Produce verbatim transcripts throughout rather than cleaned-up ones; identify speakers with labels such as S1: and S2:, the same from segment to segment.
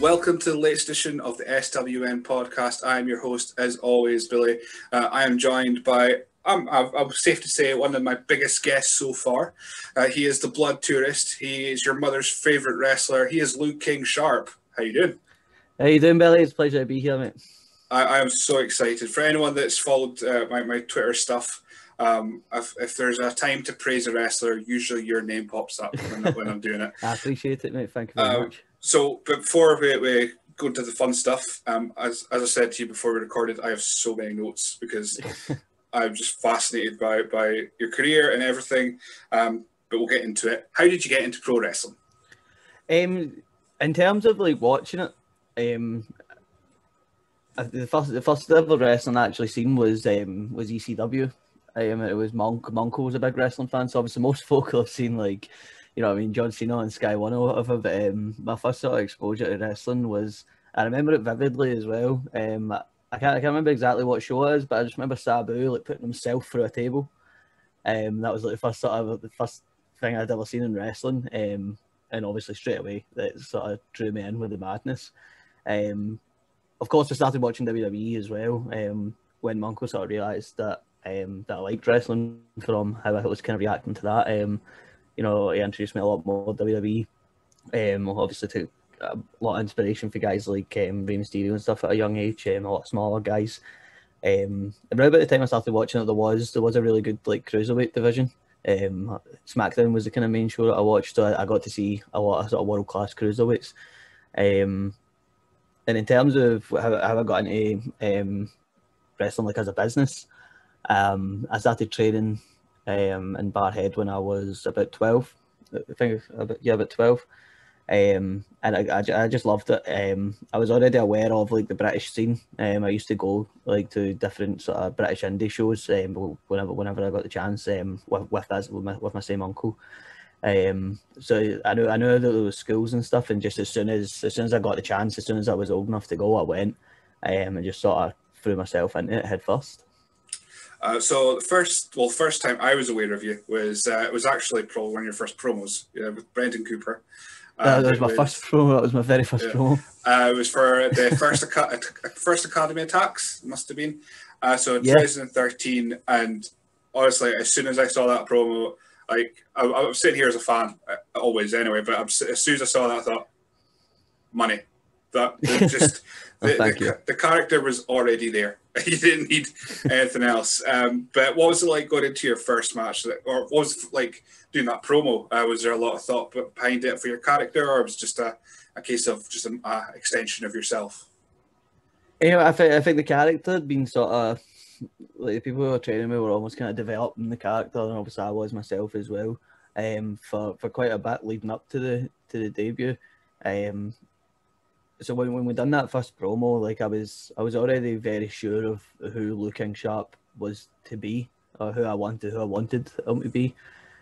S1: welcome to the latest edition of the S W N Podcast. I am your host, as always, Billy. Uh, I am joined by, I'm, I'm, I'm safe to say, one of my biggest guests so far. Uh, he is the Blood Tourist. He is your mother's favourite wrestler. He is Luke King Sharp. How you doing?
S2: How you doing, Billy? It's a pleasure to be here, mate.
S1: I, I am so excited. For anyone that's followed uh, my, my Twitter stuff, um, if, if there's a time to praise a wrestler, usually your name pops up when, when I'm doing it.
S2: I appreciate it, mate. Thank you very
S1: um,
S2: much.
S1: So before we, we go into the fun stuff, um, as, as I said to you before we recorded, I have so many notes because I'm just fascinated by, by your career and everything, um, but we'll get into it. How did you get into pro wrestling?
S2: Um, in terms of like watching it, um, the first the first ever wrestling I actually seen was um was E C W. Um, it was Monk. Monko was a big wrestling fan, so obviously most folk have seen like, you know what I mean, John Cena and Sky One or whatever. But um, my first sort of exposure to wrestling was, I remember it vividly as well. Um, I can't I can't remember exactly what show it is, but I just remember Sabu like putting himself through a table. Um, that was like the first sort of the first thing I'd ever seen in wrestling. Um, and obviously straight away that sort of drew me in with the madness. Um, of course, I started watching W W E as well. Um, when Monko sort of realised that um that I liked wrestling from how I was kind of reacting to that. Um, you know, he introduced me a lot more W W E. Um, obviously took a lot of inspiration for guys like um, Rey Mysterio and stuff at a young age. Um, a lot smaller guys. Um, around about the time I started watching it, there was there was a really good like cruiserweight division. Um, SmackDown was the kind of main show that I watched, so I, I got to see a lot of sort of world class cruiserweights. Um, and in terms of how, how I got into um, wrestling like as a business, um, I started training um, in Barhead when I was about twelve. I think about, yeah, about twelve. Um, and I, I, I just loved it. Um, I was already aware of like the British scene. Um, I used to go like to different sort of British indie shows um, whenever whenever I got the chance um, with with, us, with, my, with my same uncle. Um, so I knew I knew that there was schools and stuff, and just as soon as as soon as I got the chance, as soon as I was old enough to go, I went um, and just sort of threw myself into it head first.
S1: Uh, so the first, well, first time I was aware of you was uh, it was actually probably one of your first promos, yeah, with Brendan Cooper.
S2: Uh, that was my was, first promo. That was my very first yeah. promo.
S1: Uh, it was for the first first Academy Attacks, must have been. Uh, so in
S2: yeah.
S1: twenty thirteen, and honestly, as soon as I saw that promo, like I, I was sitting here as a fan, always anyway. But I'm, as soon as I saw that, I thought, money. That just
S2: oh,
S1: the,
S2: thank
S1: the,
S2: you.
S1: the character was already there. You didn't need anything else. Um, but what was it like going into your first match? Or what was it like doing that promo? Uh, was there a lot of thought behind it for your character, or was it just a, a case of just an uh, extension of yourself?
S2: You know, I think I think the character had been sort of like the people who were training me were almost kind of developing the character, and obviously I was myself as well. Um, for for quite a bit leading up to the to the debut. Um. So when, when we done that first promo, like I was I was already very sure of who Luke King Sharp was to be, or who I wanted who I wanted him to be.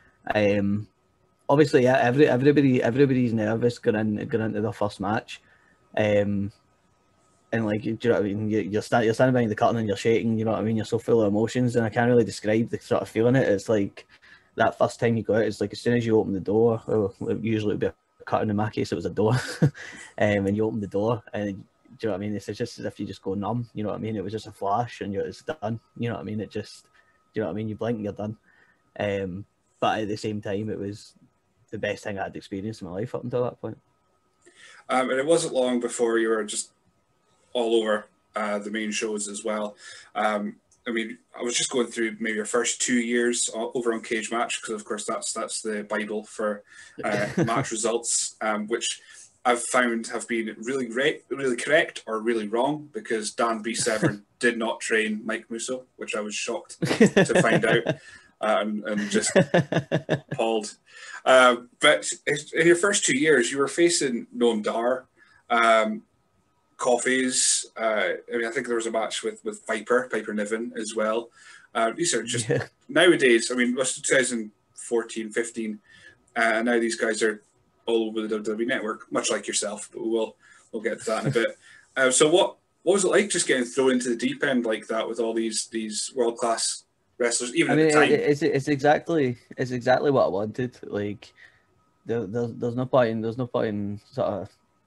S2: Um, obviously, yeah, every everybody everybody's nervous going in going into their first match, um, and like, do you know what I mean? You, you're stand, you're standing behind the curtain and you're shaking. You know what I mean? You're so full of emotions, and I can't really describe the sort of feeling it. It's like that first time you go out. It's like as soon as you open the door, or usually it'd be a curtain. In my case, it was a door. um, and you open the door, and do you know what I mean? It's just as if you just go numb. You know what I mean? It was just a flash, and you're it's done. You know what I mean? It just, do you know what I mean? You blink, and you're done. Um, but at the same time, it was the best thing I had experienced in my life up until that point.
S1: Um, and it wasn't long before you were just all over uh, the main shows as well. Um, I mean, I was just going through maybe your first two years over on Cage Match, because of course that's that's the Bible for uh, match results, um, which I've found have been really great, really correct or really wrong, because Dan B. Severn did not train Mike Musso, which I was shocked to find out, uh, and, and just appalled. Uh, but in your first two years, you were facing Noam Dar, um, Coffees. Uh, I mean, I think there was a match with, with Viper, Piper Niven as well. Uh, these are just yeah. nowadays, I mean, was twenty fourteen, fifteen, uh, and now these guys are all over the W W E network, much like yourself, but we'll we'll get to that in a bit. Uh, so what what was it like just getting thrown into the deep end like that with all these these world class wrestlers, even I mean, at the time?
S2: It's it's exactly it's exactly what I wanted. Like there, there's there's no point in there's no point in sort of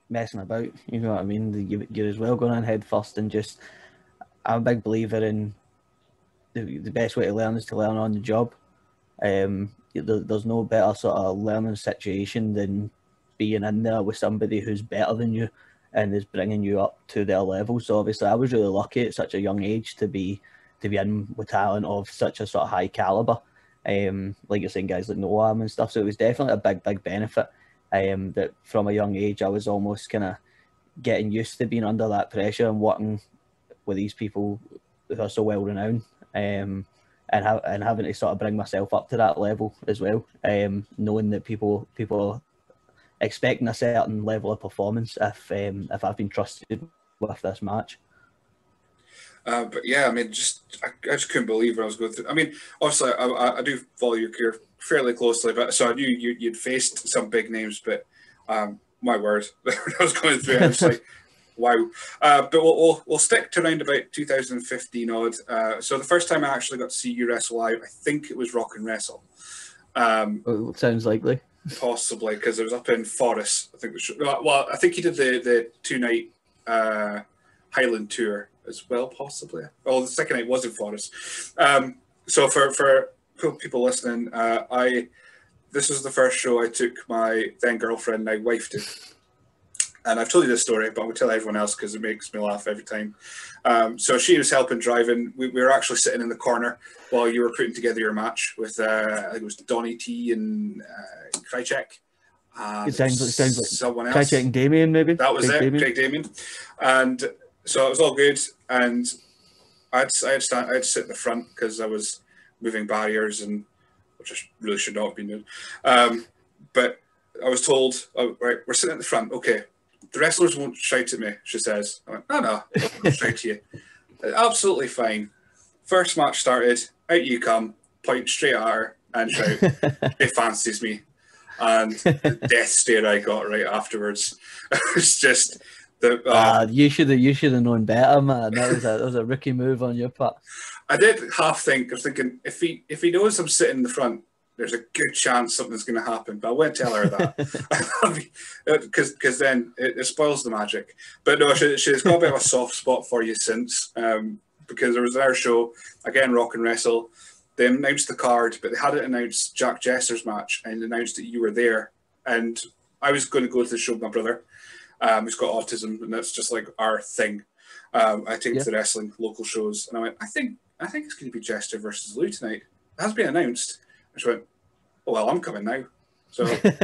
S2: messing about. You know what I mean? You, you're as well going on head first and just. I'm a big believer in the, the best way to learn is to learn on the job. Um, there, there's no better sort of learning situation than being in there with somebody who's better than you and is bringing you up to their level. So obviously, I was really lucky at such a young age to be to be in with talent of such a sort of high caliber. Um, like you're saying, guys like Noam and stuff. So it was definitely a big, big benefit. Um, that from a young age, I was almost kind of getting used to being under that pressure and working with these people who are so well renowned, um, and ha- and having to sort of bring myself up to that level as well, um, knowing that people people expecting a certain level of performance if um, if I've been trusted with this match.
S1: Uh, but yeah, I mean, just I, I just couldn't believe what I was going through. I mean, obviously, I, I, I do follow your career fairly closely, but so I knew you, you'd faced some big names, but um, my word, when I was going through it, I was like, wow. Uh, but we'll, we'll we'll stick to around about two thousand fifteen odd. Uh, so the first time I actually got to see you wrestle live, I think it was Rock and Wrestle. Um,
S2: oh, sounds likely.
S1: Possibly, because it was up in Forest. I think. It was, well, I think he did the the two night uh, Highland tour as well, possibly. Oh, the second night was in Forest. Um, so for for people listening, uh, I this was the first show I took my then girlfriend, now wife, to. And I've told you this story, but I'm going to tell everyone else because it makes me laugh every time. Um, so she was helping driving. We, we were actually sitting in the corner while you were putting together your match with, uh, I think it was Donnie T and uh, Krychek.
S2: It sounds like, sounds like
S1: someone else.
S2: Krychek and Damien, maybe.
S1: That was
S2: Craig
S1: it,
S2: Damien.
S1: Craig Damien. And so it was all good. And I'd, I'd, stand, I'd sit in the front because I was moving barriers, and which I really should not have been doing. Um, but I was told, oh, right, we're sitting at the front. Okay. The wrestlers won't shout at me, she says. I went, no, no, they'll shout to you. Absolutely fine. First match started, out you come, point straight at her and shout, it fancies me. And the death stare I got right afterwards. It was just the. Uh,
S2: uh, you should have you should have known better, man. That was a that was a rookie move on your part.
S1: I did half think, I was thinking, if he if he knows I'm sitting in the front, there's a good chance something's going to happen, but I won't tell her that because because then it, it spoils the magic. But no, she, she's got a bit of a soft spot for you since, um, because there was our show, again, Rock and Wrestle. They announced the card, but they hadn't announced Jack Jesser's match and announced that you were there. And I was going to go to the show with my brother, um, who's got autism, and that's just like our thing. Um, I take him
S2: yeah.
S1: to the wrestling local shows, and I went, I think I think it's going to be Jester versus Lou tonight. It has been announced. She went, oh, well, I'm coming now. So,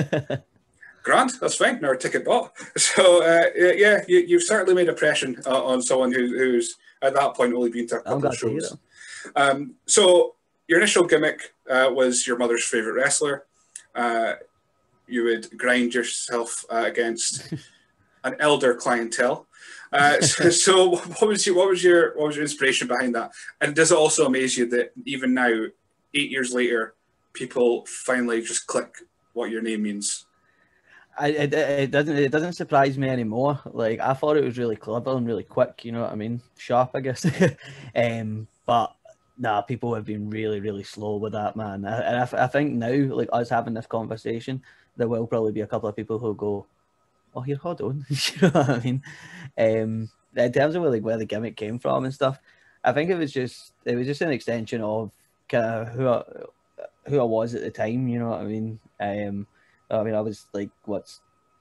S1: grand, that's fine. Now our ticket bought. So, uh, yeah, you, you've certainly made a impression uh, on someone who, who's at that point only been to a couple of shows. Um, so, your initial gimmick uh, was your mother's favourite wrestler. Uh, you would grind yourself uh, against an elder clientele. Uh, so, so, what was your what was your what was your inspiration behind that? And does it also amaze you that even now, eight years later, people finally just click what your name means?
S2: I, it, it doesn't it doesn't surprise me anymore. Like, I thought it was really clever and really quick. You know what I mean? Sharp, I guess. um, but nah, people have been really really slow with that, man. And I, I think now, like us having this conversation, there will probably be a couple of people who go, "Oh, here, hold on." You know what I mean? Um, in terms of where, like, where the gimmick came from and stuff, I think it was just it was just an extension of kind of who I, who I was at the time. You know what I mean? Um, I mean, I was like, what's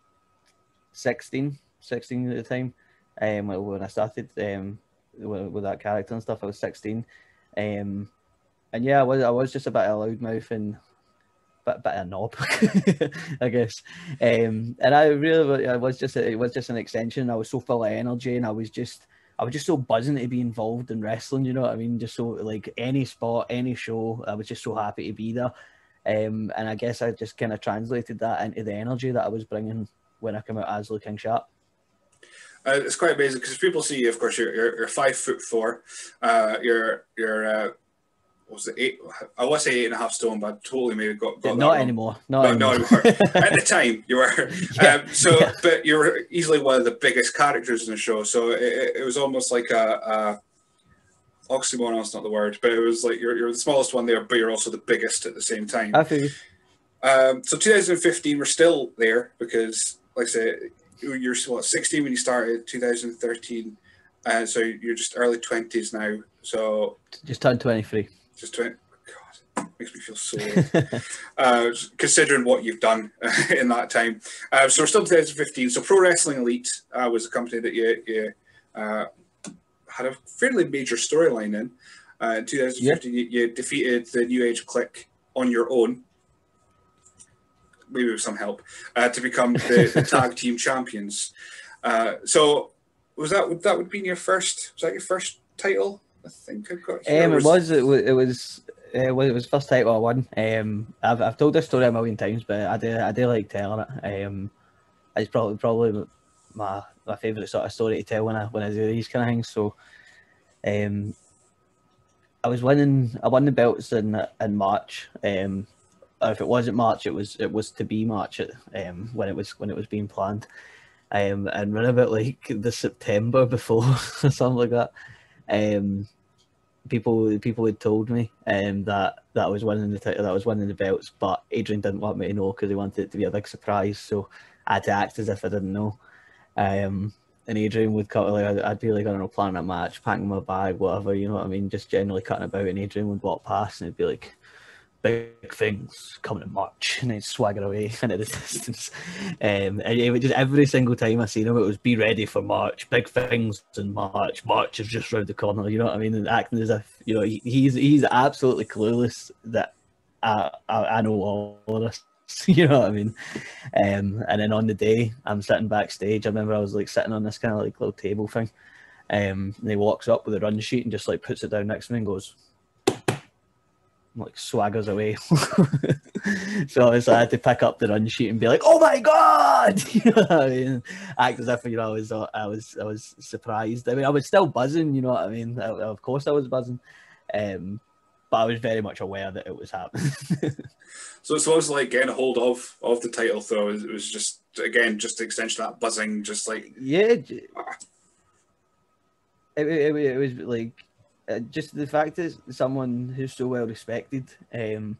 S2: sixteen, sixteen at the time, um, when I started um, with, with that character and stuff. I was sixteen, um, and yeah, I was I was just a bit of a loudmouth and a bit, bit of a knob, I guess. Um, and I really, I was just it was just an extension. I was so full of energy, and I was just. I was just so buzzing to be involved in wrestling, you know what I mean? Just so, like, any spot, any show, I was just so happy to be there. Um, and I guess I just kind of translated that into the energy that I was bringing when I came out as Lou King Sharp.
S1: Uh, it's quite amazing because people see you, of course, you're, you're, you're five foot four. Uh, you're, you're uh, what was it, eight? I was say eight and a half stone, but I totally maybe got, got
S2: Not
S1: that
S2: anymore. Not
S1: no,
S2: anymore.
S1: No, at the time you were.
S2: yeah,
S1: um, so,
S2: yeah.
S1: But you were easily one of the biggest characters in the show. So it, it was almost like a, a oxymoron. Is not the word, but it was like you're you're the smallest one there, but you're also the biggest at the same time.
S2: I feel.
S1: Um, so twenty fifteen, we're still there because, like I say, you're what sixteen when you started, two thousand thirteen, uh, so you're just early twenties now. So
S2: just turned twenty-three.
S1: Just twenty. God, makes me feel so old. uh, considering what you've done in that time. Uh, so we're still twenty fifteen. So Pro Wrestling Elite uh, was a company that you, you uh, had a fairly major storyline in. Uh, in twenty fifteen, yeah. you, you defeated the New Age Clique on your own, maybe with some help, uh, to become the, the tag team champions. Uh, so was that that would be your first? Was that your first title? I think I got. Here.
S2: Um, it was. It was. It was. Uh, well, it was the first title I won. Um, I've I've told this story a million times, but I do I do like telling it. Um, it's probably probably my my favourite sort of story to tell when I when I do these kind of things. So, um, I was winning. I won the belts in in March. Um, if it wasn't March, it was it was to be March. At, um, when it was when it was being planned. Um, and run about like the September before or something like that. Um, people people had told me um that that I was winning the title, that I was winning the belts, but Adrian didn't want me to know because he wanted it to be a big surprise. So I had to act as if I didn't know. Um, and Adrian would cut like I'd, I'd be like I don't know planning a match, packing my bag, whatever, you know what I mean, just generally cutting about, and Adrian would walk past and he'd be like, "Big things coming in March," and he'd swagger away into the distance. Um, and it would just every single time I seen him, it was "Be ready for March, big things in March. March is just round the corner." You know what I mean? And acting as if you know he, he's he's absolutely clueless that I I, I know all of this. You know what I mean? Um, and then on the day, I'm sitting backstage. I remember I was like sitting on this kind of like little table thing. Um, and he walks up with a run sheet and just like puts it down next to me and goes, like swaggers away. So I, was, I had to pick up the run sheet and be like, "Oh my god!" You know what I mean? Act as if you know I was I was I was surprised. I mean, I was still buzzing. You know what I mean? I, of course, I was buzzing, um, but I was very much aware that it was happening.
S1: So, so it was like getting a hold of of the title throw. It was just again just an extension of that buzzing, just like
S2: yeah. Ah. It, it, it was like. Uh, just the fact is someone who's so well respected, um,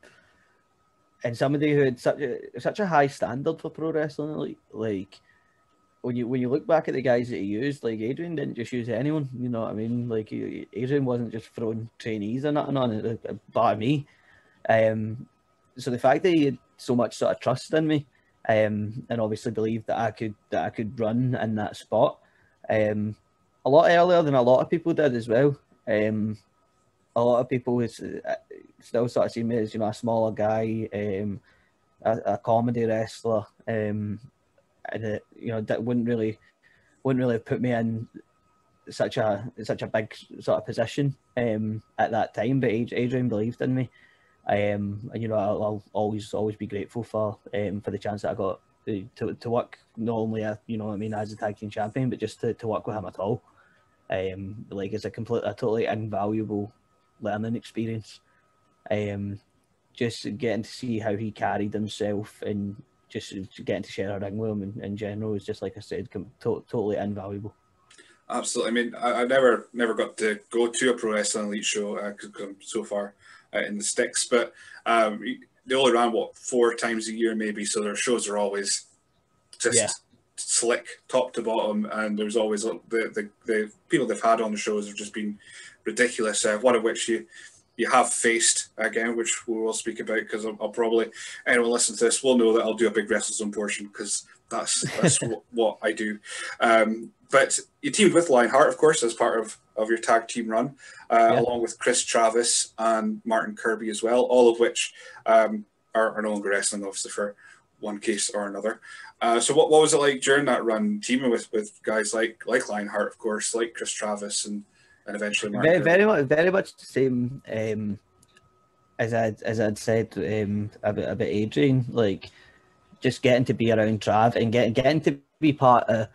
S2: and somebody who had such a such a high standard for pro wrestling. Like, like when you when you look back at the guys that he used, like Adrian didn't just use anyone. You know what I mean? Like Adrian wasn't just throwing trainees or nothing on it, but me. Um, so the fact that he had so much sort of trust in me, um, and obviously believed that I could that I could run in that spot, um, a lot earlier than a lot of people did as well. Um, a lot of people is, uh, still sort of see me as, you know, a smaller guy, um, a, a comedy wrestler, um, and uh, you know that wouldn't really wouldn't really put me in such a such a big sort of position um, at that time. But Adrian believed in me, um, and you know I'll, I'll always always be grateful for um, for the chance that I got to to work not only uh, you know what I mean as a tag team champion, but just to, to work with him at all. Um, like it's a complete, a totally invaluable learning experience. Um, just getting to see how he carried himself and just getting to share a ring with him in, in general is just like I said, com- to- totally invaluable.
S1: Absolutely. I mean, I, I never, never got to go to a Pro Wrestling Elite show because uh, I'm so far uh, in the sticks. But um, they only ran what four times a year, maybe. So their shows are always just. Yeah. Slick top to bottom, and there's always the, the the people they've had on the shows have just been ridiculous. Uh, one of which you you have faced again, which we will speak about because I'll, I'll probably anyone listening to this will know that I'll do a big WrestleZone portion because that's that's what, what I do. Um, but you teamed with Lionheart, of course, as part of, of your tag team run, uh, yeah. along with Chris Travis and Martin Kirby as well, all of which um, are, are no longer wrestling, obviously, for one case or another. Uh, so what, what was it like during that run, teaming with, with guys like like Lionheart, of course, like Chris Travis, and, and eventually Mark
S2: very, very much very much the same um, as I as I'd said um, about about Adrian, like just getting to be around Trav and getting getting to be part of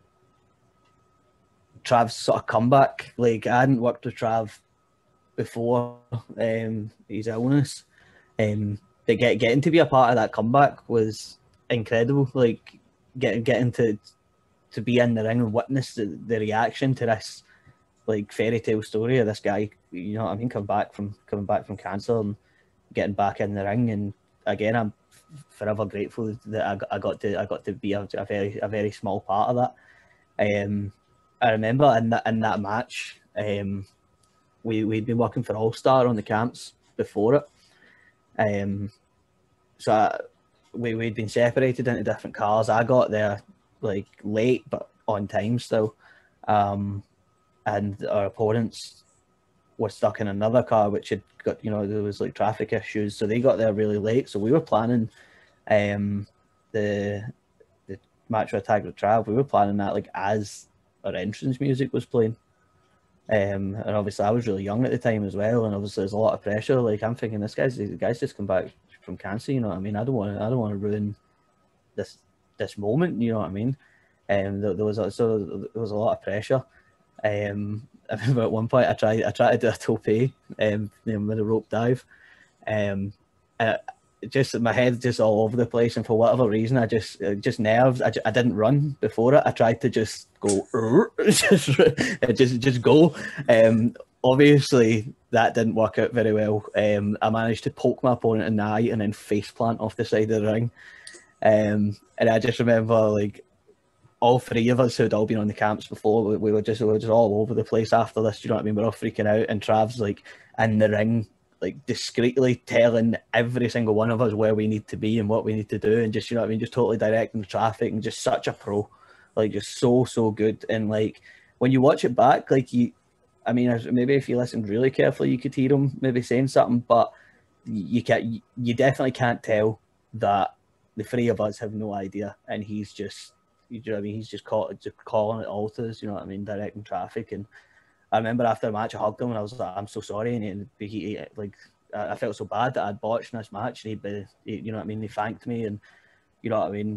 S2: Trav's sort of comeback. Like I hadn't worked with Trav before um, his illness, um, but get, getting to be a part of that comeback was incredible. Like getting getting to to be in the ring and witness the, the reaction to this like fairy tale story of this guy, you know what I mean, coming back from coming back from cancer and getting back in the ring. And again, I'm forever grateful that I got, I got to I got to be a, a very a very small part of that. Um, I remember in that in that match, um, we we'd been working for All Star on the camps before it, um, so I, we we'd been separated into different cars. I got there like late but on time still, um, and our opponents were stuck in another car which had got, you know, there was like traffic issues, so they got there really late. So we were planning um, the the match with Tag Trav. We were planning that like as our entrance music was playing. Um, and obviously I was really young at the time as well, and obviously there's a lot of pressure. Like I'm thinking, this guy's the guy's just come back from cancer, you know what I mean? I don't want to I don't want to ruin this this moment, you know what I mean? And um, there, there was a, so there was a lot of pressure. Um, I remember at one point I tried I tried to do a tope um, with a rope dive. Um, uh, just my head just all over the place, and for whatever reason I just uh, just nerves. I, I didn't run before it. I tried to just go just just just go. Um, obviously that didn't work out very well. Um, I managed to poke my opponent in the eye and then face plant off the side of the ring. Um, and I just remember like all three of us who'd all been on the camps before, we, we were just we were just all over the place after this. Do you know what I mean? We're all freaking out, and Trav's like in the ring, like discreetly telling every single one of us where we need to be and what we need to do, and just, you know what I mean, just totally directing the traffic, and just such a pro, like just so so good. And like when you watch it back, like you, I mean, maybe if you listened really carefully, you could hear him maybe saying something, but you can't, you definitely can't tell that the three of us have no idea, and he's just, you know what I mean, he's just, call, just calling it all to us, you know what I mean, directing traffic. And I remember after the match, I hugged him and I was like, I'm so sorry. And he, he like, I felt so bad that I'd botched in this match. And he'd, he, you know what I mean, he thanked me, and, you know what I mean,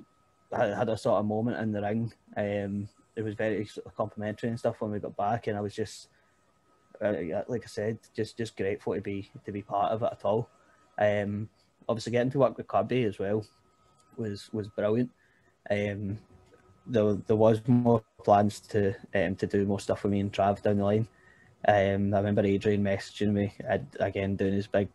S2: I had a sort of moment in the ring. Um, it was very sort of complimentary and stuff when we got back. And I was just, uh, like I said, just just grateful to be to be part of it at all. Um, obviously, getting to work with Kirby as well was was brilliant. Um, there, there was more plans to um, to do more stuff with me and Trav down the line. Um, I remember Adrian messaging me, I'd, again doing his big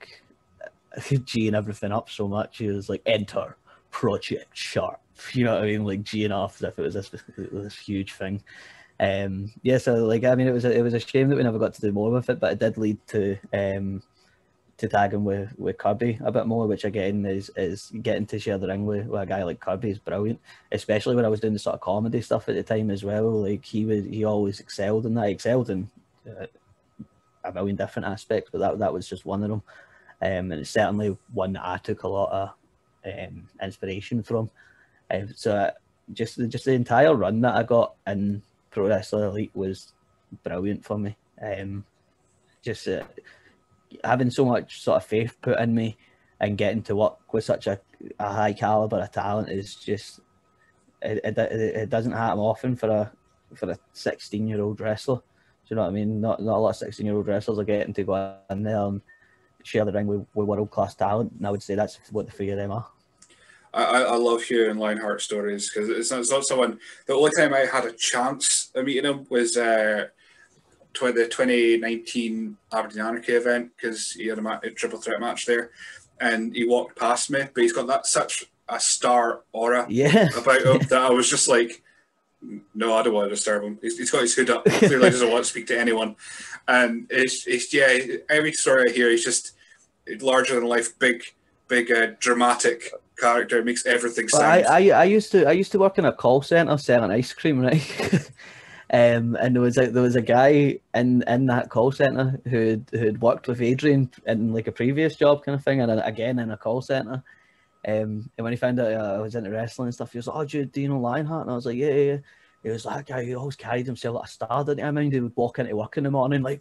S2: G-ing everything up so much. He was like, enter Project Sharp. You know what I mean? Like G-ing off as if it was this, this huge thing. Um, yeah, so like, I mean, it was a, it was a shame that we never got to do more with it, but it did lead to um, to tagging with, with Kirby a bit more, which again is is getting to share the ring with, with a guy like Kirby is brilliant, especially when I was doing the sort of comedy stuff at the time as well. Like he was, he always excelled in that, excelled in uh, a million different aspects, but that that was just one of them. Um, and it's certainly one that I took a lot of um, inspiration from. Um, so uh, just just the entire run that I got in Pro Wrestling Elite was brilliant for me. Um, just uh, having so much sort of faith put in me and getting to work with such a, a high caliber of talent is just, it, it, it doesn't happen often for a for a sixteen year old wrestler. Do you know what I mean? Not not a lot of sixteen year old wrestlers are getting to go in there and share the ring with, with world class talent, and I would say that's what the three of them are.
S1: I, I love hearing Lionheart stories, because it's not, it's not someone. The only time I had a chance of meeting him was uh, the twenty nineteen Aberdeen Anarchy event, because he had a, ma- a triple threat match there, and he walked past me, but he's got that such a star aura
S2: yeah.
S1: about him that I was just like, no, I don't want to disturb him. He's, he's got his hood up. He clearly doesn't want to speak to anyone. And it's, it's yeah, every story I hear, he's just larger than life, big, big, uh, dramatic character. It makes everything sound.
S2: I, I I used to I used to work in a call center selling ice cream, right? um, and there was a there was a guy in, in that call center who who'd worked with Adrian in like a previous job kind of thing, and again in a call center. Um, and when he found out uh, I was into wrestling and stuff, he was like, "Oh, do you, do you know Lionheart?" And I was like, "Yeah, yeah, yeah." He was like, "That guy, he always carried himself like a star, didn't he? I mean, he would walk into work in the morning like."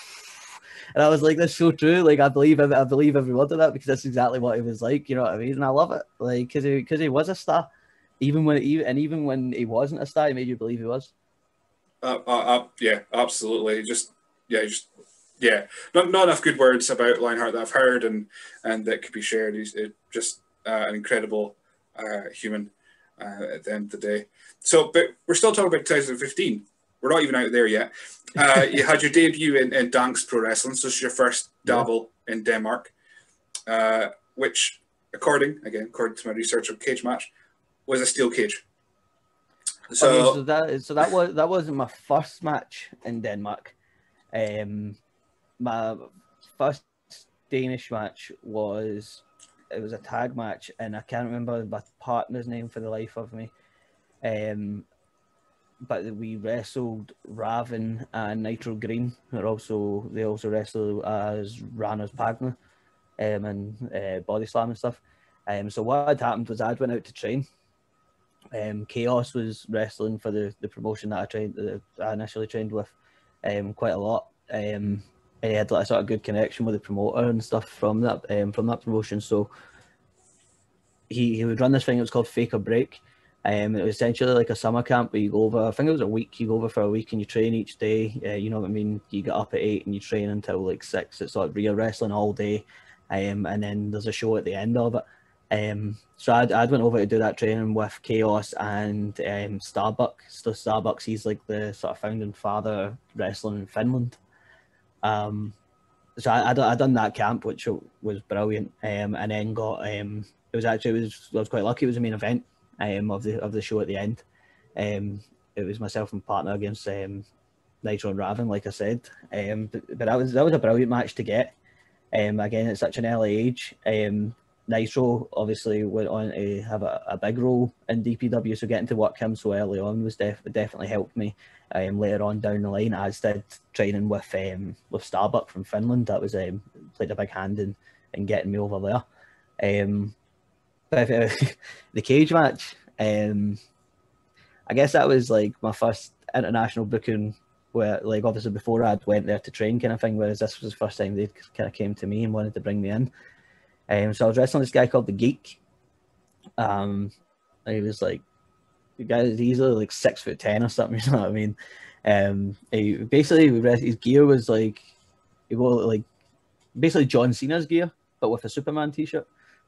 S2: And I was like, that's so true. Like, I believe I believe every word of that, because that's exactly what he was like. You know what I mean? And I love it. Like, because he, cause he was a star. Even when he, and even when he wasn't a star, he made you believe he was.
S1: Uh, uh, uh, yeah, absolutely. Just, yeah, just, yeah. Not, not enough good words about Lionheart that I've heard and, and that could be shared. He's it, just uh, an incredible uh, human uh, at the end of the day. So, but we're still talking about twenty fifteen. We're not even out there yet. Uh, you had your debut in, in Danks Pro Wrestling, so this is your first dabble yeah. in Denmark, uh, which according, again, according to my research of cage match, was a steel cage. So,
S2: okay, so that so that was that wasn't my first match in Denmark. Um, my first Danish match was it was a tag match, and I can't remember my partner's name for the life of me. Um, but we wrestled Raven and Nitro Green. They're also they also wrestle as Ranners Pagna, um, and uh, Body Slam and stuff. Um, so what had happened was I'd went out to train. Um, Chaos was wrestling for the, the promotion that I trained, that I initially trained with, um, quite a lot. Um, and he had like a sort of good connection with the promoter and stuff from that um, from that promotion. So he, he would run this thing. It was called Fake or Break. Um, it was essentially like a summer camp where you go over. I think it was a week. You go over for a week and you train each day. Uh, you know what I mean? You get up at eight and you train until like six. It's like real wrestling all day, um, and then there's a show at the end of it. Um, so I'd, I'd went over to do that training with Chaos and um, Starbuck. So Starbucks, he's like the sort of founding father of wrestling in Finland. Um, so I, I'd, I'd done that camp, which was brilliant. Um, and then got um, it was actually it was I was quite lucky. It was the main event um of the of the show at the end. Um, it was myself and partner against um, Nitro and Raven, like I said. Um, but, but that was that was a brilliant match to get. Um, again, at such an early age. Um. Nitro obviously went on to have a, a big role in D P W, so getting to work him so early on was def- definitely helped me um, later on down the line, as did training with um, with Starbuck from Finland. That was um, played a big hand in, in getting me over there. Um, but if, uh, the cage match, um, I guess that was like my first international booking, where like obviously before I'd went there to train kind of thing, whereas this was the first time they kind of came to me and wanted to bring me in. Um, so I was wrestling this guy called the Geek. Um, he was like, the guy is easily like six foot ten or something. You know what I mean? Um, he basically his gear was like, he wore like basically John Cena's gear, but with a Superman t-shirt.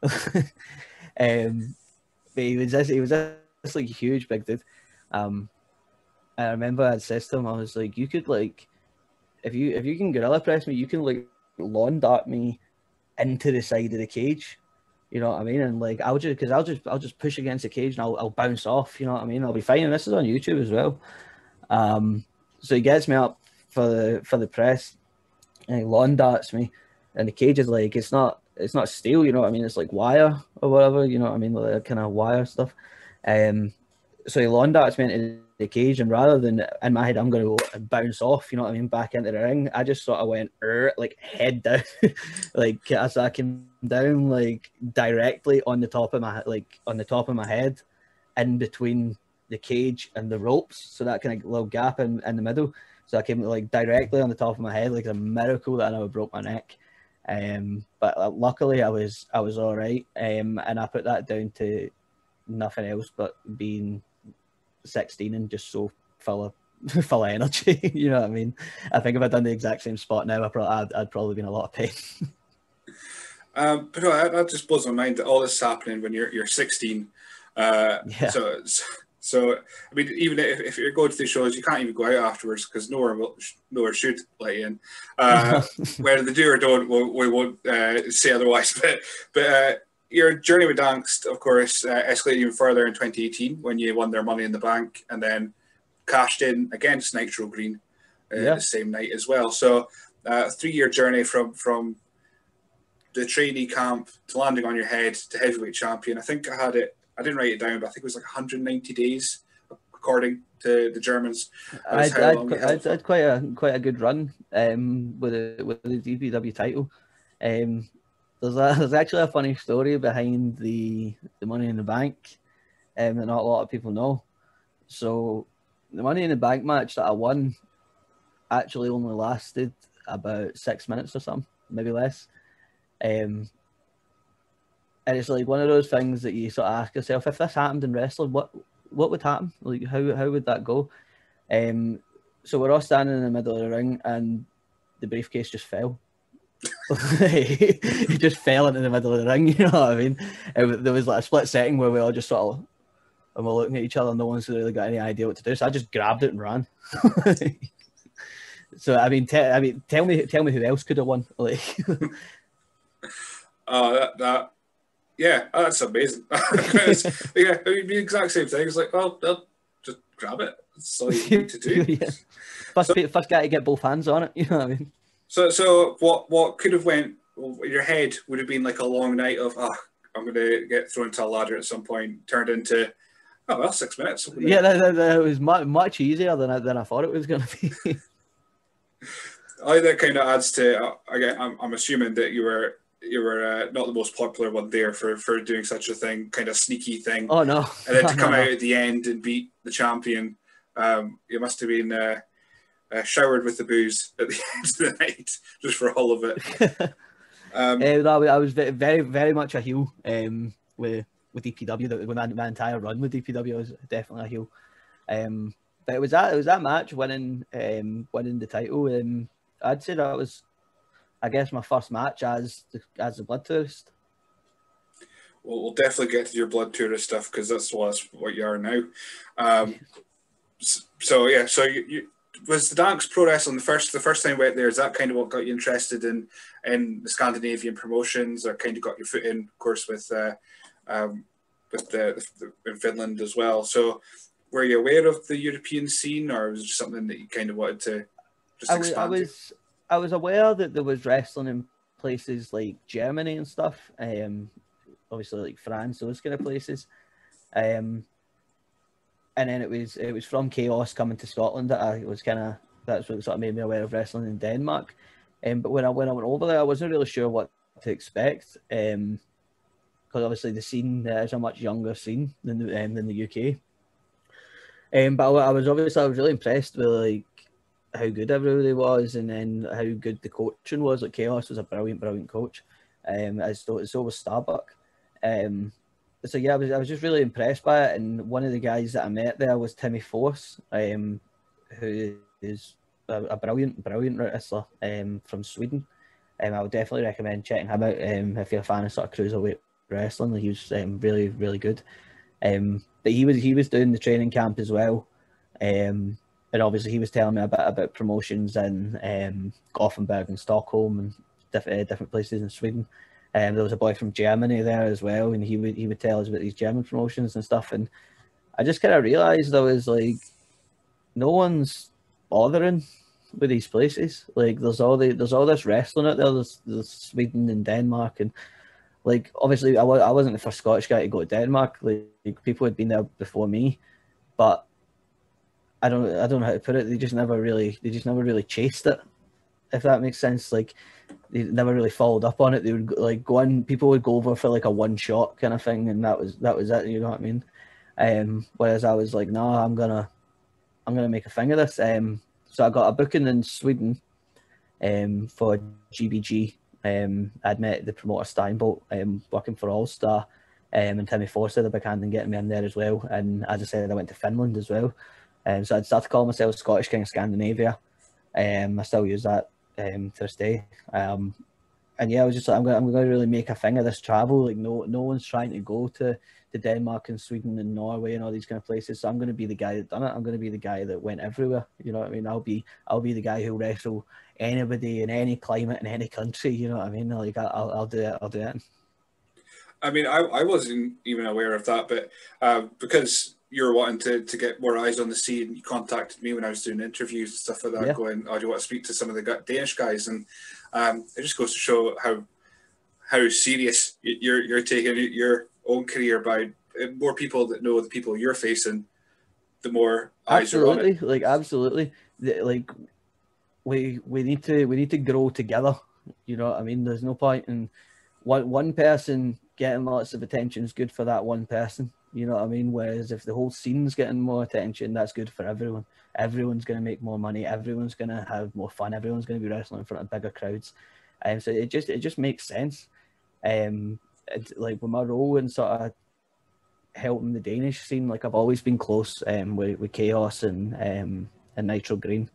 S2: um, but he was this, he was this like huge big dude. Um, I remember I said to him, I was like, you could like, if you if you can gorilla press me, you can like lawn dart me into the side of the cage, you know what I mean? And like I'll just because I'll just I'll just push against the cage and I'll I'll bounce off, you know what I mean? I'll be fine. And this is on YouTube as well. Um, so he gets me up for the for the press, and he lawn darts me, and the cage is like it's not it's not steel, you know what I mean? It's like wire or whatever, you know what I mean? Like kind of wire stuff. Um, so he lawn darts me into the cage, and rather than in my head I'm going to bounce off, you know what I mean, back into the ring, I just sort of went er, like head down, like as I came down like directly on the top of my like on the top of my head, in between the cage and the ropes, so that kind of little gap in, in the middle. So I came like directly on the top of my head, like a miracle that I never broke my neck. Um, but uh, luckily I was I was all right, um, and I put that down to nothing else but being sixteen and just so full of full of energy. You know what I mean? I think if I'd done the exact same spot now, I probably I'd, I'd probably be in a lot of pain.
S1: um, but no, that, that just blows my mind that all this is happening when you're you're sixteen. Uh,
S2: yeah.
S1: So so I mean, even if, if you're going to these shows, you can't even go out afterwards because nowhere will nowhere should let you in. Uh, whether they do or don't, we, we won't uh, say otherwise. But but. Uh, Your journey with Angst, of course, uh, escalated even further in twenty eighteen when you won their Money in the Bank and then cashed in against Nitro Green uh, yeah. the same night as well. So uh, a three-year journey from from the trainee camp to landing on your head to heavyweight champion. I think I had it, I didn't write it down, but I think it was like one hundred ninety days, according to the Germans.
S2: I'd, I'd, I'd, I'd quite a quite a good run um, with, the, with the D P W title. Um, There's, a, there's actually a funny story behind the, the Money in the Bank um, that not a lot of people know. So the Money in the Bank match that I won actually only lasted about six minutes or something, maybe less. Um, and it's like one of those things that you sort of ask yourself, if this happened in wrestling, what what would happen? Like how how would that go? Um, so we're all standing in the middle of the ring and the briefcase just fell. He just fell into the middle of the ring, you know what I mean? It, there was like a split second where we all just sort of and we're looking at each other and no one's really got any idea what to do. So I just grabbed it and ran. So I mean, te- I mean, tell me, tell me who else could have won? Like,
S1: oh, that that Yeah, oh, that's amazing. Yeah, I mean, the exact same thing. It's like, well, they'll just grab it. That's all you need to do.
S2: Yeah. First, so, first guy to get both hands on it. You know what I mean?
S1: So, so what? What could have went? Well, your head would have been like a long night of, oh, I'm going to get thrown to a ladder at some point. Turned into, oh well, six minutes.
S2: Yeah, that, that, that was much, much easier than I, than I thought it was going to be.
S1: I think that kind of adds to. Uh, again, I'm, I'm assuming that you were. You were uh, not the most popular one there for, for doing such a thing, kind of sneaky thing.
S2: Oh, no.
S1: And then to come
S2: no,
S1: out
S2: no.
S1: at the end and beat the champion, um, you must have been uh, uh, showered with the booze at the end of the night, just for all of it. um,
S2: uh, no, I was very, very much a heel um, with with D P W. With my, my entire run with D P W, I was definitely a heel. Um, but it was that it was that match winning um, winning the title, and I'd say that was, I guess, my first match as the, as the Blood Tourist.
S1: Well, we'll definitely get to your Blood Tourist stuff because that's, well, that's what you are now. Um, so yeah, so you, you was the Danks Pro Wrestling the first the first time you went there? Is that kind of what got you interested in in the Scandinavian promotions, or kind of got your foot in, of course, with uh, um, with the, the in Finland as well? So were you aware of the European scene, or was it just something that you kind of wanted to just
S2: I was,
S1: expand?
S2: I was I was aware that there was wrestling in places like Germany and stuff, um, obviously like France, those kind of places, um, and then it was it was from Chaos coming to Scotland that I was kind of that's what sort of made me aware of wrestling in Denmark, um, but when I when I went over there, I wasn't really sure what to expect, um, because obviously the scene there is a much younger scene than the um, than the U K, um, but I, I was obviously I was really impressed with like how good everybody was, and then how good the coaching was. Like Chaos was a brilliant, brilliant coach, um, as so, so was Starbuck. Um, so yeah, I was I was just really impressed by it. And one of the guys that I met there was Timmy Force, um, who is a, a brilliant, brilliant wrestler um, from Sweden. Um, I would definitely recommend checking him out um, if you're a fan of sort of cruiserweight wrestling. He was um, really, really good. Um, but he was he was doing the training camp as well. Um, And obviously, he was telling me a bit about promotions in um, Gothenburg and Stockholm and diff- uh, different places in Sweden. And um, there was a boy from Germany there as well, and he would he would tell us about these German promotions and stuff. And I just kind of realised I was like, no one's bothering with these places. Like, there's all the there's all this wrestling out there. There's, there's Sweden and Denmark, and like obviously, I was I wasn't the first Scottish guy to go to Denmark. Like, like people had been there before me, but I don't I don't know how to put it. They just never really they just never really chased it, if that makes sense. Like, they never really followed up on it. They would like go in, people would go over for like a one shot kind of thing, and that was that was it. You know what I mean? Um, whereas I was like, no, I'm gonna I'm gonna make a thing of this. Um, so I got a booking in Sweden, um, for G B G. Um, I'd met the promoter Steinbolt, um, working for All Star, um, and Timmy Forster, the big hand in getting me in there as well. And as I said, I went to Finland as well. Um, so I'd started calling myself Scottish King of Scandinavia. Um, I still use that um, to this day. Um, and yeah, I was just like, I'm going, I'm going to really make a thing of this travel. Like, no, no one's trying to go to, to Denmark and Sweden and Norway and all these kind of places. So I'm going to be the guy that done it. I'm going to be the guy that went everywhere. You know what I mean? I'll be, I'll be the guy who'll wrestle anybody in any climate in any country. You know what I mean? Like, I'll, I'll do it. I'll do it.
S1: I mean, I, I wasn't even aware of that, but uh, because you were wanting to, to get more eyes on the scene, you contacted me when I was doing interviews and stuff like that, yeah. going, oh, do you want to speak to some of the Danish guys? And um, it just goes to show how how serious you're you're taking your own career by more people that know the people you're facing, the more eyes
S2: absolutely.
S1: are on it.
S2: Like, absolutely. Like, we we need to we need to grow together. You know what I mean? There's no point in one one person getting lots of attention is good for that one person. You know what I mean? Whereas if the whole scene's getting more attention, that's good for everyone. Everyone's going to make more money. Everyone's going to have more fun. Everyone's going to be wrestling in front of bigger crowds. And um, so it just it just makes sense. Um, it, like with my role in sort of helping the Danish scene, like I've always been close um, with, with Chaos and um, and Nitro Green,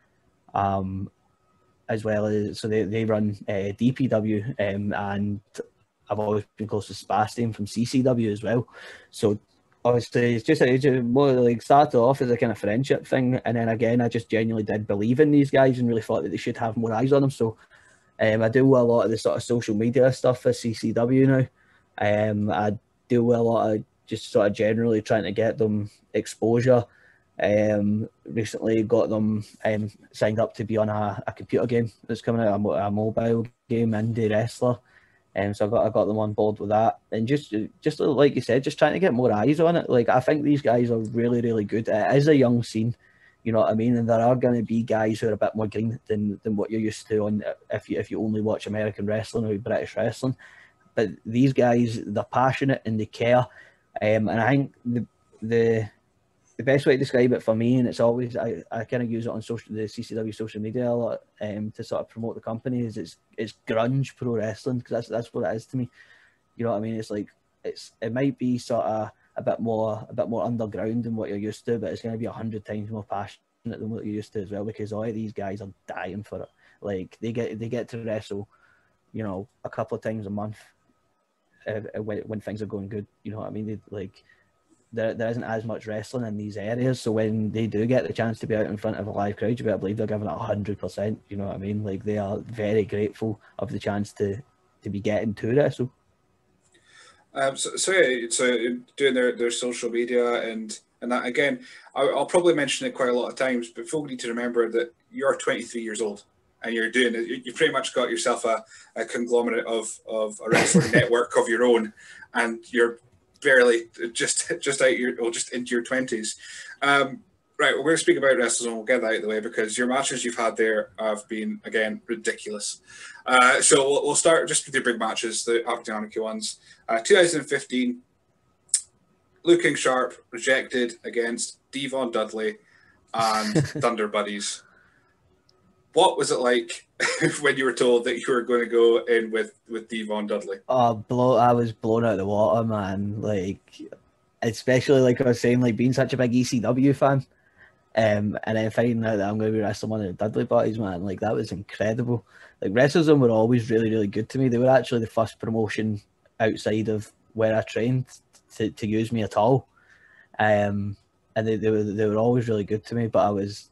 S2: um, as well as so they they run uh, D P W um, and. I've always been close to Sebastian from C C W as well. So obviously it's just, it's just more like started off as a kind of friendship thing. And then again, I just genuinely did believe in these guys and really thought that they should have more eyes on them. So um, I do a lot of the sort of social media stuff for C C W now. Um, I deal with a lot of just sort of generally trying to get them exposure. Um, recently got them um, signed up to be on a, a computer game that's coming out, a, a mobile game, Indie Wrestler. Um, so I got I got them on board with that, and just just like you said, just trying to get more eyes on it. Like I think these guys are really really good. It is a young scene, you know what I mean, and there are going to be guys who are a bit more green than, than what you're used to on if you if you only watch American wrestling or British wrestling. But these guys, they're passionate and they care, um, and I think the the the best way to describe it for me, and it's always I, I kind of use it on social the C C W social media a lot um, to sort of promote the company. Is it's it's grunge pro wrestling, because that's that's what it is to me. You know what I mean? It's like it's it might be sort of a bit more a bit more underground than what you're used to, but it's going to be a hundred times more passionate than what you're used to as well, because all of these guys are dying for it. Like they get they get to wrestle, you know, a couple of times a month uh, when when things are going good. You know what I mean? They, like. There, there isn't as much wrestling in these areas, so when they do get the chance to be out in front of a live crowd, you better believe they're giving it one hundred percent, you know what I mean? Like, they are very grateful of the chance to, to be getting to wrestle.
S1: Um, so, so, yeah, so doing their, their social media and, and that, again, I'll, I'll probably mention it quite a lot of times, but folk need to remember that you're twenty-three years old and you're doing it. You pretty much got yourself a, a conglomerate of, of a wrestling network of your own, and you're barely just just out your or just into your twenties. Um, right, we're going to speak about wrestling and we'll get that out of the way, because your matches you've had there have been, again, ridiculous. Uh, so we'll, we'll start just with your big matches, the Aberdeen ones. Uh, twenty fifteen, Looking Sharp rejected against Devon Dudley and Thunder Buddies. What was it like when you were told that you were going to go in with, with Devon Dudley?
S2: Oh, blow! I was blown out of the water, man. Like, especially like I was saying, like being such a big E C W fan, um, and then finding out that I'm going to be wrestling one of the Dudley Buddies, man. Like, that was incredible. Like, WrestleZone were always really, really good to me. They were actually the first promotion outside of where I trained to, to use me at all, um, and they, they were they were always really good to me. But I was.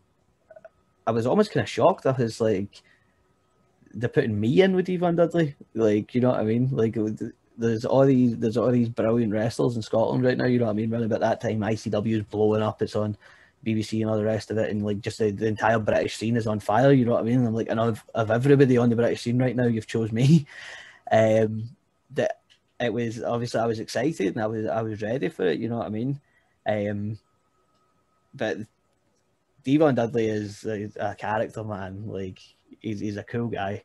S2: I was almost kind of shocked. I was like, they're putting me in with Devon Dudley. Like, you know what I mean? Like, there's all these, there's all these brilliant wrestlers in Scotland right now. You know what I mean? Around about that time, I C W is blowing up. It's on B B C and all the rest of it, and like just the, the entire British scene is on fire. You know what I mean? And I'm like, and of, of everybody on the British scene right now, you've chose me. Um, that it was obviously I was excited and I was I was ready for it. You know what I mean? Um, but. Devon Dudley is a, a character, man. Like, he's he's a cool guy.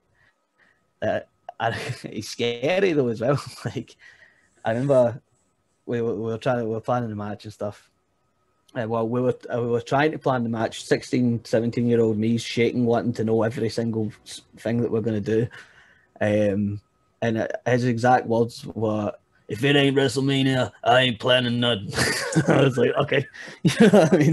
S2: Uh, and he's scary though as well. Like, I remember we were, we were trying, we were planning the match and stuff. And well, we were we were trying to plan the match. sixteen, seventeen year old me shaking, wanting to know every single thing that we're going to do. Um, and his exact words were, "If it ain't WrestleMania, I ain't planning nothing." I was like, okay, you know what I mean.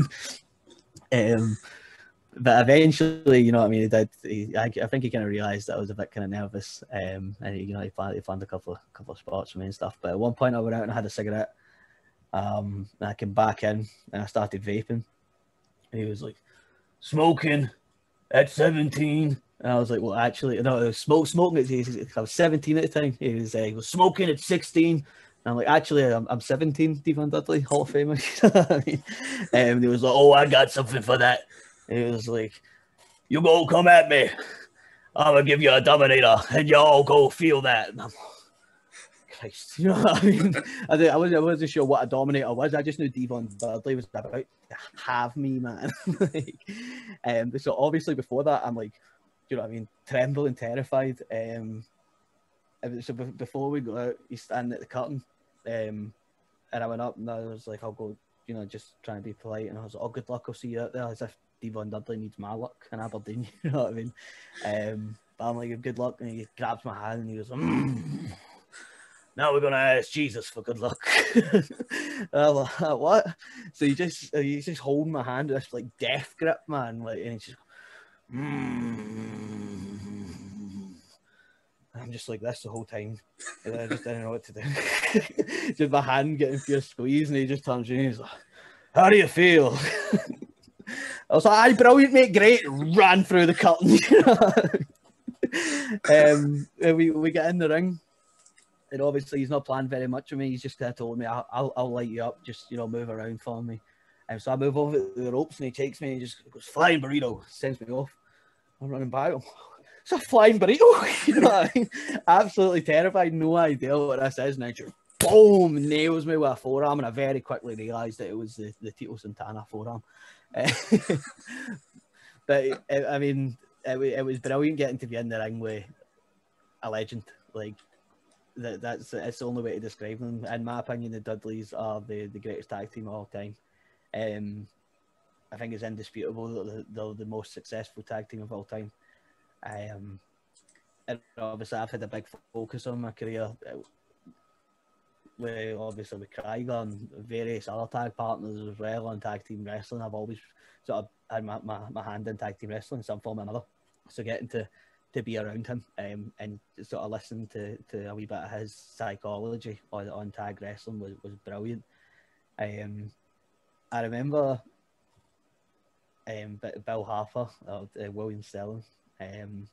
S2: Um, but eventually, you know what I mean, he did. He, I, I think he kind of realised that I was a bit kind of nervous, um, and he, you know, he planned, he planned a couple of couple of spots for me and stuff. But at one point, I went out and I had a cigarette. Um, and I came back in and I started vaping. And he was like, "Smoking at seventeen," and I was like, "Well, actually, no, it was smoke smoking at I was seventeen at the time." He was, uh, he was smoking at sixteen. And I'm like, actually, I'm, I'm seventeen, Devon Dudley, Hall of Famer. You know what I mean? And he was like, "Oh, I got something for that." And he was like, "You go come at me. I'm going to give you a Dominator, and y'all go feel that." And I'm like, Christ, you know what I mean? I, didn't, I, wasn't, I wasn't sure what a Dominator was. I just knew Devon Dudley was about to have me, man. like, um, so obviously before that, I'm like, you know what I mean, trembling, terrified. Um, so before we go out, he's standing at the curtain. Um, and I went up and I was like, "I'll go," you know, just trying to be polite. And I was like, "Oh, good luck, I'll see you out there," as if Devon Dudley needs my luck in Aberdeen, you know what I mean? Um, but I'm like, "Good luck," and he grabs my hand and he goes, mm, "Now we're going to ask Jesus for good luck." And I'm like, "What?" So he just, he's just holding my hand with this like death grip, man. Like, and he's just, mm. I'm just like this the whole time. And I just didn't know what to do. Just my hand getting fierce squeeze, and he just turns to me and he's like, "How do you feel?" I was like, "Aye, brilliant, mate, great." Ran through the curtain. um, and we, we get in the ring, And obviously he's not planned very much with me. He's just kind of told me, I'll, I'll, I'll light you up, just, you know, move around for me. And so I move over the ropes and he takes me and he just goes, flying burrito, sends me off. I'm running by him. It's a flying burrito. You know what I mean? Absolutely terrified, no idea what this is. And then just boom, nails me with a forearm. And I very quickly realised that it was the, the Tito Santana forearm. But, it, I mean, it, it was brilliant getting to be in the ring with a legend. Like, that, that's, that's the only way to describe them. In my opinion, the Dudleys are the, the greatest tag team of all time. Um, I think it's indisputable that they're the most successful tag team of all time. Um, and obviously, I've had a big focus on my career, with obviously with Krieger and various other tag partners as well on tag team wrestling. I've always sort of had my, my, my hand in tag team wrestling in some form or another. So getting to, to be around him um, and sort of listen to, to a wee bit of his psychology on, on tag wrestling was, was brilliant. Um, I remember um, Bill Harper, uh, William Sterling, um,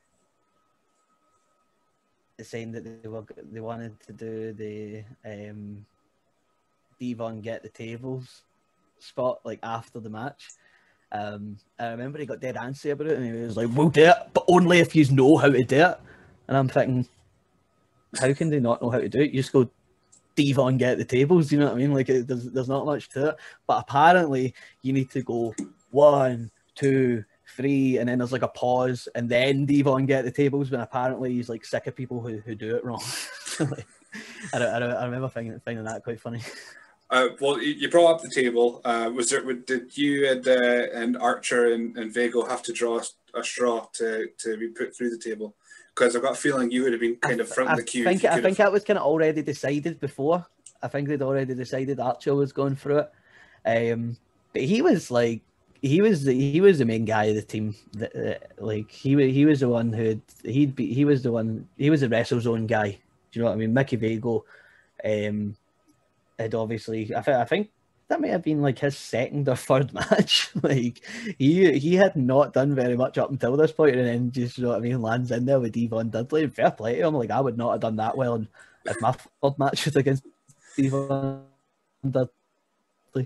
S2: saying that they were they wanted to do the um, Devon get the tables spot like after the match. Um, I remember he got dead antsy about it, and he was like, "We'll do it, but only if you know how to do it." And I'm thinking, how can they not know how to do it? You just go, Devon get the tables, you know what I mean? Like, it, there's there's not much to it. But apparently, you need to go one, two, three, and then there's like a pause, and then Devon get the tables. When apparently he's like sick of people who, who do it wrong. Like, I, I, I remember finding finding that quite funny.
S1: Uh, well, you brought up the table. Uh, was there? Did you and uh, and Archer and, and Vago have to draw a straw to, to be put through the table? Because I've got a feeling you would have been kind of front of the queue.
S2: I think I think that was kind of already decided before. I think they'd already decided Archer was going through it. Um, but he was like, he was the he was the main guy of the team. That, uh, like he he was the one who he'd be he was the one he was the WrestleZone guy. Do you know what I mean? Mickey Vago. Um, had obviously, I think, I think that may have been like his second or third match. Like he he had not done very much up until this point, and then just, you know what I mean, lands in there with Devon Dudley. And fair play to him. Like, I would not have done that well in, if my third match was against Devon Dudley.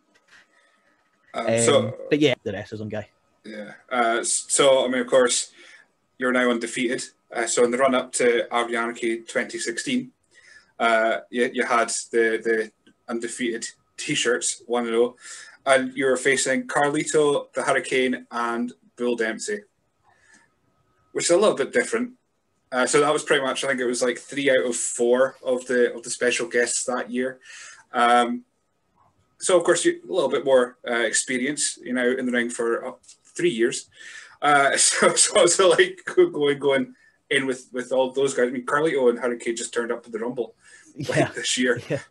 S1: Um,
S2: Um,
S1: so,
S2: but yeah, the rest is on guy.
S1: Yeah. Uh, so, I mean, of course, you're now undefeated. Uh, so, in the run up to Argy Anarchy twenty sixteen, uh, you, you had the, the undefeated T-shirts, one and oh, and you were facing Carlito, the Hurricane, and Bull Dempsey, which is a little bit different. Uh, so that was pretty much, I think it was like three out of four of the of the special guests that year. Um, so of course, you a little bit more uh, experience, you know, in the ring for uh, three years. Uh, so so so like going going in with with all those guys. I mean, Carlito and Hurricane just turned up to the Rumble like,
S2: yeah.
S1: this year.
S2: Yeah.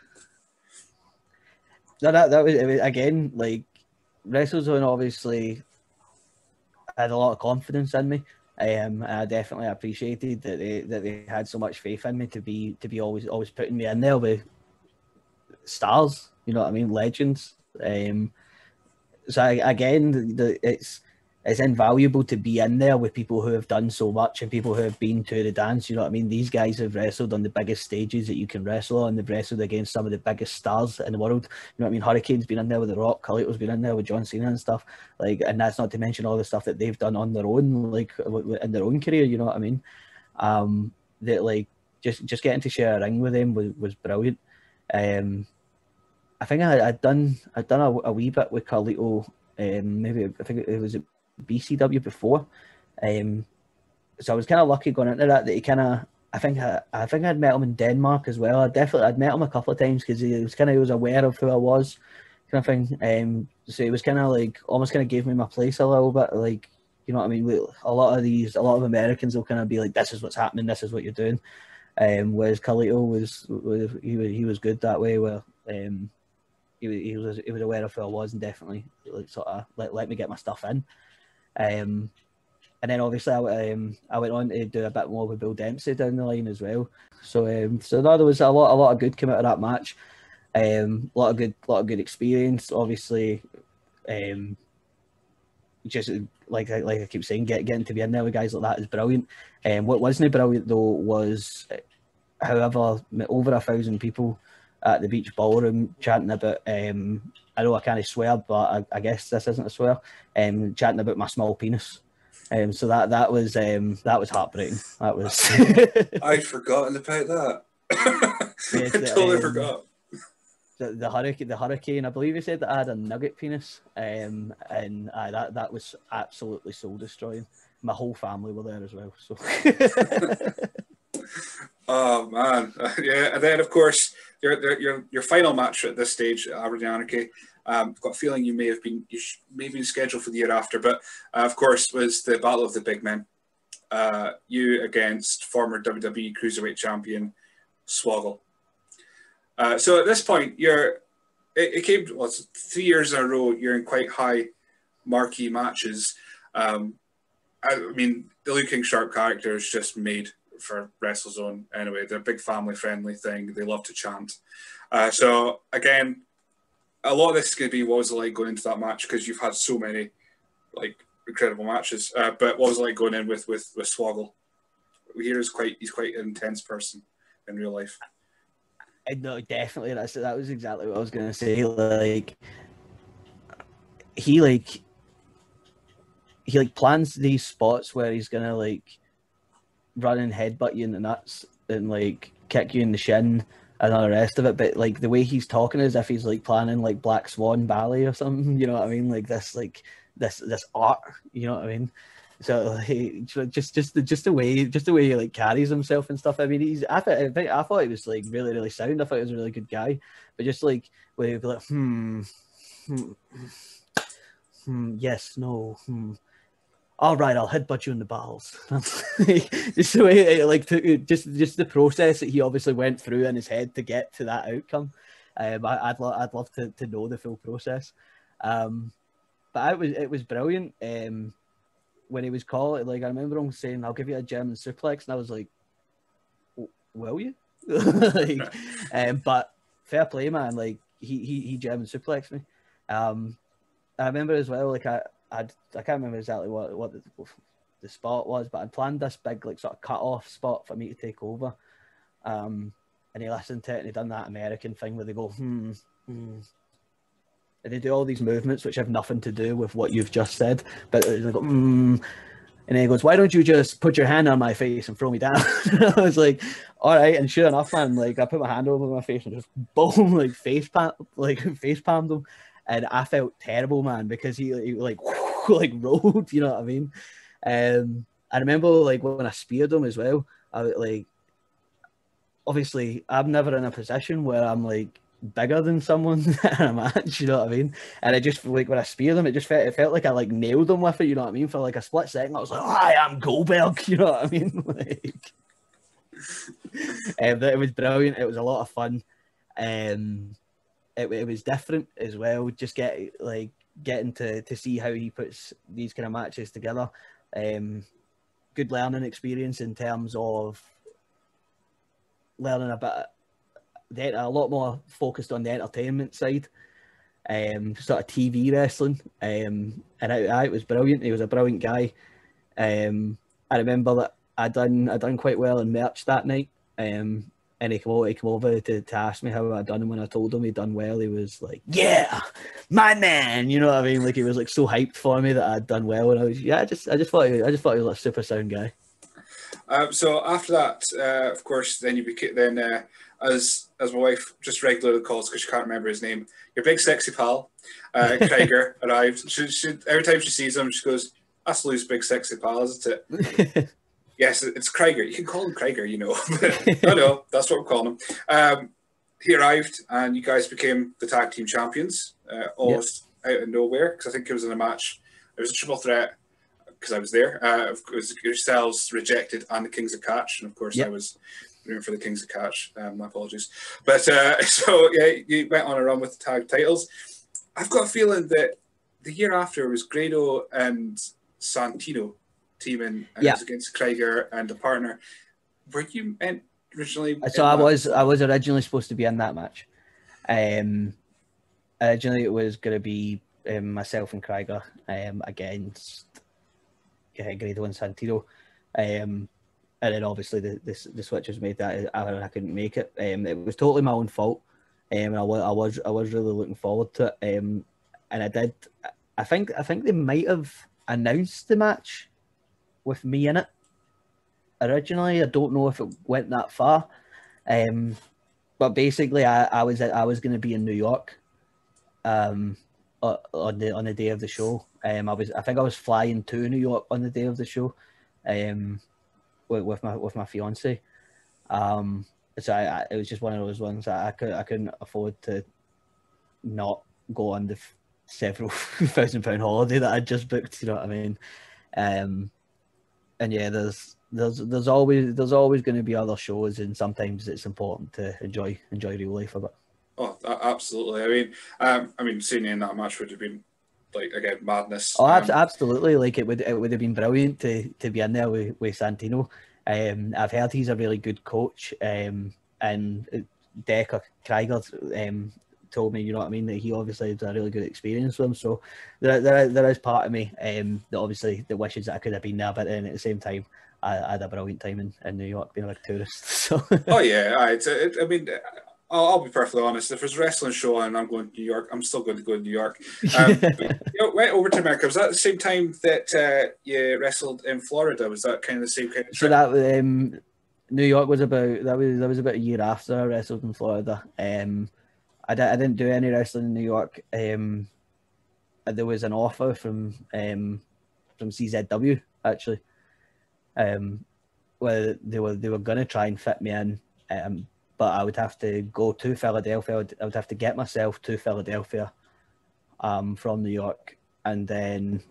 S2: No, that that was, it was again, like, WrestleZone obviously had a lot of confidence in me. Um, I definitely appreciated that they that they had so much faith in me to be to be always always putting me in there with stars. You know what I mean, legends. Um, so I, again, the, the, it's it's invaluable to be in there with people who have done so much and people who have been to the dance. You know what I mean? These guys have wrestled on the biggest stages that you can wrestle on. They've wrestled against some of the biggest stars in the world. You know what I mean? Hurricane's been in there with The Rock. Carlito's been in there with John Cena and stuff. Like, and that's not to mention all the stuff that they've done on their own, like in their own career. You know what I mean? Um, that like just just getting to share a ring with them was was brilliant. Um, I think I, I'd done I'd done a, a wee bit with Carlito. Um, maybe I think it was B C W before, um, so I was kind of lucky going into that. That he kind of, I think I, I think I'd met him in Denmark as well. I definitely I'd met him a couple of times because he was kind of he was aware of who I was, kind of thing. Um, so he was kind of like almost kind of gave me my place a little bit. Like, you know what I mean? A lot of these, a lot of Americans will kind of be like, "This is what's happening. This is what you're doing." Um, whereas Carlito was, was he was he was good that way. Where um. He, he was he was aware of who I was and definitely like sort of let, let me get my stuff in. Um, and then obviously I, um, I went on to do a bit more with Bill Dempsey down the line as well. So um, so no, there was a lot a lot of good came out of that match. Um, a lot of good lot of good experience. Obviously, um, just like like I keep saying, get, getting to be in there with guys like that is brilliant. And um, what wasn't brilliant though was however, over a thousand people at the beach ballroom chanting about, um, I know I can't swear, but I, I guess this isn't a swear, um, chanting about my small penis. Um, so that that was um, that was heartbreaking. That was.
S1: I'd forgotten about that.
S2: Yeah,
S1: I
S2: the,
S1: totally
S2: um,
S1: forgot.
S2: The, the hurricane, the hurricane. I believe he said that I had a nugget penis, um, and uh, that that was absolutely soul destroying. My whole family were there as well. So.
S1: Oh man, uh, yeah, and then of course your your your final match at this stage, Aberdeen Anarchy. Um, I've got a feeling you may have been you sh- may have been scheduled for the year after, but uh, of course was the Battle of the Big Men. Uh, you against former W W E Cruiserweight Champion Swoggle. Uh, so at this point, you're it, it came well, it's three years in a row. You're in quite high marquee matches. Um, I, I mean, the Luke King Sharp character is just made for WrestleZone anyway. They're a big family friendly thing. They love to chant. Uh, so again, a lot of this is going to be what was it like going into that match, because you've had so many like incredible matches. Uh, but what was it like going in with with with Swoggle? We hear he's quite he's quite an intense person in real life.
S2: I know, definitely. That's that was exactly what I was going to say. Like he like he like plans these spots where he's gonna like run and headbutt you in the nuts and like kick you in the shin and all the rest of it, but like the way he's talking as if he's like planning like Black Swan ballet or something, you know what I mean? Like this, like this, this art, you know what I mean? So like, just, just the, just the way, just the way he like carries himself and stuff. I mean, he's, I thought, I think, I thought he was like really, really sound. I thought he was a really good guy, but just like where he'd be like, hmm, hmm, hmm yes, no, hmm. All right, I'll headbutt you in the balls. Just the way, like, to, just just the process that he obviously went through in his head to get to that outcome. Um, I, I'd lo- I'd love to, to know the full process. Um, but it was it was brilliant. Um, when he was calling, like I remember him saying, "I'll give you a German suplex," and I was like, "Will you?" like, um, but fair play, man. Like he he he German suplexed me. Um, I remember as well, like I. I'd, I can't remember exactly what, what the, the spot was, but I'd planned this big like sort of cut off spot for me to take over. Um, and he listened to it and he done that American thing where they go, hmm, hmm. And they do all these movements which have nothing to do with what you've just said. But they go, hmm. And then he goes, why don't you just put your hand on my face and throw me down? I was like, all right. And sure enough, man, like I put my hand over my face and just boom, like face palm, like face palmed him. And I felt terrible, man, because he, he like like rolled, you know what I mean? Um, I remember like when I speared him as well. I like obviously I'm never in a position where I'm like bigger than someone in a match, you know what I mean? And I just like when I speared him, it just felt it felt like I like nailed him with it, you know what I mean? For like a split second, I was like, "Hi, I'm Goldberg," you know what I mean? Like, um, it was brilliant. It was a lot of fun. Um. It, it was different as well. Just get like getting to, to see how he puts these kind of matches together. Um, good learning experience in terms of learning a bit, a lot more focused on the entertainment side, um, sort of T V wrestling. Um, and it, it was brilliant. He was a brilliant guy. Um, I remember that I done I done quite well in merch that night. Um, And he came over, he came over to, to ask me how I'd done, and when I told him he'd done well, he was like, "Yeah, my man," you know what I mean? Like he was like so hyped for me that I'd done well, and I was, yeah, I just, I just thought, he, I just thought he was like a super sound guy.
S1: Um, so after that, uh, of course, then you became then uh, as as my wife just regularly calls because she can't remember his name. Your big sexy pal, uh, Krieger, arrived. She, she, every time she sees him, she goes, "That's Lou's big sexy pal, isn't it?" Yes, it's Krieger. You can call him Krieger, you know. no, no, that's what we're calling him. Um, he arrived, and you guys became the tag team champions, uh, almost yep. out of nowhere, because I think it was in a match. It was a triple threat, because I was there. Uh, it was yourselves, Rejected, and the Kings of Catch, and of course yep. I was rooting for the Kings of Catch. Um, my apologies. But uh, so, yeah, you went on a run with the tag titles. I've got a feeling that the year after was Grado and Santino teaming, and yeah. it was against Krieger and a partner. Were you meant originally?
S2: So I was, I was originally supposed to be in that match. Um, originally it was going to be um, myself and Krieger um, against uh, Grado and Santino. Um, and then obviously the, the the switch was made that I, I couldn't make it. Um, it was totally my own fault. Um, and I was I was I was really looking forward to it. Um, and I did. I think I think they might have announced the match with me in it originally. I don't know if it went that far. Um, but basically, I, I was I was going to be in New York. Um, on the on the day of the show. Um, I was I think I was flying to New York on the day of the show. Um, with, with my with my fiance. Um, so I, I, it was just one of those ones that I could I couldn't afford to not go on the f- several thousand pound holiday that I just booked. You know what I mean? Um, and yeah, there's there's there's always there's always going to be other shows, and sometimes it's important to enjoy enjoy real life a bit.
S1: Oh, absolutely. I mean, um, I mean, seeing you in that match would have been like again madness.
S2: Oh,
S1: Um,
S2: absolutely! Like it would it would have been brilliant to to be in there with, with Santino. Um, I've heard he's a really good coach. Um, and Decker Krieger um told me, you know what I mean, that he obviously had a really good experience with him. So there there there is part of me um that obviously that wishes that I could have been there, but then at the same time, I, I had a brilliant time in, in New York being like a tourist. So
S1: oh yeah, I, it, it, I mean. I'll, I'll be perfectly honest. If there's a wrestling show and I'm going to New York, I'm still going to go to New York. Um, but, you know, went over to America. Was that the same time that uh, you wrestled in Florida? Was that kind of the same kind of trip?
S2: So that um, New York was about that was that was about a year after I wrestled in Florida. Um, I, di- I didn't do any wrestling in New York. Um, there was an offer from um, from C Z W actually, um, where they were they were going to try and fit me in. Um, but I would have to go to Philadelphia. I would, I would have to get myself to Philadelphia um, from New York. And then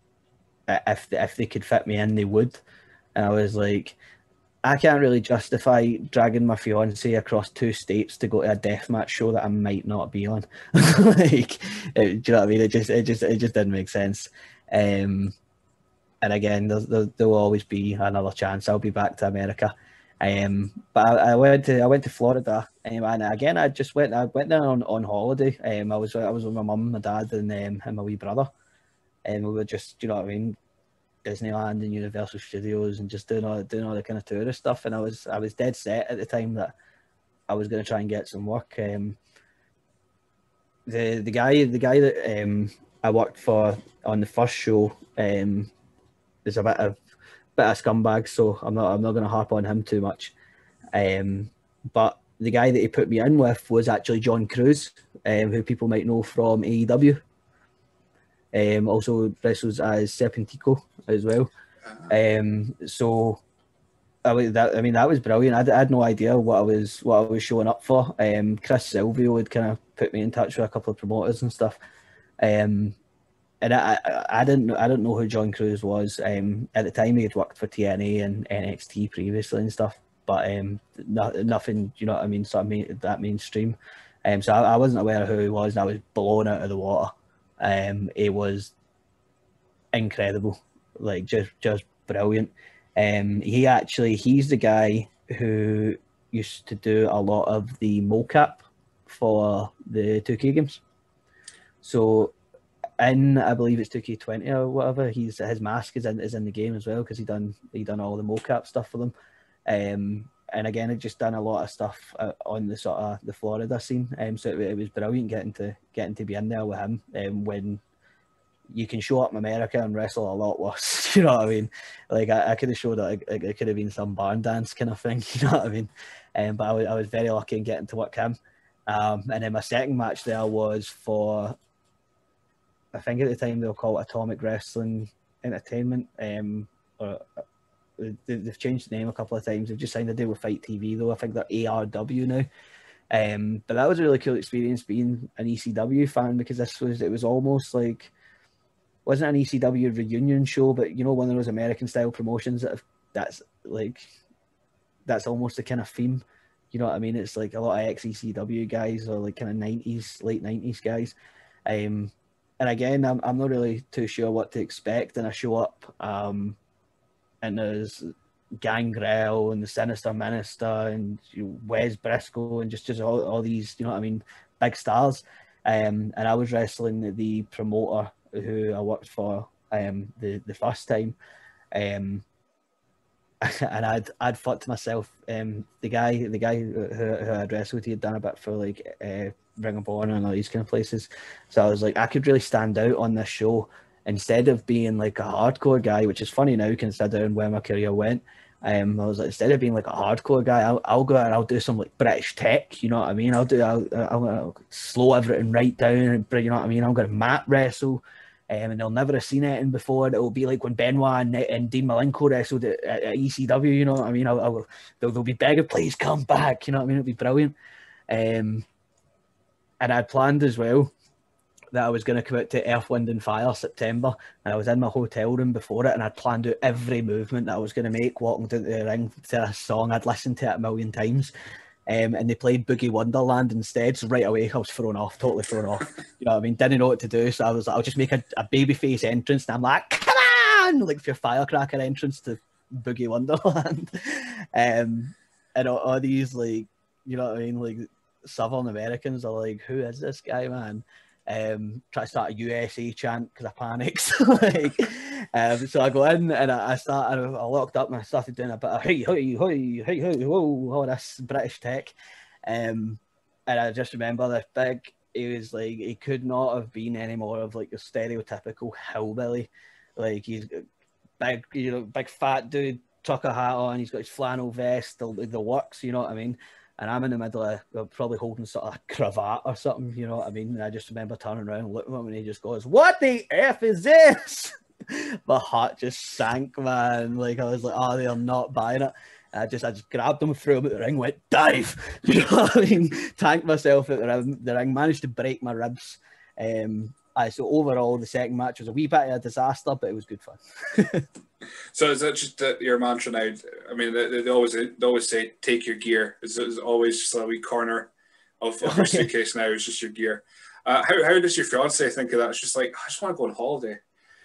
S2: if, if they could fit me in, they would. And I was like, I can't really justify dragging my fiance across two states to go to a deathmatch show that I might not be on. Like, it, do you know what I mean? It just, it just, it just didn't make sense. Um, and again, there, there, there will always be another chance. I'll be back to America. Um, but I, I went to I went to Florida, um, and again I just went I went there on, on holiday. Um, I was I was with my mum, my dad, and um, and my wee brother, and we were just, you know what I mean, Disneyland and Universal Studios, and just doing all doing all the kind of tourist stuff. And I was I was dead set at the time that I was going to try and get some work. Um, the the guy the guy that um I worked for on the first show um is a bit of bit of scumbag, so I'm not I'm not going to harp on him too much. Um, but the guy that he put me in with was actually John Cruz, um, who people might know from A E W. Um, also wrestles as Serpentico as well. Um, so I was that I mean that was brilliant. I, I had no idea what I was what I was showing up for. Um, Chris Silvio had kind of put me in touch with a couple of promoters and stuff. Um, And I, I, I didn't I didn't know who John Cruz was. Um, at the time, he had worked for T N A and N X T previously and stuff, but um, no, nothing. You know what I mean? Sort of main, that mainstream. Um, so I, I wasn't aware of who he was, and I was blown out of the water. Um, it was incredible, like just just brilliant. Um, he actually he's the guy who used to do a lot of the mocap for the two K games. So. In I believe it's two K twenty or whatever, he's his mask is in is in the game as well, because he done he done all the mocap stuff for them. Um, and again, he just done a lot of stuff uh, on the sort of the Florida scene. Um, so it, it was brilliant getting to getting to be in there with him. Um, when you can show up in America and wrestle a lot worse, you know what I mean? Like I, I could have showed that it, it could have been some barn dance kind of thing, you know what I mean? Um, but I was I was very lucky in getting to work him. Um, and then my second match there was for. I think at the time they were called Atomic Wrestling Entertainment. Um, or they've changed the name a couple of times. They've just signed a deal with Fight T V though. I think they're A R W now. Um, but that was a really cool experience being an E C W fan, because this was it was almost like wasn't an E C W reunion show, but you know, one of those American style promotions that have, that's like that's almost the kind of theme. You know what I mean? It's like a lot of ex-E C W guys or like kind of nineties, late nineties guys. Um, And again, I'm I'm not really too sure what to expect. And I show up, um, and there's Gangrel and the Sinister Minister and you know, Wes Briscoe and just, just all, all these, you know what I mean, big stars. Um, and I was wrestling the promoter who I worked for um, the, the first time. Um, and I'd I'd thought to myself, um, the guy the guy who, who I'd wrestled, he had done a bit for like uh, Ring of Honor and all these kind of places. So I was like, I could really stand out on this show instead of being like a hardcore guy, which is funny now considering where my career went. Um, I was like, instead of being like a hardcore guy, I'll, I'll go out and I'll do some like British tech, you know what I mean? I'll do, I'll, I'll, I'll slow everything right down, and you know what I mean? I'm going to mat wrestle, um, and they'll never have seen anything before. It'll be like when Benoit and, and Dean Malenko wrestled at, at, at E C W, you know what I mean? I'll, I'll, they'll, they'll be begging, please come back, you know what I mean? It'll be brilliant. Um, and I'd planned as well that I was going to come out to Earth, Wind and Fire September, and I was in my hotel room before it, and I'd planned out every movement that I was going to make walking down to the ring to a song. I'd listened to it a million times, um, and they played Boogie Wonderland instead, so right away I was thrown off, totally thrown off. You know what I mean? Didn't know what to do, so I was like, I'll just make a, a babyface entrance, and I'm like, come on! Like for your firecracker entrance to Boogie Wonderland. um, and all, all these, like, you know what I mean, like Southern Americans are like, who is this guy, man? Um, try to start a U S A chant because I panicked. like, um, so I go in and I, I start. I locked up and I started doing a bit of hey, hey, hey, hey, hey, whoa, all this British tech. Um, and I just remember this big. He was like, he could not have been any more of like a stereotypical hillbilly. Like he's big, you know, big fat dude, trucker hat on. He's got his flannel vest, the, the works. You know what I mean? And I'm in the middle of uh, probably holding sort of a cravat or something, you know what I mean? And I just remember turning around and looking at him, and he just goes, "What the F is this?" My heart just sank, man. Like, I was like, oh, they are not buying it. And I just I just grabbed him, threw him at the ring, went, dive. You know what I mean? Tanked myself at the ring, the ring, managed to break my ribs. Um, I, so overall, the second match was a wee bit of a disaster, but it was good fun.
S1: So is that just uh, your mantra now? I mean, they, they always they always say take your gear. Is it always just a wee corner of, of your suitcase now? It's just your gear. Uh, how how does your fiance think of that? It's just like, I just want to go on holiday.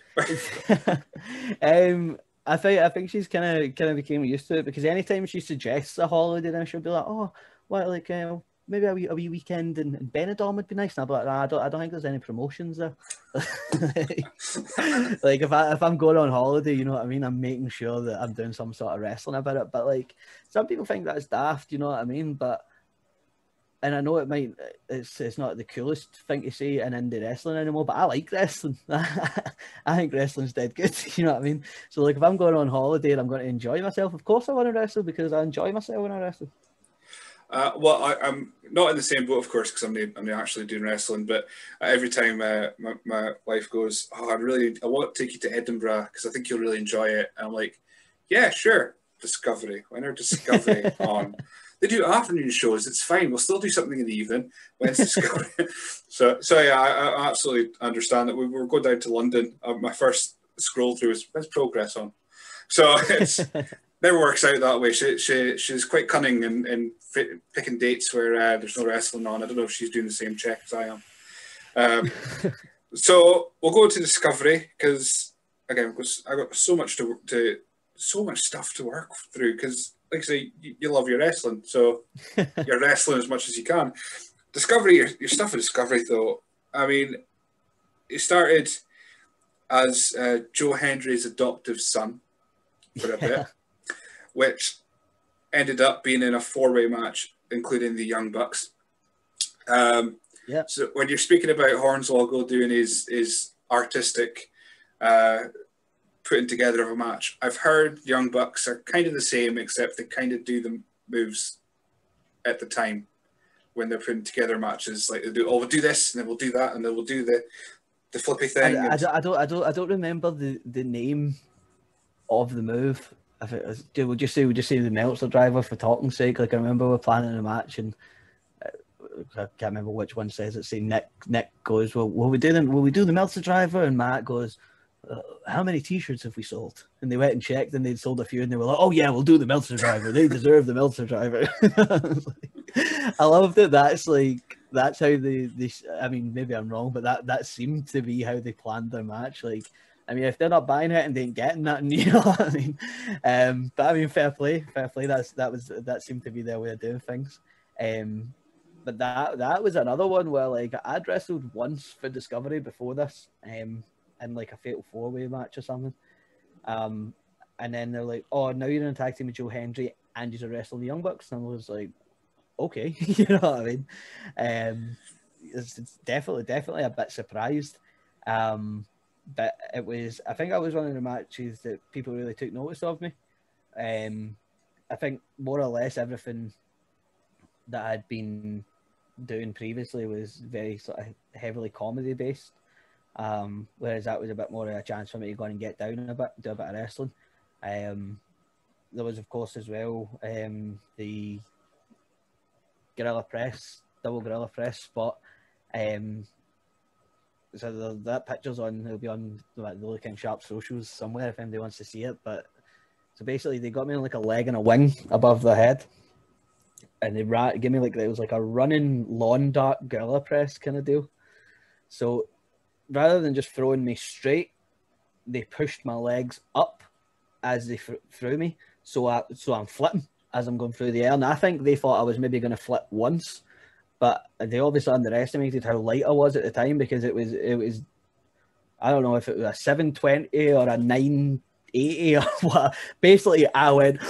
S2: um, I think I think she's kind of kind of became used to it, because anytime she suggests a holiday, then she'll be like, oh, what, like uh, maybe a wee, a wee weekend in, in Benidorm would be nice. And I'll be like, nah, I don't I don't think there's any promotions there. Like if I if I'm going on holiday, you know what I mean, I'm making sure that I'm doing some sort of wrestling about it. But like, some people think that's daft, you know what I mean? But and I know it might it's it's not the coolest thing to say in indie wrestling anymore, but I like wrestling. I think wrestling's dead good, you know what I mean? So like, if I'm going on holiday and I'm going to enjoy myself, of course I want to wrestle, because I enjoy myself when I wrestle.
S1: Uh, well, I, I'm not in the same boat, of course, because I'm not, I'm not actually doing wrestling. But uh, every time uh, my, my wife goes, "Oh, I really, I want to take you to Edinburgh because I think you'll really enjoy it," and I'm like, "Yeah, sure." Discovery, when are Discovery on? They do afternoon shows. It's fine. We'll still do something in the evening. When's Discovery? so, so yeah, I, I absolutely understand that. We were going down to London. Uh, my first scroll through was, "When's Progress on?" So it's. Never works out that way. She she she's quite cunning in, in fit, picking dates where uh, there's no wrestling on. I don't know if she's doing the same check as I am. Um, so we'll go to Discovery, because again, because I got so much to to so much stuff to work through. Because like I say, you, you love your wrestling, so you're wrestling as much as you can. Discovery, your, your stuff at Discovery, though. I mean, it started as uh, Joe Hendry's adoptive son for a
S2: Yeah.
S1: bit, which ended up being in a four-way match, including the Young Bucks. Um,
S2: Yeah.
S1: So when you're speaking about Hornswoggle doing his his artistic uh, putting together of a match, I've heard Young Bucks are kind of the same, except they kind of do the moves at the time when they're putting together matches. Like they do, oh, we'll do this, and then we'll do that, and then we'll do the the flippy thing.
S2: I, I,
S1: and...
S2: don't, I don't I don't I don't remember the, the name of the move. If it was, we'll just say we'll just say the Meltzer driver for talking's sake. Like I remember we're planning a match, and uh, I can't remember which one says it. Say Nick Nick goes, well, will we do them? Will we do the Meltzer driver? And Matt goes, uh, how many T-shirts have we sold? And they went and checked, and they'd sold a few, and they were like, oh yeah, we'll do the Meltzer driver. They deserve the Meltzer driver. I, I love that. That's like that's how they, they. I mean, maybe I'm wrong, but that that seemed to be how they planned their match. Like. I mean, if they're not buying it and they ain't getting nothing, you know what I mean? Um, but I mean, fair play, fair play. That's that was that seemed to be their way of doing things. Um, but that that was another one where like I'd wrestled once for Discovery before this, um, in like a fatal four way match or something. Um, and then they're like, "Oh, now you're in a tag team with Joe Hendry, and you're wrestling the Young Bucks." And I was like, "Okay," you know what I mean? Um, it's, it's definitely, definitely a bit surprised. Um, but it was, I think, I was one of the matches that people really took notice of me. Um, I think more or less everything that I'd been doing previously was very sort of heavily comedy based. Um, whereas that was a bit more of a chance for me to go and get down a bit, do a bit of wrestling. Um, there was, of course, as well, um, the Gorilla Press, double Gorilla Press spot. Um, so the, that picture's on, it'll be on the, the Looking Sharp socials somewhere if anybody wants to see it. But so basically, they got me on like a leg and a wing above the head, and they ra- gave me like, it was like a running lawn dart Gorilla Press kind of deal. So rather than just throwing me straight, they pushed my legs up as they th- threw me. So, I, so I'm flipping as I'm going through the air. And I think they thought I was maybe going to flip once, but they obviously underestimated how light I was at the time, because it was, it was, I don't know if it was a seven twenty or a nine eighty or what. Basically, I went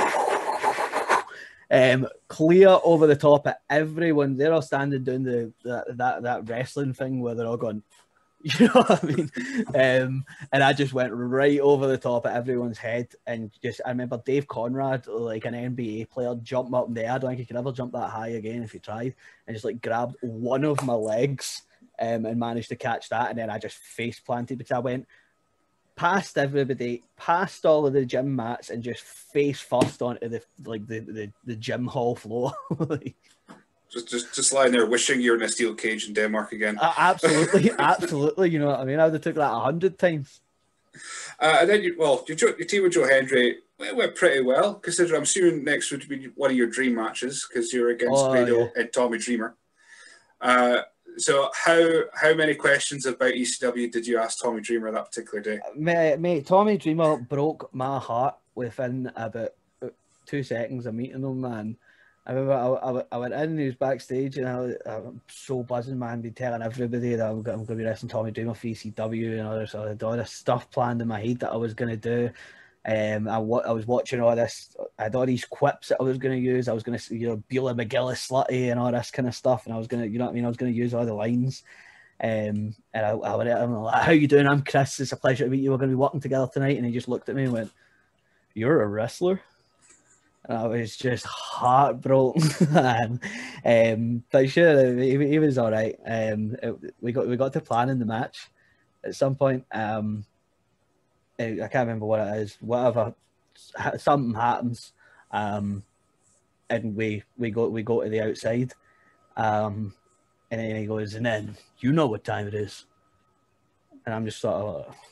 S2: um, clear over the top of everyone. They're all standing doing the, the that, that wrestling thing where they're all going, you know what I mean? Um, and I just went right over the top of everyone's head. And just, I remember Dave Conrad, like an N B A player, jumped up in the air. I don't think he could ever jump that high again if he tried. And just like grabbed one of my legs um, and managed to catch that. And then I just face planted, because I went past everybody, past all of the gym mats, and just face first onto the like the, the, the gym hall floor. like,
S1: Just, just, just lying there wishing you're in a steel cage in Denmark again.
S2: Uh, absolutely, absolutely. You know what I mean? I would have took that a hundred times.
S1: Uh, and then, you, well, your, your team with Joe Hendry it went pretty well. Considering I'm assuming next would be one of your dream matches, because you're against
S2: Oh,
S1: Grado
S2: yeah.
S1: and Tommy Dreamer. Uh, so how how many questions about E C W did you ask Tommy Dreamer that particular day?
S2: Mate, mate, Tommy Dreamer broke my heart within about two seconds of meeting him, man. I remember I, I, I went in and he was backstage, and I was, I'm so buzzing, man. Been telling everybody that I'm, I'm going to be wrestling Tommy Dreamer for E C W and all this, all this stuff planned in my head that I was going to do. Um, I, I was watching all this. I had all these quips that I was going to use. I was going to, you know, Beulah McGillis slutty and all this kind of stuff. And I was going to, you know what I mean? I was going to use all the lines. Um, and I, I went, I'm like, how you doing? I'm Chris. It's a pleasure to meet you. We're going to be working together tonight. And he just looked at me and went, "You're a wrestler?" And I was just heartbroken. um, but sure, he, he was all right. Um, it, we got we got to planning the match at some point. Um, I can't remember what it is. Whatever, something happens, um, and we we go we go to the outside, um, and then he goes, and then you know what time it is, and I'm just sort of like,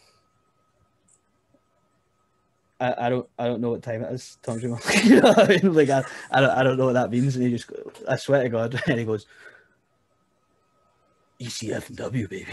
S2: I, I don't I don't know what time it is, Tom Dreamer. You know what I mean? Like I, I don't I don't know what that means, and he just, I swear to God, and he goes, E C F and W, baby.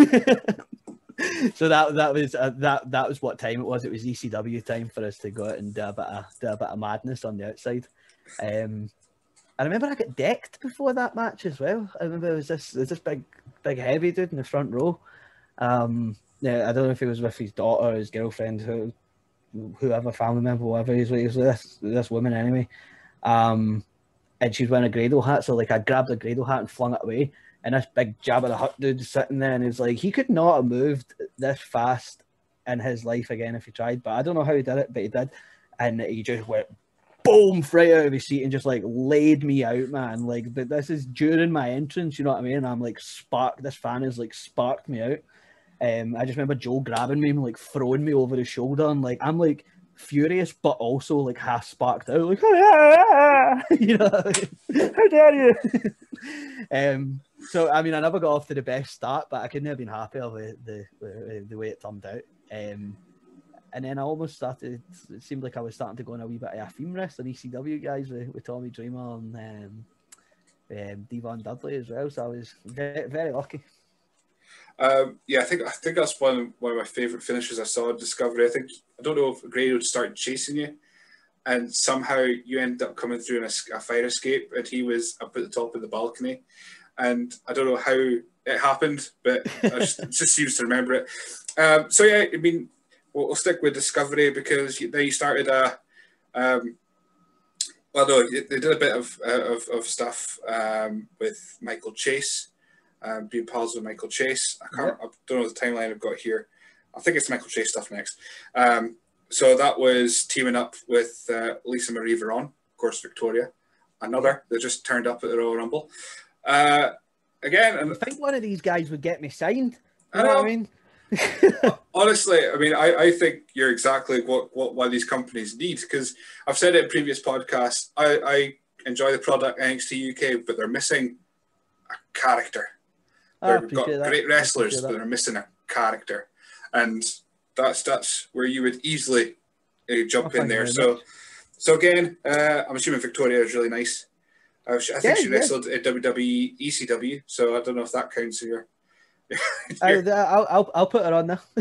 S2: So that that was uh, that that was what time it was. It was E C W time for us to go out and do a bit of do a bit of madness on the outside. Um, I remember I got decked before that match as well. I remember it was this there was this big big heavy dude in the front row. Um, yeah, I don't know if he was with his daughter, his girlfriend, who, whoever, family member, whatever. He was, he was with this this woman anyway. Um, and she's wearing a Grado hat, so like I grabbed the Grado hat and flung it away. And this big Jabba the Hutt dude sitting there, and he's like, he could not have moved this fast in his life again if he tried. But I don't know how he did it, but he did. And he just went boom, right out of his seat and just like laid me out, man. Like, but this is during my entrance, you know what I mean? And I'm like sparked. This fan has like sparked me out. Um, I just remember Joe grabbing me and like throwing me over his shoulder, and like I'm like furious, but also like half sparked out, like you know, how dare you? um. So, I mean, I never got off to the best start, but I couldn't have been happier with the, the, the way it turned out. Um, and then I almost started, it seemed like I was starting to go on a wee bit of a theme wrestling E C W guys with, with Tommy Dreamer and um, um, Devon Dudley as well. So I was very, very lucky.
S1: Um, yeah, I think I think that's one of, one of my favourite finishes I saw in Discovery. I think, I don't know if Grado started chasing you, and somehow you ended up coming through in a, a fire escape, and he was up at the top of the balcony. And I don't know how it happened, but I just, just seems to remember it. Um, so yeah, I mean, we'll, we'll stick with Discovery because you, they started a. Um, well, no, they did a bit of of, of stuff um, with Michael Chase, um, being pals with Michael Chase. I can't. Yep. I don't know the timeline I've got here. I think it's Michael Chase stuff next. Um, so that was teaming up with uh, Lisa Marie Veron, of course, Victoria, another that just turned up at the Royal Rumble. Uh, again, and
S2: I think one of these guys would get me signed. You know, know what I mean?
S1: Honestly, I mean, I, I think you're exactly what, what what these companies need, because I've said it in previous podcasts. I, I enjoy the product N X T U K, but they're missing a character. They've got that. Great wrestlers, but they're missing a character. And that's that's where you would easily uh, jump oh, in there. So, much. so again, uh, I'm assuming Victoria is really nice. Uh, she, I think yeah, she wrestled yeah. at W W E E C W, so I don't know if that counts in your.
S2: I, I'll, I'll I'll put her on there.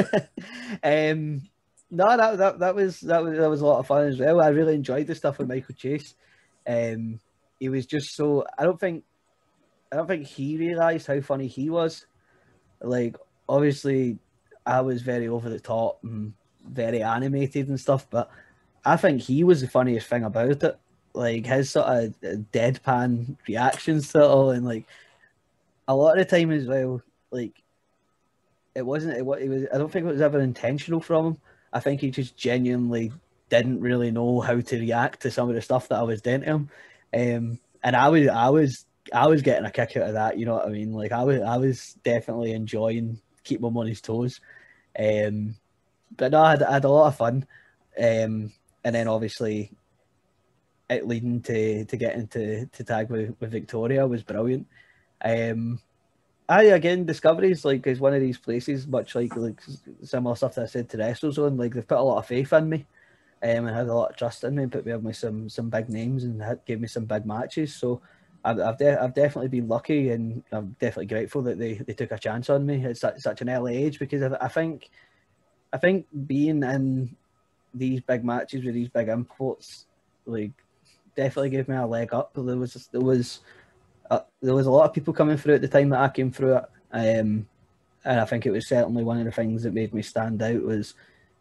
S2: um, no, that, that that was that was that was a lot of fun as well. I really enjoyed the stuff with Michael Chase. Um, he was just so. I don't think, I don't think he realised how funny he was. Like, obviously, I was very over the top and very animated and stuff, but I think he was the funniest thing about it. Like, his sort of deadpan reactions to it all, and like a lot of the time as well, like it wasn't it, it was I don't think it was ever intentional from him. I think he just genuinely didn't really know how to react to some of the stuff that I was doing to him. Um, and I was I was I was getting a kick out of that, you know what I mean? Like I was I was definitely enjoying keeping him on his toes. Um, but no, I had, I had a lot of fun. Um, and then obviously it leading to to getting to, to tag with, with Victoria was brilliant. Um, I again Discovery's like is one of these places, much like like similar stuff that I said to WrestleZone. Like they've put a lot of faith in me, um, and had a lot of trust in me, put me up with some some big names and had, gave me some big matches. So I've I've, de- I've definitely been lucky, and I'm definitely grateful that they, they took a chance on me at such, such an early age, because I, I think I think being in these big matches with these big imports like definitely gave me a leg up. There was there was. Uh, there was a lot of people coming through at the time that I came through it, um, and I think it was certainly one of the things that made me stand out was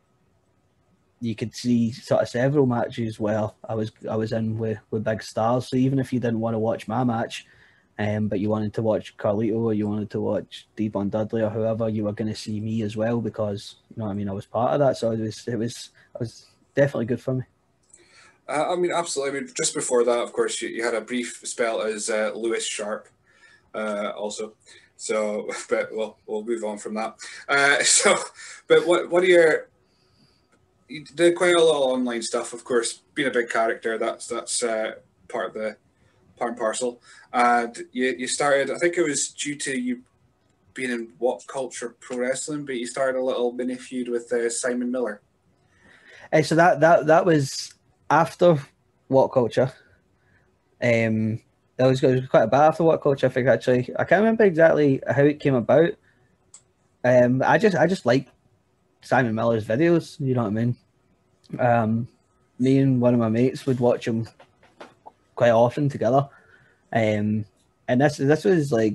S2: you could see sort of several matches where I was I was in with, with big stars. So even if you didn't want to watch my match, um, but you wanted to watch Carlito or you wanted to watch D-Von Dudley or whoever, you were going to see me as well, because you know what I mean, I was part of that. So it was it was it was definitely good for me.
S1: Uh, I mean, absolutely. I mean, just before that, of course, you, you had a brief spell as uh, Lewis Sharp, uh, also. So, but we'll we'll move on from that. Uh, so, but what what are your? You did quite a lot of online stuff, of course. Being a big character, that's that's uh, part of the part and parcel. And you you started. I think it was due to you being in What Culture Pro Wrestling, but you started a little mini feud with uh, Simon Miller.
S2: Uh, so that that that was. After What Culture, um, that was, it was quite a bit after What Culture, I think, actually. I can't remember exactly how it came about. Um, I just I just like Simon Miller's videos, you know what I mean? Um, me and one of my mates would watch them quite often together. Um, and this this was like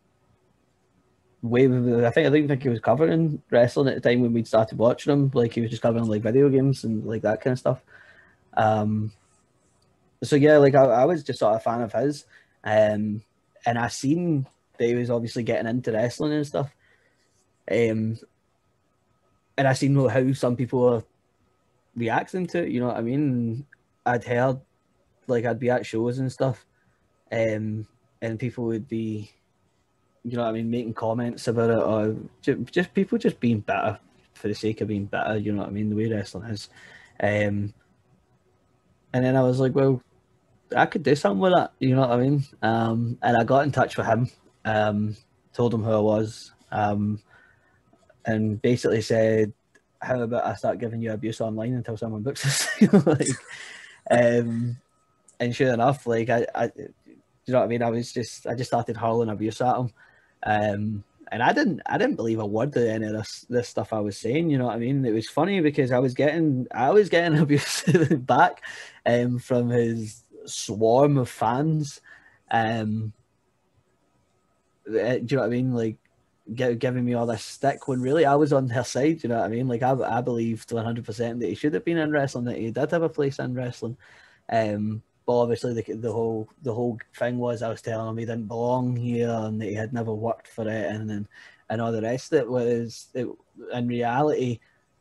S2: way I think I didn't think he was covering wrestling at the time when we'd started watching him. Like he was just covering like video games and like that kind of stuff. Um, so yeah, like I, I was just sort of a fan of his, um, and I seen that he was obviously getting into wrestling and stuff, um, and I seen how some people were reacting to it. You know what I mean? And I'd heard like I'd be at shows and stuff, um, and people would be, you know what I mean, making comments about it, or just, just people just being better for the sake of being better. You know what I mean? The way wrestling is. Um, And then I was like, well, I could do something with that, you know what I mean? Um, and I got in touch with him, um, told him who I was, um, and basically said, how about I start giving you abuse online until someone books us? like, um, and sure enough, like, I, I, you know what I mean? I was just, I just started hurling abuse at him. Um, and I didn't, I didn't believe a word of any of this, this stuff I was saying. You know what I mean? It was funny because I was getting, I was getting abuse back, um, from his swarm of fans. Um, do you know what I mean? Like, gi- giving me all this stick when really I was on her side. You know what I mean? Like I, I believed one hundred percent that he should have been in wrestling, that he did have a place in wrestling. Um, but obviously the the whole the whole thing was I was telling him he didn't belong here and that he had never worked for it and and, and all the rest of it. Was it, in reality,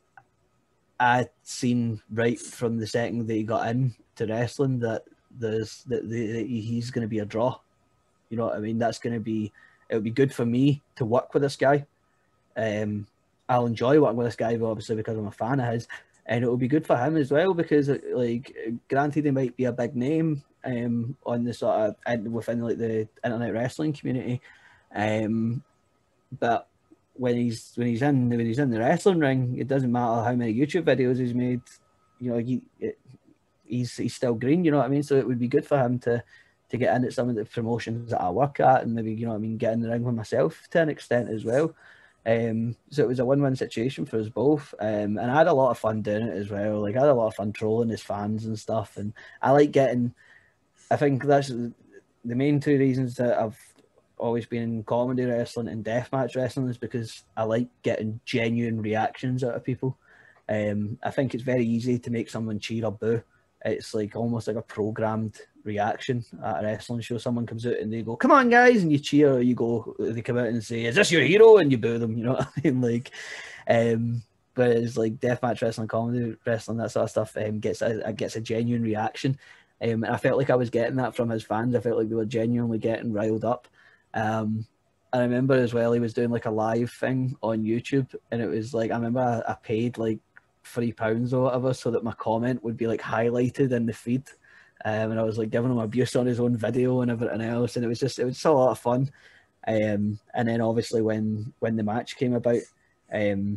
S2: I'd seen right from the second that he got into wrestling that there's that, that he's going to be a draw. You know what I mean? That's going to be, it would be good for me to work with this guy. Um, I'll enjoy working with this guy, obviously, because I'm a fan of his. And it will be good for him as well because, like, granted, he might be a big name um, on the sort of, within, like, the internet wrestling community. Um, but when he's when he's in when he's in the wrestling ring, it doesn't matter how many YouTube videos he's made. You know, he it, he's he's still green. You know what I mean? So it would be good for him to to get into some of the promotions that I work at, and maybe, you know what I mean, get in the ring with myself to an extent as well. Um, so it was a win-win situation for us both, um, and I had a lot of fun doing it as well. Like I had a lot of fun trolling his fans and stuff, and I like getting. I think that's the main two reasons that I've always been in comedy wrestling and deathmatch wrestling is because I like getting genuine reactions out of people. Um, I think it's very easy to make someone cheer or boo. It's like almost like a programmed reaction at a wrestling show. Someone comes out and they go, "Come on, guys," and you cheer, or you go, they come out and say, "Is this your hero?" and you boo them. You know what I mean? Like, um, but it's like deathmatch wrestling, comedy wrestling, that sort of stuff. Um, gets a gets a genuine reaction. Um, and I felt like I was getting that from his fans. I felt like they were genuinely getting riled up. Um, I remember as well, he was doing like a live thing on YouTube, and it was like, I remember I, I paid like three pounds or whatever so that my comment would be like highlighted in the feed. Um, and I was like giving him abuse on his own video and everything else. And it was just, it was just a lot of fun. Um, and then obviously when, when the match came about, um,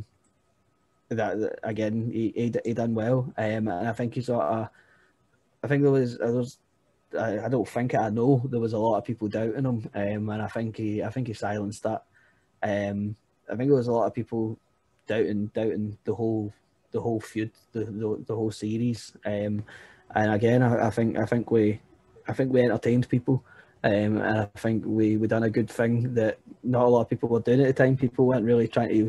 S2: that, that again, he, he, he done well. Um, and I think he sort of, I think there was, there was, I, I don't think it, I know there was a lot of people doubting him, um, and I think he, I think he silenced that. Um, I think there was a lot of people doubting, doubting the whole, the whole feud, the the, the whole series. Um, and again, I, I think, I think we, I think we entertained people, um, and I think we we done a good thing that not a lot of people were doing at the time. People weren't really trying to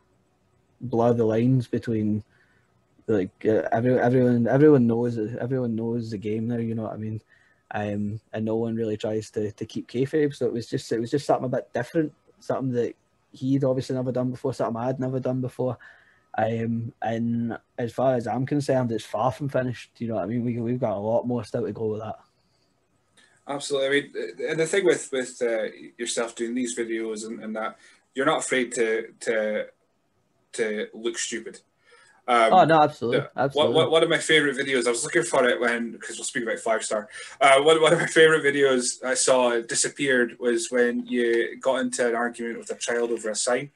S2: blur the lines between. Like uh, every, everyone, everyone knows everyone knows the game now. You know what I mean, um, and no one really tries to, to keep kayfabe. So it was just it was just something a bit different, something that he'd obviously never done before, something I'd never done before. Um, and as far as I'm concerned, it's far from finished. You know what I mean? We we've got a lot more still to go with that.
S1: Absolutely. I mean, and the thing with with uh, yourself doing these videos and, and that, you're not afraid to to to look stupid. Um,
S2: oh no, absolutely, absolutely.
S1: One, one of my favorite videos, I was looking for it when, because we'll speak about five star. Uh, one, one of my favorite videos I saw disappeared was when you got into an argument with a child over a sign.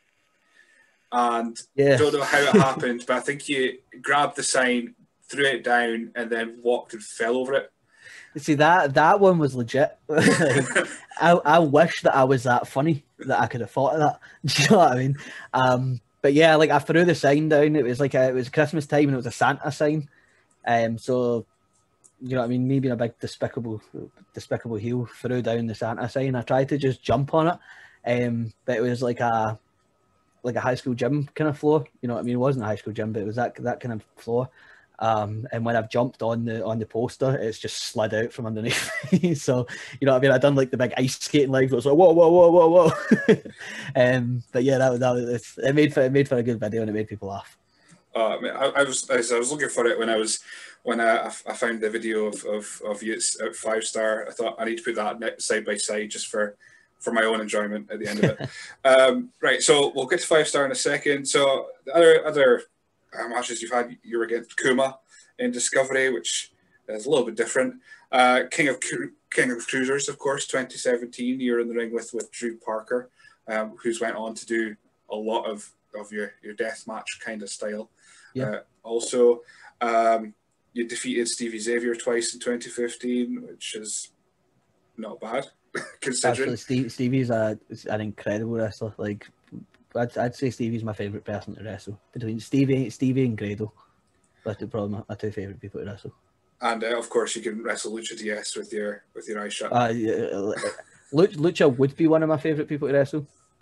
S1: And
S2: yeah.
S1: I don't know how it happened, but I think you grabbed the sign, threw it down, and then walked and fell over it.
S2: See, that that one was legit. Like, I, I wish that I was that funny that I could have thought of that. Do you know what I mean? Um, But yeah, like I threw the sign down. It was like a, it was Christmas time and it was a Santa sign. Um, so you know what I mean? Me being a big despicable, despicable heel, threw down the Santa sign. I tried to just jump on it, um, but it was like a like a high school gym kind of floor. You know what I mean? It wasn't a high school gym, but it was that that kind of floor. Um, and when I've jumped on the on the poster, it's just slid out from underneath me. So you know what I mean? I done like the big ice skating leg. It was like whoa, whoa, whoa, whoa, whoa. um, but yeah, that, that was it. Made for it made for a good video and it made people laugh.
S1: Uh, I, mean, I, I was I was looking for it when I was when I, I found the video of of, of you at five star. I thought I need to put that side by side just for for my own enjoyment at the end of it. um, right, so we'll get to five star in a second. So the other other. Uh, matches you've had, you were against Kuma in Discovery, which is a little bit different. Uh, King of King of Cruisers, of course, twenty seventeen. You're in the ring with with Drew Parker, um, who's went on to do a lot of of your your death match kind of style. Yeah. Uh, also, um, you defeated Stevie Xavier twice in twenty fifteen, which is not bad considering.
S2: Actually, Steve, Stevie's a, an incredible wrestler. Like. I'd, I'd say Stevie's my favourite person to wrestle. Between Stevie, Stevie and Grado, that's probably my, my two favourite people to wrestle.
S1: And uh, of course, you can wrestle Lucha D S with your with your eyes shut.
S2: Uh, yeah, Lucha would be one of my favourite people to wrestle,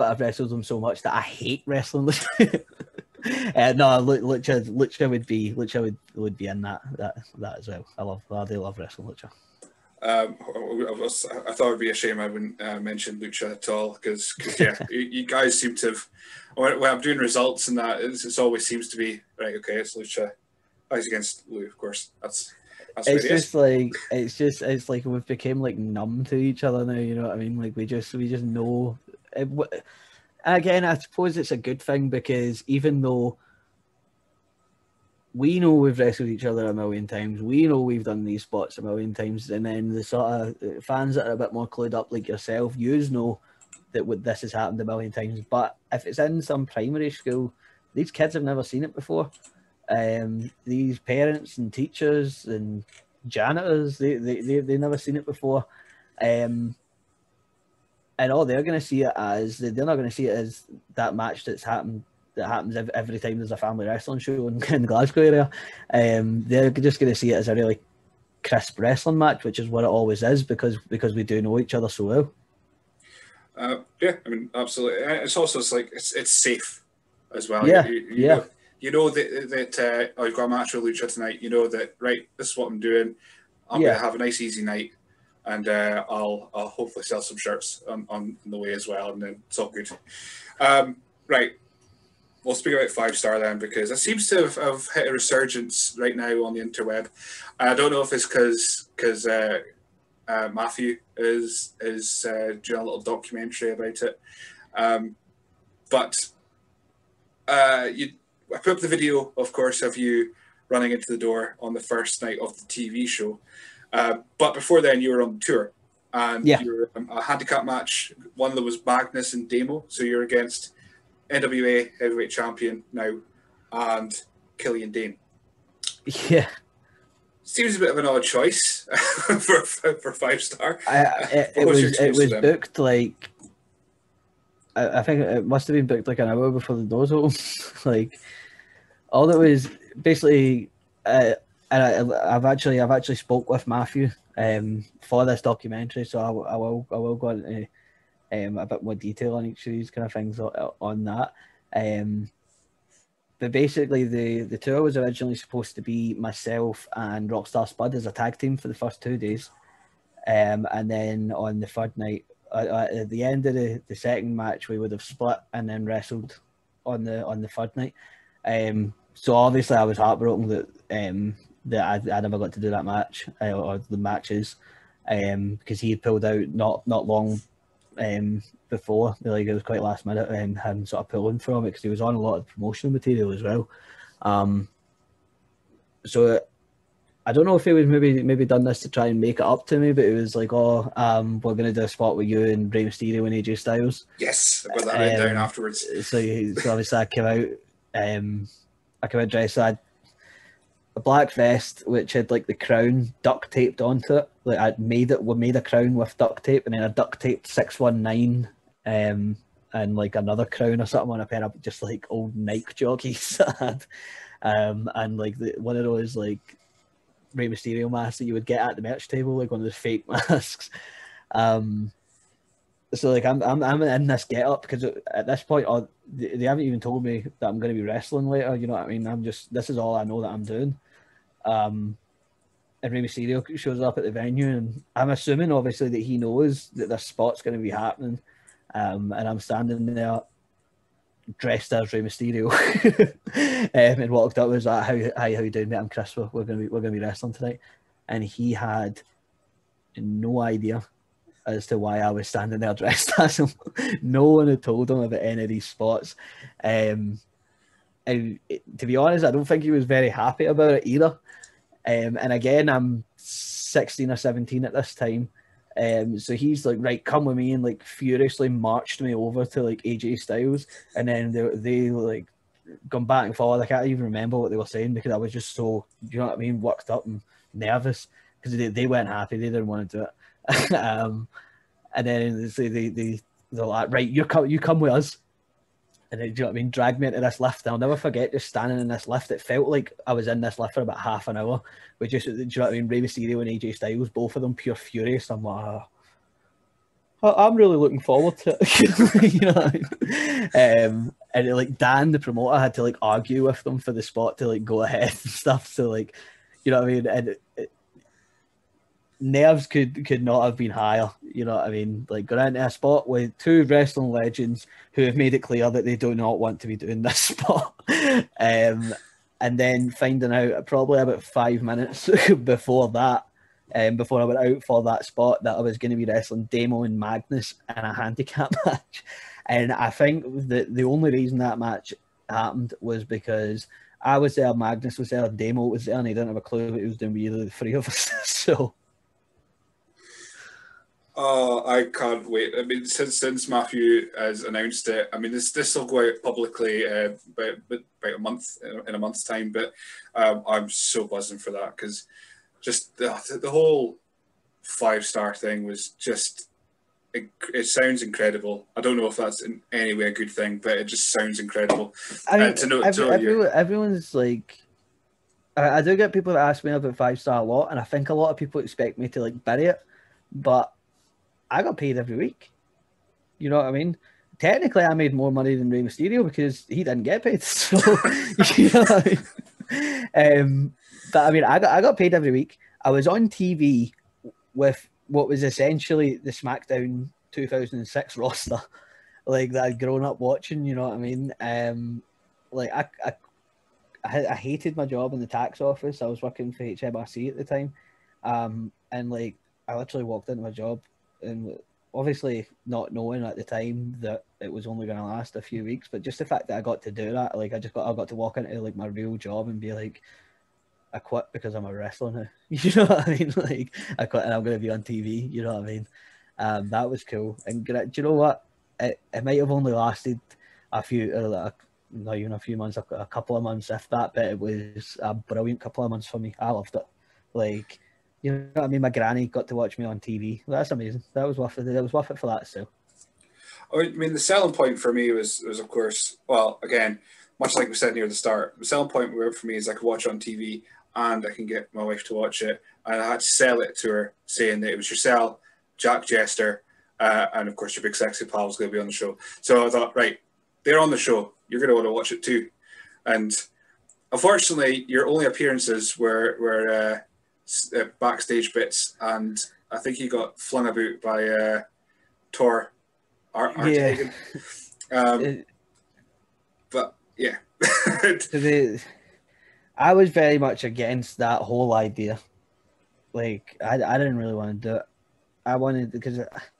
S2: but I've wrestled them so much that I hate wrestling. uh, no, Lucha, Lucha would be Lucha would, would be in that that that as well. I love, I do love wrestling Lucha.
S1: Um, I, was, I thought it'd be a shame I wouldn't uh, mention Lucha at all because, yeah, you, you guys seem to have. When, when I'm doing results and that, it's, it's always seems to be right. Okay, it's Lucha. Guys against Lou, of course. That's. That's
S2: it's
S1: it
S2: just
S1: is.
S2: like it's just it's like we've become like numb to each other now. You know what I mean? Like we just we just know. It, again, I suppose it's a good thing because even though we know we've wrestled each other a million times, we know we've done these spots a million times, and then the sort of fans that are a bit more clued up, like yourself, yous know that what this has happened a million times. But if it's in some primary school, these kids have never seen it before. Um, these parents and teachers and janitors, they they they they never seen it before, um, and all they're going to see it as they're not going to see it as that match that's happened that happens every time there's a family wrestling show in, in Glasgow area. Um, they're just going to see it as a really crisp wrestling match, which is what it always is because because we do know each other so well.
S1: Uh, yeah, I mean, absolutely. It's also it's like it's it's safe as well.
S2: Yeah,
S1: you, you
S2: yeah.
S1: Know, you know that that uh, oh, I've got a match with Lucha tonight. You know that right. This is what I'm doing. I'm
S2: yeah.
S1: going to have a nice, easy night, and uh, I'll I'll hopefully sell some shirts on, on the way as well, and then it's all good. Um, right. We'll speak about Five Star then because it seems to have, have hit a resurgence right now on the interweb. I don't know if it's because because uh, uh, Matthew is is uh, doing a little documentary about it, um, but uh, you. I put up the video, of course, of you running into the door on the first night of the T V show. Uh, but before then, you were on tour, and
S2: yeah.
S1: you were um, a handicap match. One that was Magnus and Damo, so you're against N W A heavyweight champion now and Killian Dane.
S2: Yeah,
S1: seems a bit of an odd choice for for Five Star.
S2: I, it, it was it was booked like I, I think it must have been booked like an hour before the doors open. Like all that was basically, uh, and I, I've actually I've actually spoke with Matthew um, for this documentary, so I, I will I will go into um, a bit more detail on each of these kind of things on, on that. Um, but basically, the the tour was originally supposed to be myself and Rockstar Spud as a tag team for the first two days, um, and then on the third night, uh, at the end of the, the second match, we would have split and then wrestled on the on the third night. Um, so obviously, I was heartbroken that um, that I, I never got to do that match uh, or the matches um, because he had pulled out not not long um, before. Like it was quite last minute, and um, him sort of pulling from it because he was on a lot of promotional material as well. Um, so I don't know if he was maybe maybe done this to try and make it up to me, but it was like, oh, um, we're going to do a spot with you and Rey Mysterio and A J Styles.
S1: Yes, I got that written
S2: um,
S1: down afterwards.
S2: So, so obviously I came out. Um, I came out dressed. I had a black vest which had like the crown duct taped onto it. Like I'd made it, we made a crown with duct tape, and then I duct taped six one nine, um, and like another crown or something on a pair of just like old Nike jockeys. um, and like the, one of those like Rey Mysterio masks that you would get at the merch table, like one of those fake masks. Um, so like I'm I'm I'm in this get up because at this point, oh, they, they haven't even told me that I'm going to be wrestling later. You know what I mean? I'm just this is all I know that I'm doing. Um, and Rey Mysterio shows up at the venue, and I'm assuming obviously that he knows that this spot's going to be happening. Um, and I'm standing there dressed as Rey Mysterio, um, and walked up and was like, "How how how you doing, mate? I'm Chris. We're, we're gonna be we're gonna be wrestling tonight." And he had no idea as to why I was standing there dressed as him. No one had told him about any of these spots. Um, and it, to be honest, I don't think he was very happy about it either. Um, and again, I'm sixteen or seventeen at this time. Um, so he's like, right, come with me, and like furiously marched me over to like A J Styles. And then they, they like gone back and forth. I can't even remember what they were saying because I was just so, you know what I mean, worked up and nervous because they, they weren't happy. They didn't want to do it. um, and then they they they they're like, right, you come you come with us, and then, do you know what I mean? Dragged me into this lift. And I'll never forget just standing in this lift. It felt like I was in this lift for about half an hour. We just, do you know what I mean? Rey Mysterio and A J Styles, both of them pure furious. I'm like, oh, I'm really looking forward to it. You know what I mean? Um, and it, like Dan, the promoter, had to like argue with them for the spot to like go ahead and stuff. So like, you know what I mean? And it, it, nerves could could not have been higher. You know what I mean? Like going into a spot with two wrestling legends who have made it clear that they do not want to be doing this spot. Um, and then finding out probably about five minutes before that, um, before I went out for that spot, that I was going to be wrestling Damo and Magnus in a handicap match. And I think that the only reason that match happened was because I was there, Magnus was there, Damo was there, and he didn't have a clue what he was doing with either of the three of us. So...
S1: Oh, I can't wait. I mean, since since Matthew has announced it, I mean, this this will go out publicly uh, about, about a month, in a month's time, but um, I'm so buzzing for that because just the, the whole five-star thing was just, it, it sounds incredible. I don't know if that's in any way a good thing, but it just sounds incredible.
S2: I mean,
S1: uh, to know,
S2: every,
S1: to know
S2: everyone, everyone's like, I, I do get people that ask me about five-star a lot, and I think a lot of people expect me to like bury it, but I got paid every week. You know what I mean? Technically, I made more money than Rey Mysterio because he didn't get paid. So, you know what I mean? Um, but I mean, I got I got paid every week. I was on T V with what was essentially the SmackDown two thousand six roster, like that I'd grown up watching. You know what I mean? Um, like I, I, I, I hated my job in the tax office. I was working for H M R C at the time, um, and like I literally walked into my job. And obviously not knowing at the time that it was only going to last a few weeks, but just the fact that I got to do that, like I just got I got to walk into like my real job and be like, I quit because I'm a wrestler now. You know what I mean? Like I quit and I'm going to be on T V. You know what I mean? Um, that was cool. And do you know what? It it might have only lasted a few, uh, not even a few months, a, a couple of months, if that. But it was a brilliant couple of months for me. I loved it. Like. You know what I mean? My granny got to watch me on T V. Well, that's amazing. That was worth it. That was worth it for that. So,
S1: I mean, the selling point for me was, was of course, well, again, much like we said near the start, the selling point for me is I could watch it on T V and I can get my wife to watch it. And I had to sell it to her, saying that it was yourself, Jack Jester, uh, and of course your big sexy pal was going to be on the show. So I thought, right, they're on the show. You're going to want to watch it too. And unfortunately, your only appearances were were. Uh, Uh, backstage bits, and I think he got flung about by uh, Tor Art
S2: yeah.
S1: um,
S2: it,
S1: but yeah,
S2: the, I was very much against that whole idea. Like I, I didn't really want to do it. I wanted because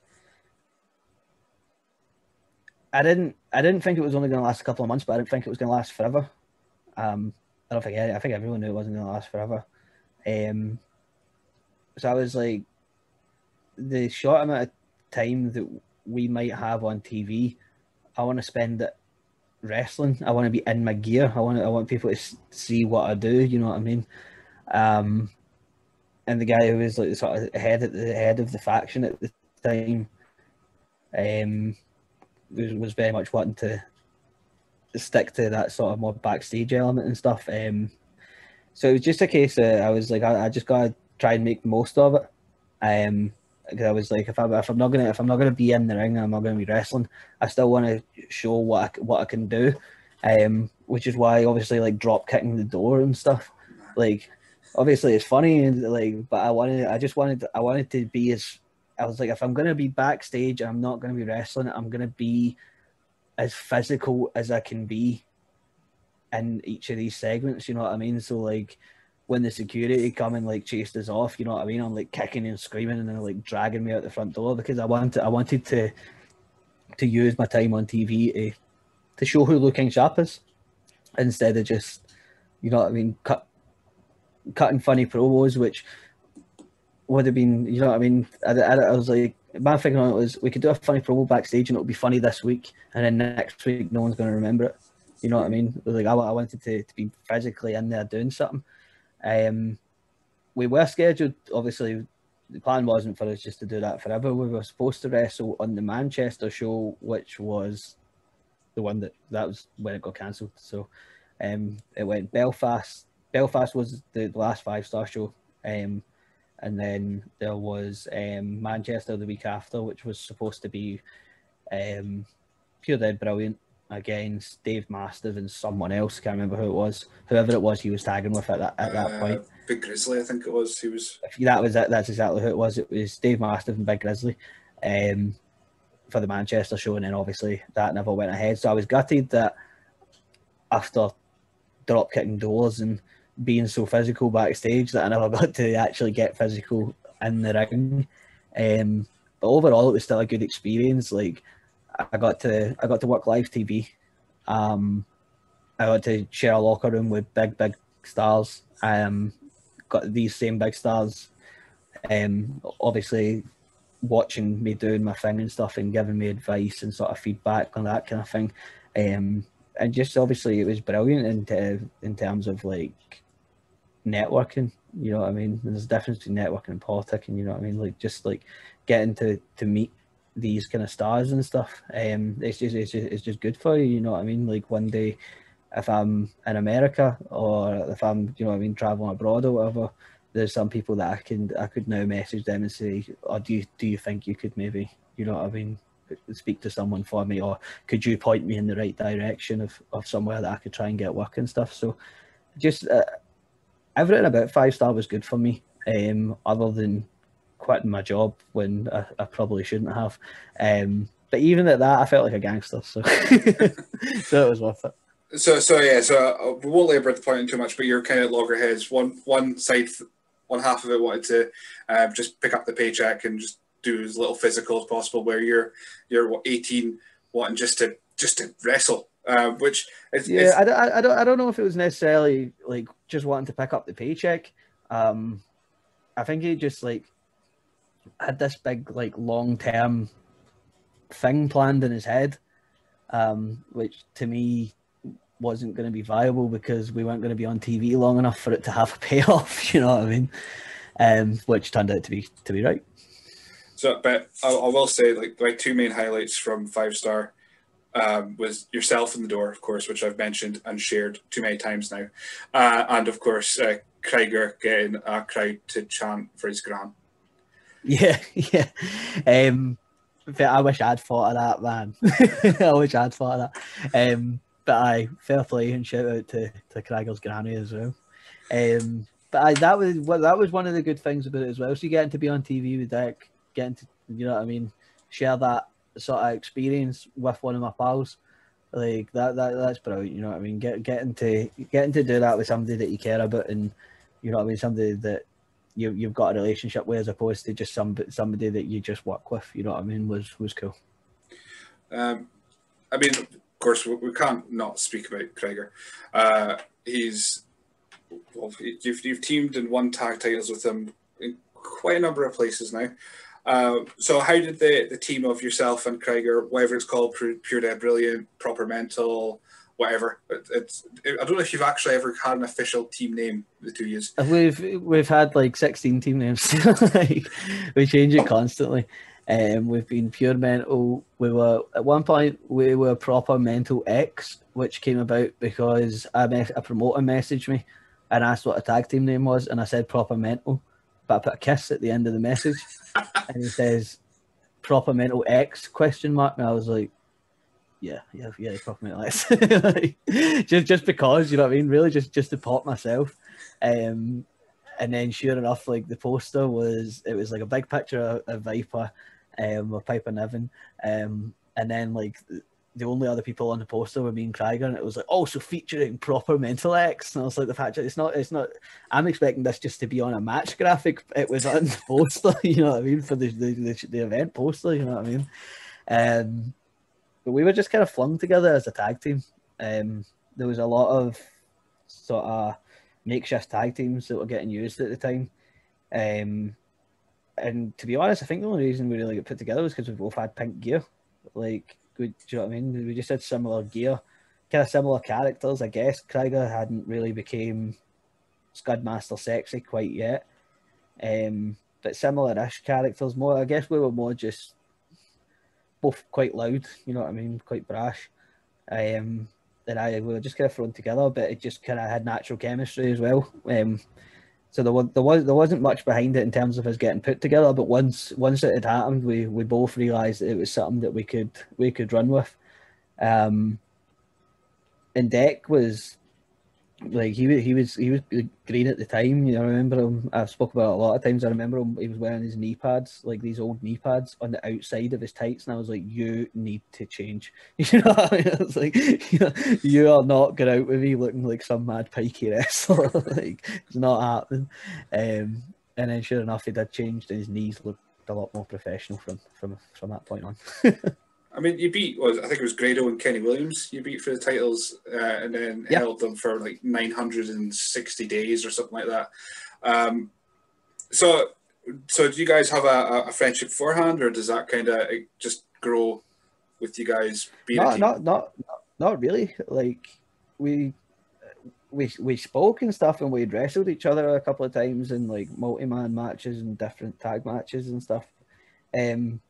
S2: I didn't, I didn't think it was only going to last a couple of months, but I didn't think it was going to last forever. Um, I don't think I think everyone knew it wasn't going to last forever. Um, so I was like, the short amount of time that we might have on T V, I want to spend it wrestling. I want to be in my gear. I want I want people to see what I do. You know what I mean? Um, and the guy who was like sort of head at the head of the faction at the time, um, was was very much wanting to stick to that sort of more backstage element and stuff. Um. So it was just a case that I was like, I, I just gotta try and make the most of it. Um, because I was like, if I if I'm not gonna if I'm not gonna be in the ring, and I'm not gonna be wrestling, I still want to show what I, what I can do. Um, which is why obviously like drop kicking the door and stuff. Like, obviously it's funny and like, but I wanted, I just wanted, I wanted to be as, I was like, if I'm gonna be backstage, and I'm not gonna be wrestling. I'm gonna be as physical as I can be in each of these segments, you know what I mean? So like when the security come and like chased us off, you know what I mean? I'm like kicking and screaming and they're like dragging me out the front door because I wanted I wanted to to use my time on T V to to show who Luke King Sharp is instead of just, you know what I mean, cut cutting funny promos, which would have been, you know what I mean? I, I, I was like, my thing on it was we could do a funny promo backstage and it'll be funny this week, and then next week no one's going to remember it. You know what I mean? Like I, I wanted to, to be physically in there doing something. Um, we were scheduled, obviously, the plan wasn't for us just to do that forever. We were supposed to wrestle on the Manchester show, which was the one that, that was when it got cancelled. So um, it went Belfast. Belfast was the last five-star show. Um, and then there was um, Manchester the week after, which was supposed to be um, pure dead brilliant against Dave Mastiff and someone else. Can't remember who it was. Whoever it was, he was tagging with at that at that
S1: uh,
S2: point.
S1: Big Grizzly, I think it was. He was.
S2: That was it. That's exactly who it was. It was Dave Mastiff and Big Grizzly um, for the Manchester show, and then obviously that never went ahead. So I was gutted that after drop kicking doors and being so physical backstage that I never got to actually get physical in the ring. Um, but overall, it was still a good experience. Like I got to I got to work live T V. Um, I got to share a locker room with big big stars. Um, got these same big stars. Um, obviously watching me doing my thing and stuff and giving me advice and sort of feedback on that kind of thing. Um, and just obviously it was brilliant in, t- in terms of like networking, you know what I mean? There's a difference between networking and politicking, you know what I mean? Like just like getting to, to meet these kind of stars and stuff. Um, it's just, it's just, it's just good for you, you know what I mean? Like one day if I'm in America or if I'm, you know what I mean, traveling abroad or whatever, there's some people that I can, I could now message them and say, oh, do you, do you think you could maybe, you know what I mean, speak to someone for me, or could you point me in the right direction of, of somewhere that I could try and get work and stuff. So just uh, everything about Five Star was good for me, um, other than quitting my job when I, I probably shouldn't have. Um, but even at that, I felt like a gangster, so so it was worth it.
S1: So so yeah, so uh, we won't labour the point in too much, but you're kind of loggerheads. One one side, one half of it wanted to uh, just pick up the paycheck and just do as little physical as possible, where you're you're what, eighteen wanting just to just to wrestle, uh, which is,
S2: yeah
S1: is...
S2: I, don't, I don't I don't know if it was necessarily like just wanting to pick up the paycheck. um I think he just like had this big like long term thing planned in his head, um which to me wasn't going to be viable because we weren't going to be on T V long enough for it to have a payoff, you know what I mean? Um which turned out to be to be right.
S1: So, but I, I will say, like, my two main highlights from Five Star um, was yourself in the door, of course, which I've mentioned and shared too many times now, uh, and of course, uh, Krieger getting a crowd to chant for his gran.
S2: Yeah, yeah. Um, I wish I'd thought of that, man. I wish I'd thought of that. Um, but I fair play and shout out to to Krieger's granny as well. Um, but I, that was well, that was one of the good things about it as well. So you getting to be on T V with Dick. Getting to, you know what I mean, share that sort of experience with one of my pals, like that, that that's brilliant, you know what I mean? Get, getting to getting to do that with somebody that you care about, and you know what I mean, somebody that you you've got a relationship with, as opposed to just some somebody that you just work with, you know what I mean, was was cool.
S1: Um, I mean, of course, we, we can't not speak about Krieger. Uh, he's well, you've you've teamed and won tag titles with him in quite a number of places now. Uh, so how did the, the team of yourself and Krieger, whatever it's called, Pure Dead Brilliant, Proper Mental, whatever, it, it's, it, I don't know if you've actually ever had an official team name, the two years.
S2: We've we've had like sixteen team names. Like, we change it constantly. Um, we've been Pure Mental. We were at one point we were Proper Mental X, which came about because a, me- a promoter messaged me and asked what a tag team name was, and I said Proper Mental, but I put a kiss at the end of the message. And he says, Proper Mental X, question mark. And I was like, yeah, yeah, yeah, Proper Mental X. Like, just, just because, you know what I mean? Really just, just to pop myself. Um, and then sure enough, like the poster was, it was like a big picture of, of Viper, um, of Piper Niven. Um, and then like the only other people on the poster were me and Krieger, and it was like also featuring Proper Mental X. And I was like, the fact that it's not, it's not, I'm expecting this just to be on a match graphic. It was on the poster, you know what I mean, for the the, the, the event poster, you know what I mean. Um, but we were just kind of flung together as a tag team. Um, there was a lot of sort of makeshift tag teams that were getting used at the time. Um, and to be honest, I think the only reason we really got put together was because we both had pink gear. Like, do you know what I mean? We just had similar gear, kind of similar characters, I guess. Krieger hadn't really became Scudmaster Sexy quite yet, um, but similar-ish characters. More, I guess we were more just both quite loud, you know what I mean, quite brash. Um, and I we were just kind of thrown together, but it just kind of had natural chemistry as well. Um, So there was there was there wasn't much behind it in terms of us getting put together. But once once it had happened, we we both realised that it was something that we could we could run with. Um, and Deck was like he was he was he was green at the time. You know, I remember him. I've spoken about it a lot of times. I remember him. He was wearing his knee pads, like these old knee pads, on the outside of his tights, and I was like, "You need to change." You know, what I mean? I was like, you, know, "You are not going out with me looking like some mad pikey wrestler." Like, it's not happening. Um, and then, sure enough, he did change, and his knees looked a lot more professional from from from that point on.
S1: I mean, you beat, well, I think it was Grado and Kenny Williams you beat for the titles, uh, and then
S2: Yep.
S1: held them for like nine hundred sixty days or something like that. Um, so, so do you guys have a, a friendship beforehand, or does that kind of just grow with you guys being a
S2: Not,
S1: team?
S2: not, not, not really. Like, we, we, we spoke and stuff, and we wrestled each other a couple of times in like multi-man matches and different tag matches and stuff. Um,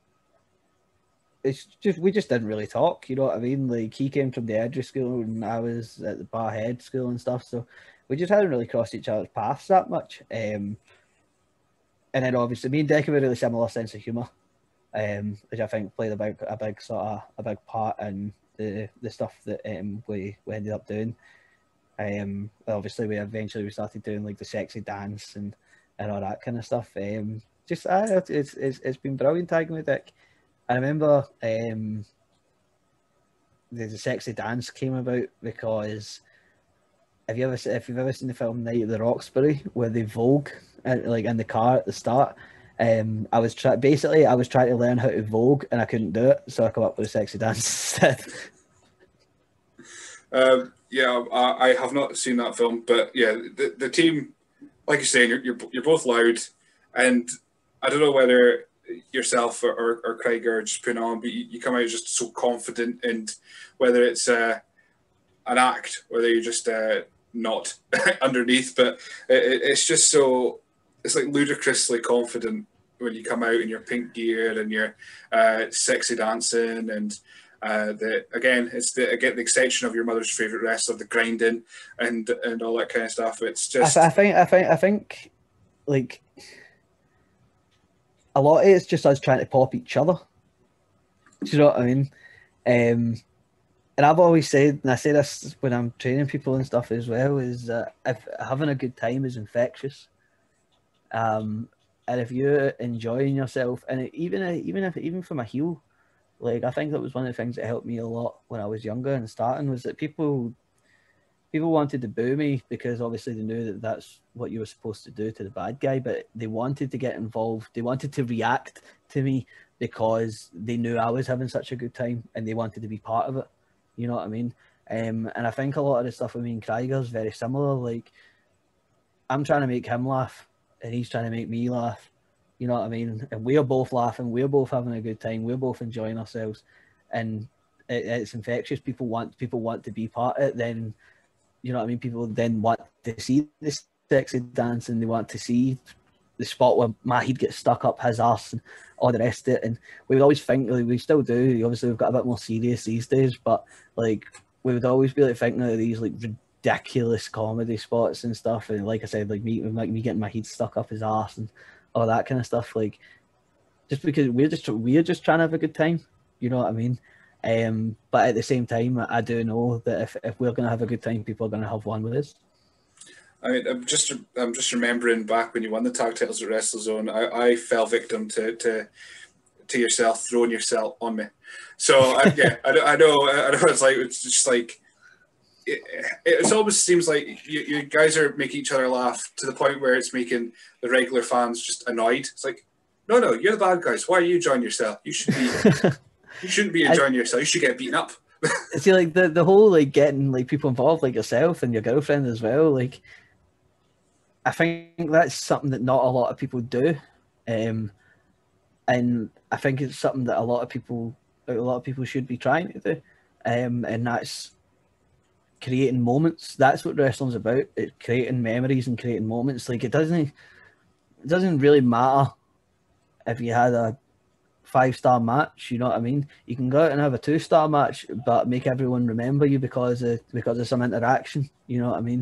S2: It's just we just didn't really talk, you know what I mean? Like, he came from the Edgery school and I was at the Barhead school and stuff, so we just hadn't really crossed each other's paths that much. Um, and then obviously me and Deck have a really similar sense of humour, um, which I think played a big a big sort of a big part in the the stuff that um, we we ended up doing. Um, obviously we eventually we started doing like the sexy dance and, and all that kind of stuff. Um, just uh, it's it's it's been brilliant tagging with Dick. I remember um, the, the sexy dance came about because have you ever if you've ever seen the film Night at the Roxbury where they Vogue uh, like in the car at the start, um, I was try- basically I was trying to learn how to Vogue and I couldn't do it, so I come up with a sexy dance instead.
S1: Um, yeah, I, I have not seen that film, but yeah, the, the team, like you're saying, you're, you're you're both loud, and I don't know whether yourself or, or, or Craig are just putting on, but you, you come out just so confident, and whether it's uh, an act, whether you're just uh, not underneath, but it, it's just so, it's like ludicrously confident when you come out in your pink gear and your uh, sexy dancing, and uh, the again, it's the again the extension of your mother's favorite wrestler, the grinding and and all that kind of stuff. It's just,
S2: I, I think, I think, I think, like. A lot of it's just us trying to pop each other. Do you know what I mean? Um, and I've always said, and I say this when I'm training people and stuff as well, is that if having a good time is infectious. Um, and if you're enjoying yourself, and it, even even if even from a heel, like I think that was one of the things that helped me a lot when I was younger and starting, was that people people wanted to boo me because obviously they knew that that's what you were supposed to do to the bad guy, but they wanted to get involved. They wanted to react to me because they knew I was having such a good time and they wanted to be part of it. You know what I mean? Um, and I think a lot of the stuff with me and Krieger is very similar. Like, I'm trying to make him laugh and he's trying to make me laugh. You know what I mean? And we're both laughing. We're both having a good time. We're both enjoying ourselves. And it, it's infectious. People want people want to be part of it. Then, you know what I mean? People then want to see this sexy dance and they want to see the spot where Mahid gets stuck up his arse and all the rest of it. And we would always think, like, we still do, obviously we've got a bit more serious these days, but like we would always be like thinking of these like ridiculous comedy spots and stuff. And like I said, like me, like me getting Mahid stuck up his arse and all that kind of stuff. Like, just because we're just we're just trying to have a good time, you know what I mean? Um, but at the same time, I do know that if, if we're going to have a good time, people are going to have one with us.
S1: I mean, I'm just I'm just remembering back when you won the tag titles at WrestleZone, I, I fell victim to, to to yourself throwing yourself on me. So I, yeah, I, I know I know it's like it's just like it, it almost seems like you, you guys are making each other laugh to the point where it's making the regular fans just annoyed. It's like, no, no, you're the bad guys. Why are you enjoying yourself? You should be. You shouldn't be enjoying I, yourself. You should get beaten up.
S2: See, like the, the whole like getting like people involved, like yourself and your girlfriend as well. Like, I think that's something that not a lot of people do, um, and I think it's something that a lot of people, a lot of people should be trying to do, um, and that's creating moments. That's what wrestling's about. It's creating memories and creating moments. Like, it doesn't, it doesn't really matter if you had a five-star match, you know what I mean? You can go out and have a two-star match, but make everyone remember you because of because of some interaction, you know what I mean?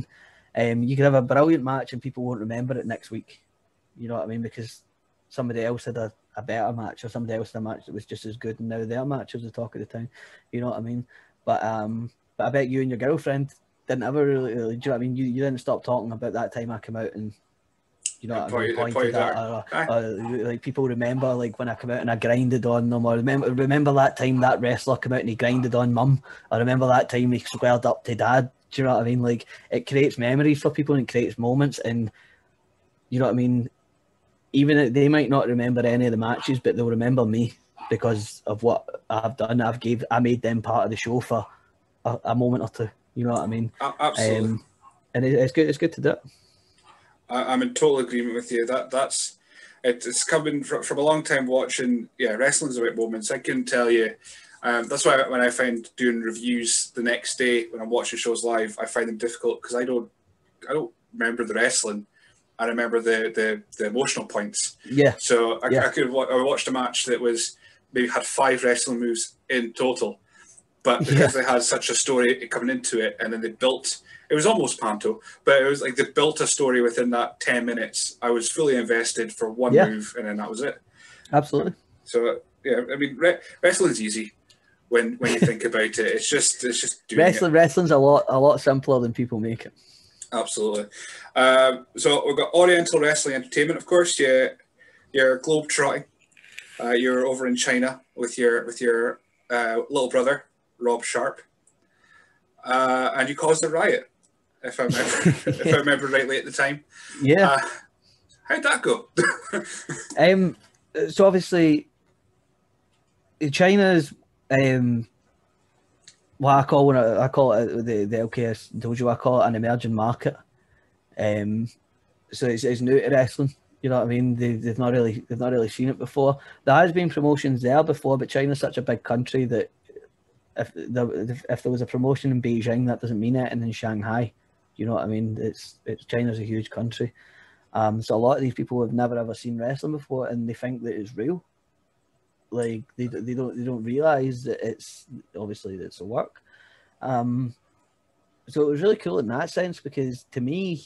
S2: Um, you could have a brilliant match and people won't remember it next week. You know what I mean? Because somebody else had a, a better match, or somebody else had a match that was just as good, and now their match was the talk of the town. You know what I mean? But um, but I bet you and your girlfriend didn't ever really, really do you know what I mean? You you didn't stop talking about that time I came out and, you know
S1: Yeah,
S2: what I mean,
S1: point-
S2: pointed
S1: point
S2: at,
S1: out.
S2: or, or, like people remember like when I come out and I grinded on them, or remember remember that time that wrestler came out and he grinded on mum, or remember that time he squared up to dad. Do you know what I mean? Like, it creates memories for people and it creates moments, and you know what I mean? Even they might not remember any of the matches, but they'll remember me because of what I've done. I've gave I made them part of the show for a, a moment or two. You know what I mean?
S1: Absolutely.
S2: Um, and it, it's good. It's good to do it.
S1: I, I'm in total agreement with you. That that's it, it's coming from, from a long time watching. Yeah, wrestling's about moments. I can tell you. Um, that's why when I find doing reviews the next day when I'm watching shows live, I find them difficult because I don't, I don't remember the wrestling. I remember the the, the emotional points.
S2: Yeah.
S1: So I,
S2: yeah.
S1: I could I watched a match that was maybe had five wrestling moves in total, but because yeah. they had such a story coming into it, and then they built. It was almost panto, but it was like they built a story within that ten minutes. I was fully invested for one
S2: yeah.
S1: move, and then that was it.
S2: Absolutely.
S1: So yeah, I mean, re- wrestling's easy. When when you think about it, it's just it's just doing
S2: wrestling.
S1: It.
S2: Wrestling's a lot a lot simpler than people make it.
S1: Absolutely. Um, so we've got Oriental Wrestling Entertainment, of course. Yeah, you're globe trotting. Uh, you're over in China with your with your uh, little brother Rob Sharp, uh, and you caused a riot, if I remember if I remember rightly at the time.
S2: Yeah.
S1: Uh, how'd that go?
S2: um. So obviously, China's. Um, what I call when I, I call it the the L K S dojo, I call it an emerging market. Um, so it's, it's new to wrestling. You know what I mean? They they've not really they've not really seen it before. There has been promotions there before, but China's such a big country that if there if there was a promotion in Beijing, that doesn't mean it, and in Shanghai, you know what I mean? It's it's China's a huge country. Um, so a lot of these people have never ever seen wrestling before, and they think that it's real. Like they they don't they don't realize that it's obviously that it's a work. Um, so it was really cool in that sense because to me,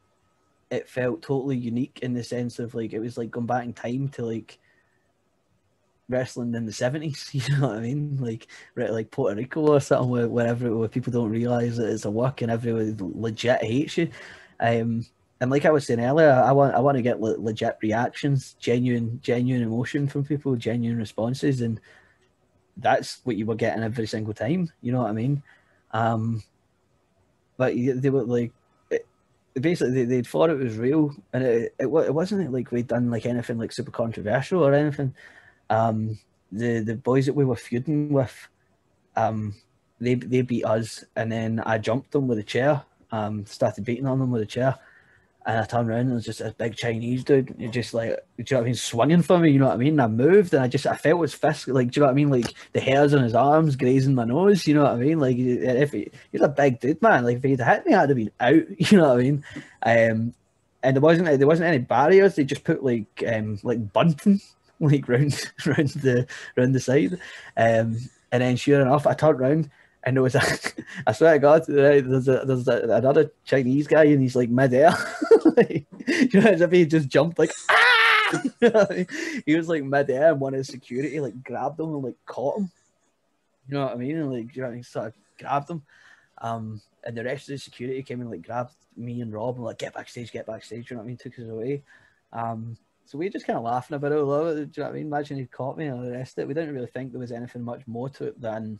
S2: it felt totally unique in the sense of like it was like going back in time to like wrestling in the seventies. You know what I mean? Like like Puerto Rico or something where wherever where people don't realize that it's a work and everyone legit hates you. Um, And like I was saying earlier, I want I want to get le- legit reactions, genuine genuine emotion from people, genuine responses, and that's what you were getting every single time. You know what I mean? Um, but they were like, it, basically they they thought it was real, and it, it it wasn't like we'd done like anything like super controversial or anything. Um, the the boys that we were feuding with, um, they they beat us, and then I jumped them with a chair, um, started beating on them with a chair. And I turned around and it was just a big Chinese dude, just like, do you know what I mean, swinging for me, you know what I mean? And I moved and I just, I felt his fist, like, do you know what I mean? Like the hairs on his arms grazing my nose, you know what I mean? Like, if he, he's a big dude, man. Like, if he'd hit me, I'd have been out, you know what I mean? Um, and there wasn't, there wasn't any barriers. They just put like, um, like bunting, like round, round the, round the side. Um, and then sure enough, I turned around. And there was a, I swear to God, there's a, there's a, another Chinese guy and he's like midair. Like, you know, as if he just jumped like, ah! You know what I mean? He was like midair and one of the security like grabbed him and like caught him. You know what I mean? And like, you know what I mean? Sort of grabbed him. Um, and the rest of the security came and like grabbed me and Rob and like, get backstage, get backstage. You know what I mean? Took us away. Um, so we were just kind of laughing about it a lot. Do you know what I mean? Imagine he caught me and all the rest of it. We didn't really think there was anything much more to it than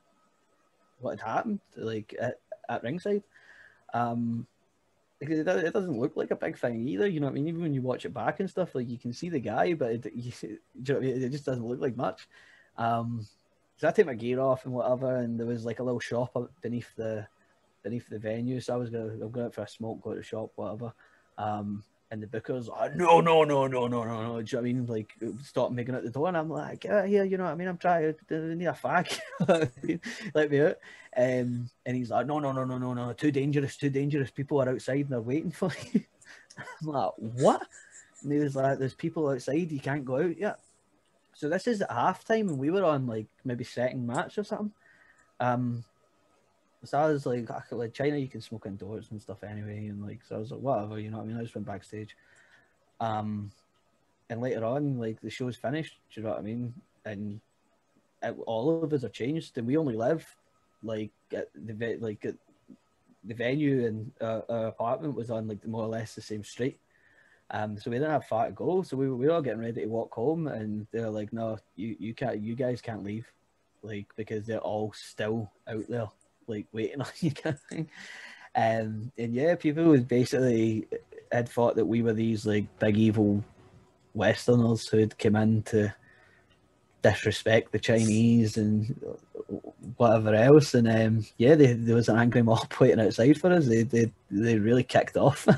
S2: what had happened, like at, at ringside. Um, because it, it doesn't look like a big thing either, you know what I mean? Even when you watch it back and stuff, like you can see the guy, but it, you, you know what I mean? It just doesn't look like much. Um, so I take my gear off and whatever, and there was like a little shop up beneath the beneath the venue. So I was gonna I'm going out for a smoke, go to the shop, whatever. Um, and the booker's like, no, no, no, no, no, no, no. Do you know what I mean? Like, stop making at the door. And I'm like, get out here, you know what I mean? I'm trying to need a fag. Let me out. Um, and he's like, no, no, no, no, no, no. Too dangerous, too dangerous. People are outside and they're waiting for you. I'm like, what? And he was like, there's people outside. You can't go out yet. So this is at halftime and we were on like maybe second match or something. Um, so I was like, I could, like China, you can smoke indoors and stuff anyway, and like, so I was like, whatever, you know what I mean? I just went backstage, um, and later on, like the show's finished, do you know what I mean? And it, all of us are changed, and we only live like at the like at the venue, and uh, our apartment was on like more or less the same street. Um, so we didn't have far to go. So we, we were all getting ready to walk home, and they're like, "No, you, you can't, you guys can't leave, like because they're all still out there, like waiting on you." Kind of thing. Um, and yeah, people was basically had thought that we were these like big evil Westerners who had come in to disrespect the Chinese and whatever else. And um, yeah, they, there was an angry mob waiting outside for us. They they they really kicked off.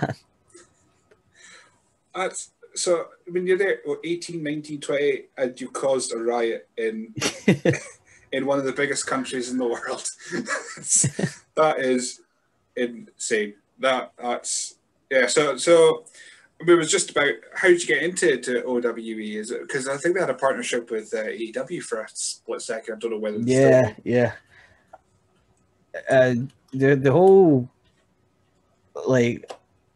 S1: That's, so when you're there, what, eighteen, nineteen, twenty, and you caused a riot in in one of the biggest countries in the world. That is insane. That that's yeah. So so it was just about how did you get into to O W E? Is it because I think they had a partnership with uh, A E W for a split second? I don't know whether it's
S2: yeah
S1: still...
S2: yeah. Uh, the the whole like.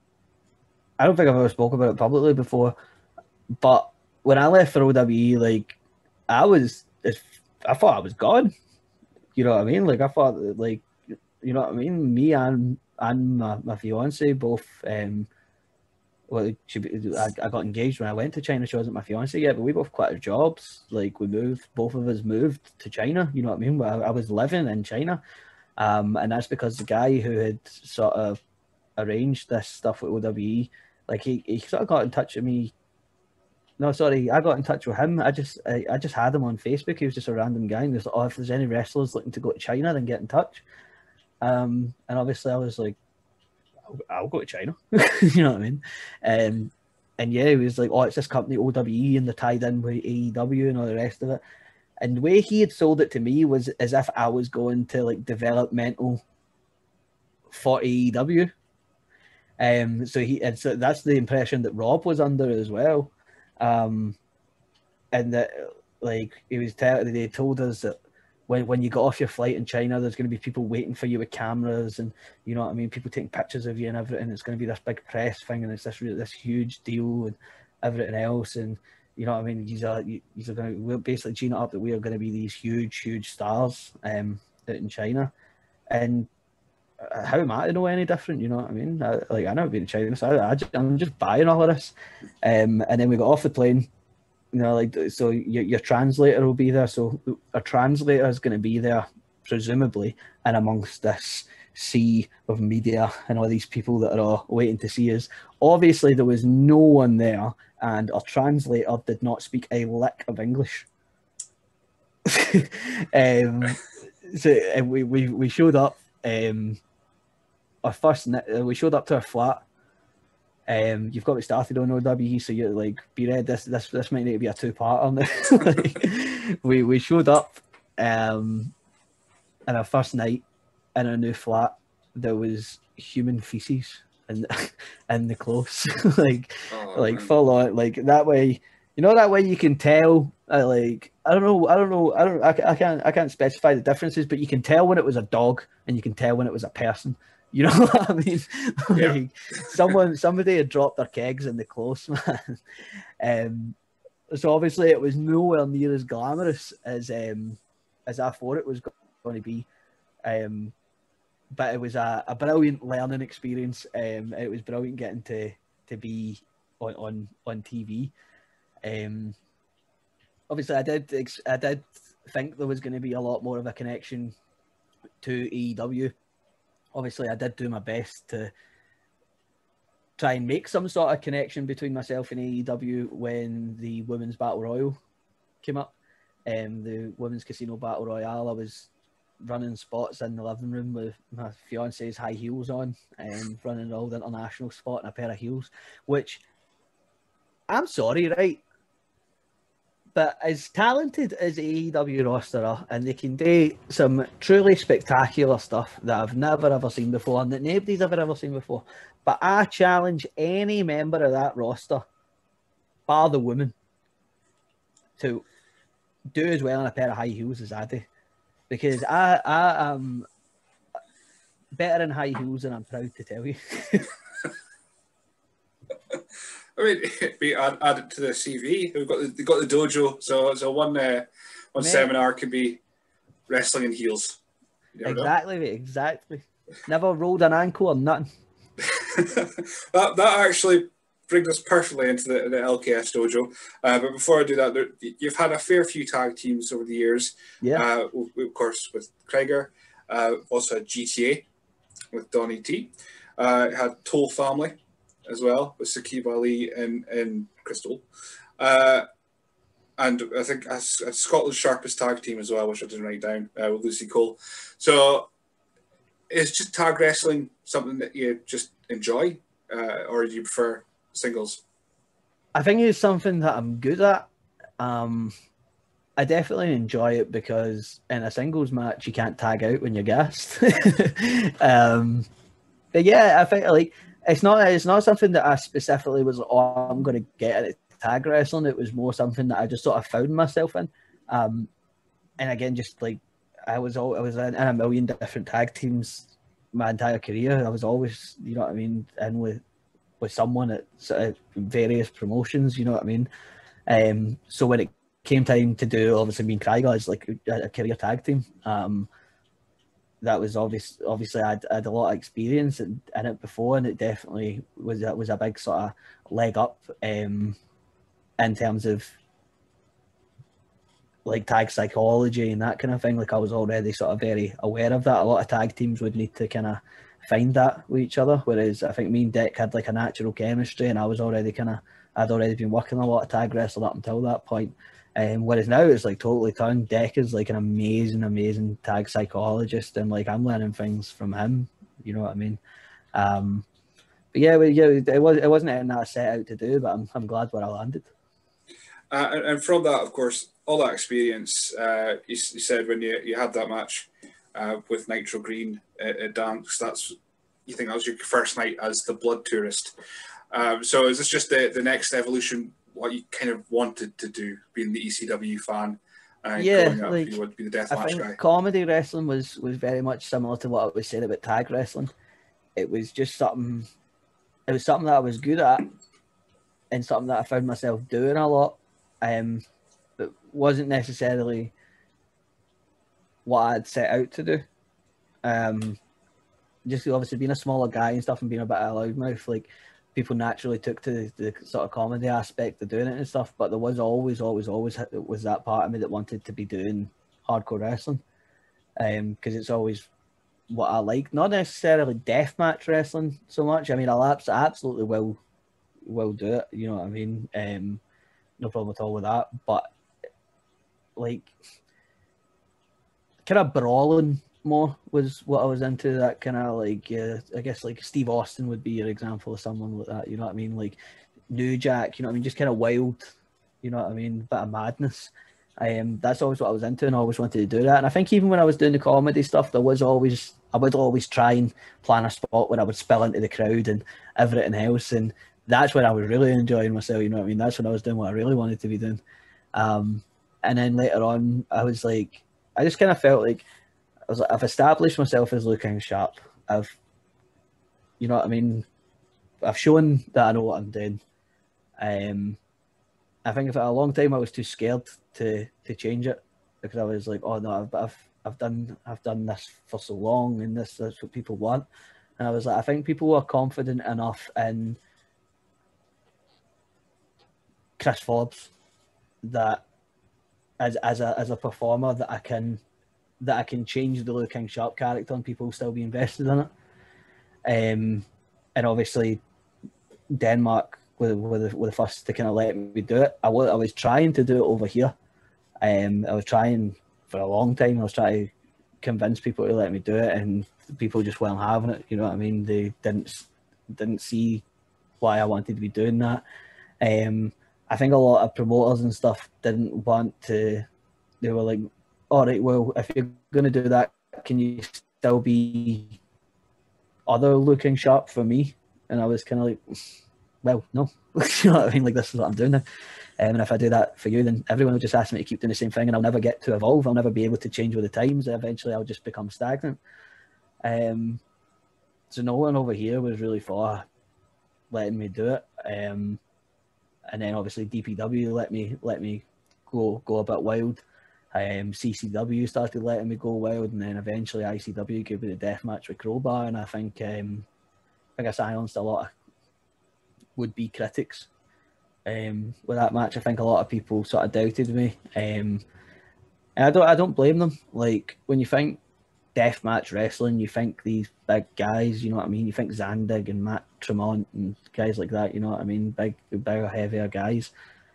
S2: I don't think I've ever spoken about it publicly before, but when I left for O W E, like I was, I thought I was gone. You know what I mean? Like I thought, like you know what I mean. Me and and my, my fiance both. Um, well, she, I, I got engaged when I went to China. She wasn't my fiance yet, but we both quit our jobs. Like we moved, both of us moved to China. You know what I mean? I, I was living in China, um, and that's because the guy who had sort of arranged this stuff with O W E, like he, he sort of got in touch with me. No, sorry, I got in touch with him. I just I, I just had him on Facebook. He was just a random guy, and he was like, "Oh, if there's any wrestlers looking to go to China, then get in touch." Um, and obviously, I was like, "I'll, I'll go to China." You know what I mean? Um, and yeah, he was like, "Oh, it's this company O W E, and they're tied in with A E W and all the rest of it." And the way he had sold it to me was as if I was going to like developmental for A E W. Um, so he and so that's the impression that Rob was under as well. Um, and that like he was telling, they told us that when when you got off your flight in China, there's going to be people waiting for you with cameras, and you know what I mean, people taking pictures of you and everything. It's going to be this big press thing, and it's this this huge deal and everything else. And you know what I mean, these are these are going to we're basically gene it up that we are going to be these huge huge stars um in China. And how am I to know any different? You know what I mean? I, like I never been to China, so I, I just, I'm just buying all of this. Um, and then we got off the plane. You know, like so, your your translator will be there. So a translator is going to be there, presumably, and amongst this sea of media and all these people that are all waiting to see us. Obviously, there was no one there, and our translator did not speak a lick of English. um, so we we we showed up. Um, our first we showed up to our flat. Um, you've got to be started on O W E, so you're like, be ready. This this this might need to be a two part on this. Like, we we showed up, um, in our first night in our new flat. There was human feces in in the clothes, like
S1: Oh,
S2: like
S1: man.
S2: full on, like that way. You know that way you can tell. Uh, like I don't know, I don't know, I don't, I, I can't, I can't specify the differences, but you can tell when it was a dog and you can tell when it was a person. You know what I mean? Like
S1: Yeah.
S2: someone, somebody had dropped their kegs in the close, man. Um, so obviously it was nowhere near as glamorous as um as I thought it was going to be. Um, but it was a, a brilliant learning experience. Um, it was brilliant getting to to be on on on T V. Um, obviously, I did I did think there was going to be a lot more of a connection to A E W. Obviously, I did do my best to try and make some sort of connection between myself and A E W when the Women's Battle Royal came up. Um, the Women's Casino Battle Royale, I was running spots in the living room with my fiance's high heels on and running all the international spot in a pair of heels, which I'm sorry, right? But as talented as the A E W roster are, and they can do some truly spectacular stuff that I've never ever seen before and that nobody's ever ever seen before. But I challenge any member of that roster, bar the woman, to do as well in a pair of high heels as I do. Because I, I am, better in high heels, and I'm proud to tell you.
S1: I mean, we add, add it to the C V. We've got the, we've got the dojo, so so one uh, one Mate. seminar could be wrestling in heels.
S2: Exactly, mate, exactly. Never rolled an ankle or nothing.
S1: that that actually brings us perfectly into the, the L K S dojo. Uh, but before I do that, there, you've had a fair few tag teams over the years.
S2: Yeah.
S1: Uh, of course, with Krieger. Uh, also had G T A with Donnie T. Uh, had Toll Family as well with Saqib Ali and, and Crystal. Uh, and I think a, a Scotland's sharpest tag team as well, which I didn't write down, uh, with Lucy Cole. So is just tag wrestling something that you just enjoy, uh, or do you prefer singles?
S2: I think it's something that I'm good at. Um, I definitely enjoy it because in a singles match you can't tag out when you're gassed. um, but yeah, I think like it's not it's not something that I specifically was like, oh, I'm going to get at tag wrestling. It was more something that I just sort of found myself in. Um, and again, just like I was all I was in, in a million different tag teams my entire career. I was always, you know what I mean, in with with someone at sort of various promotions. You know what I mean. Um, so when it came time to do, obviously, being Krieger as like a, a career tag team, um, that was obvious. Obviously, I'd, I had a lot of experience in, in it before, and it definitely was that was a big sort of leg up um, in terms of like tag psychology and that kind of thing. Like I was already sort of very aware of that. A lot of tag teams would need to kind of find that with each other, whereas I think me and Dick had like a natural chemistry, and I was already kind of I'd already been working a lot of tag wrestling up until that point. Um, whereas now it's like totally turned. Deck is like an amazing, amazing tag psychologist, and like I'm learning things from him. You know what I mean? Um, but yeah, well, yeah, it was it wasn't anything that I set out to do, but I'm I'm glad where I landed.
S1: Uh, and, and from that, of course, all that experience, uh, you, you said when you, you had that match uh, with Nitro Green at, at Dance, that's you think that was your first night as the Blood Tourist. Um, so is this just the, the next evolution? What you kind of wanted to do, being the E C W fan, and
S2: yeah,
S1: growing up,
S2: like,
S1: you would be the deathmatch
S2: I think
S1: guy.
S2: Comedy wrestling was was very much similar to what I was saying about tag wrestling. It was just something. It was something that I was good at, and something that I found myself doing a lot. Um, but wasn't necessarily what I'd set out to do. Um, just obviously being a smaller guy and stuff, and being a bit of a loudmouth, like. People naturally took to the, the sort of comedy aspect of doing it and stuff, but there was always, always, always was that part of me that wanted to be doing hardcore wrestling, um, because it's always what I like. Not necessarily deathmatch wrestling so much. I mean, I'll abs- absolutely will, will do it. You know what I mean? Um, no problem at all with that. But like, kind of brawling more was what I was into. That kind of like uh, I guess like Steve Austin would be your example of someone like that, you know what I mean? Like New Jack, you know what I mean? Just kind of wild, you know what I mean? Bit of madness. Um, that's always what I was into, and I always wanted to do that. And I think even when I was doing the comedy stuff, there was always I would always try and plan a spot where I would spill into the crowd and everything else, and that's when I was really enjoying myself, you know what I mean? That's when I was doing what I really wanted to be doing. Um, and then later on, I was like, I just kind of felt like I was like, I've established myself as looking sharp. I've, you know what I mean? I've shown that I know what I'm doing. Um, I think for a long time I was too scared to to change it because I was like, oh no, I've I've I've done I've done this for so long, and this that's what people want. And I was like, I think people were confident enough in Chris Forbes that as as a as a performer that I can. that I can change the Lou King Sharp character and people will still be invested in it. Um, and obviously Denmark were, were, the, were the first to kind of let me do it. I was, I was trying to do it over here. Um, I was trying for a long time. I was trying to convince people to let me do it, and people just weren't having it. You know what I mean? They didn't didn't see why I wanted to be doing that. Um, I think a lot of promoters and stuff didn't want to. They were like, all right, well, if you're going to do that, can you still be other looking sharp for me? And I was kind of like, well, no. You know what I mean? Like, this is what I'm doing now. Um, and if I do that for you, then everyone will just ask me to keep doing the same thing, and I'll never get to evolve. I'll never be able to change with the times. Eventually, I'll just become stagnant. Um, so no one over here was really for letting me do it. Um, and then obviously D P W let me let me go go a bit wild. Um, C C W started letting me go wild, and then eventually I C W gave me the death match with Crowbar, and I think um, I think I silenced a lot of would-be critics um, with that match. I think a lot of people sort of doubted me, um, and I don't I don't blame them. Like, when you think deathmatch wrestling, you think these big guys, you know what I mean? You think Zandig and Matt Tremont and guys like that, you know what I mean? Big, bigger, heavier guys.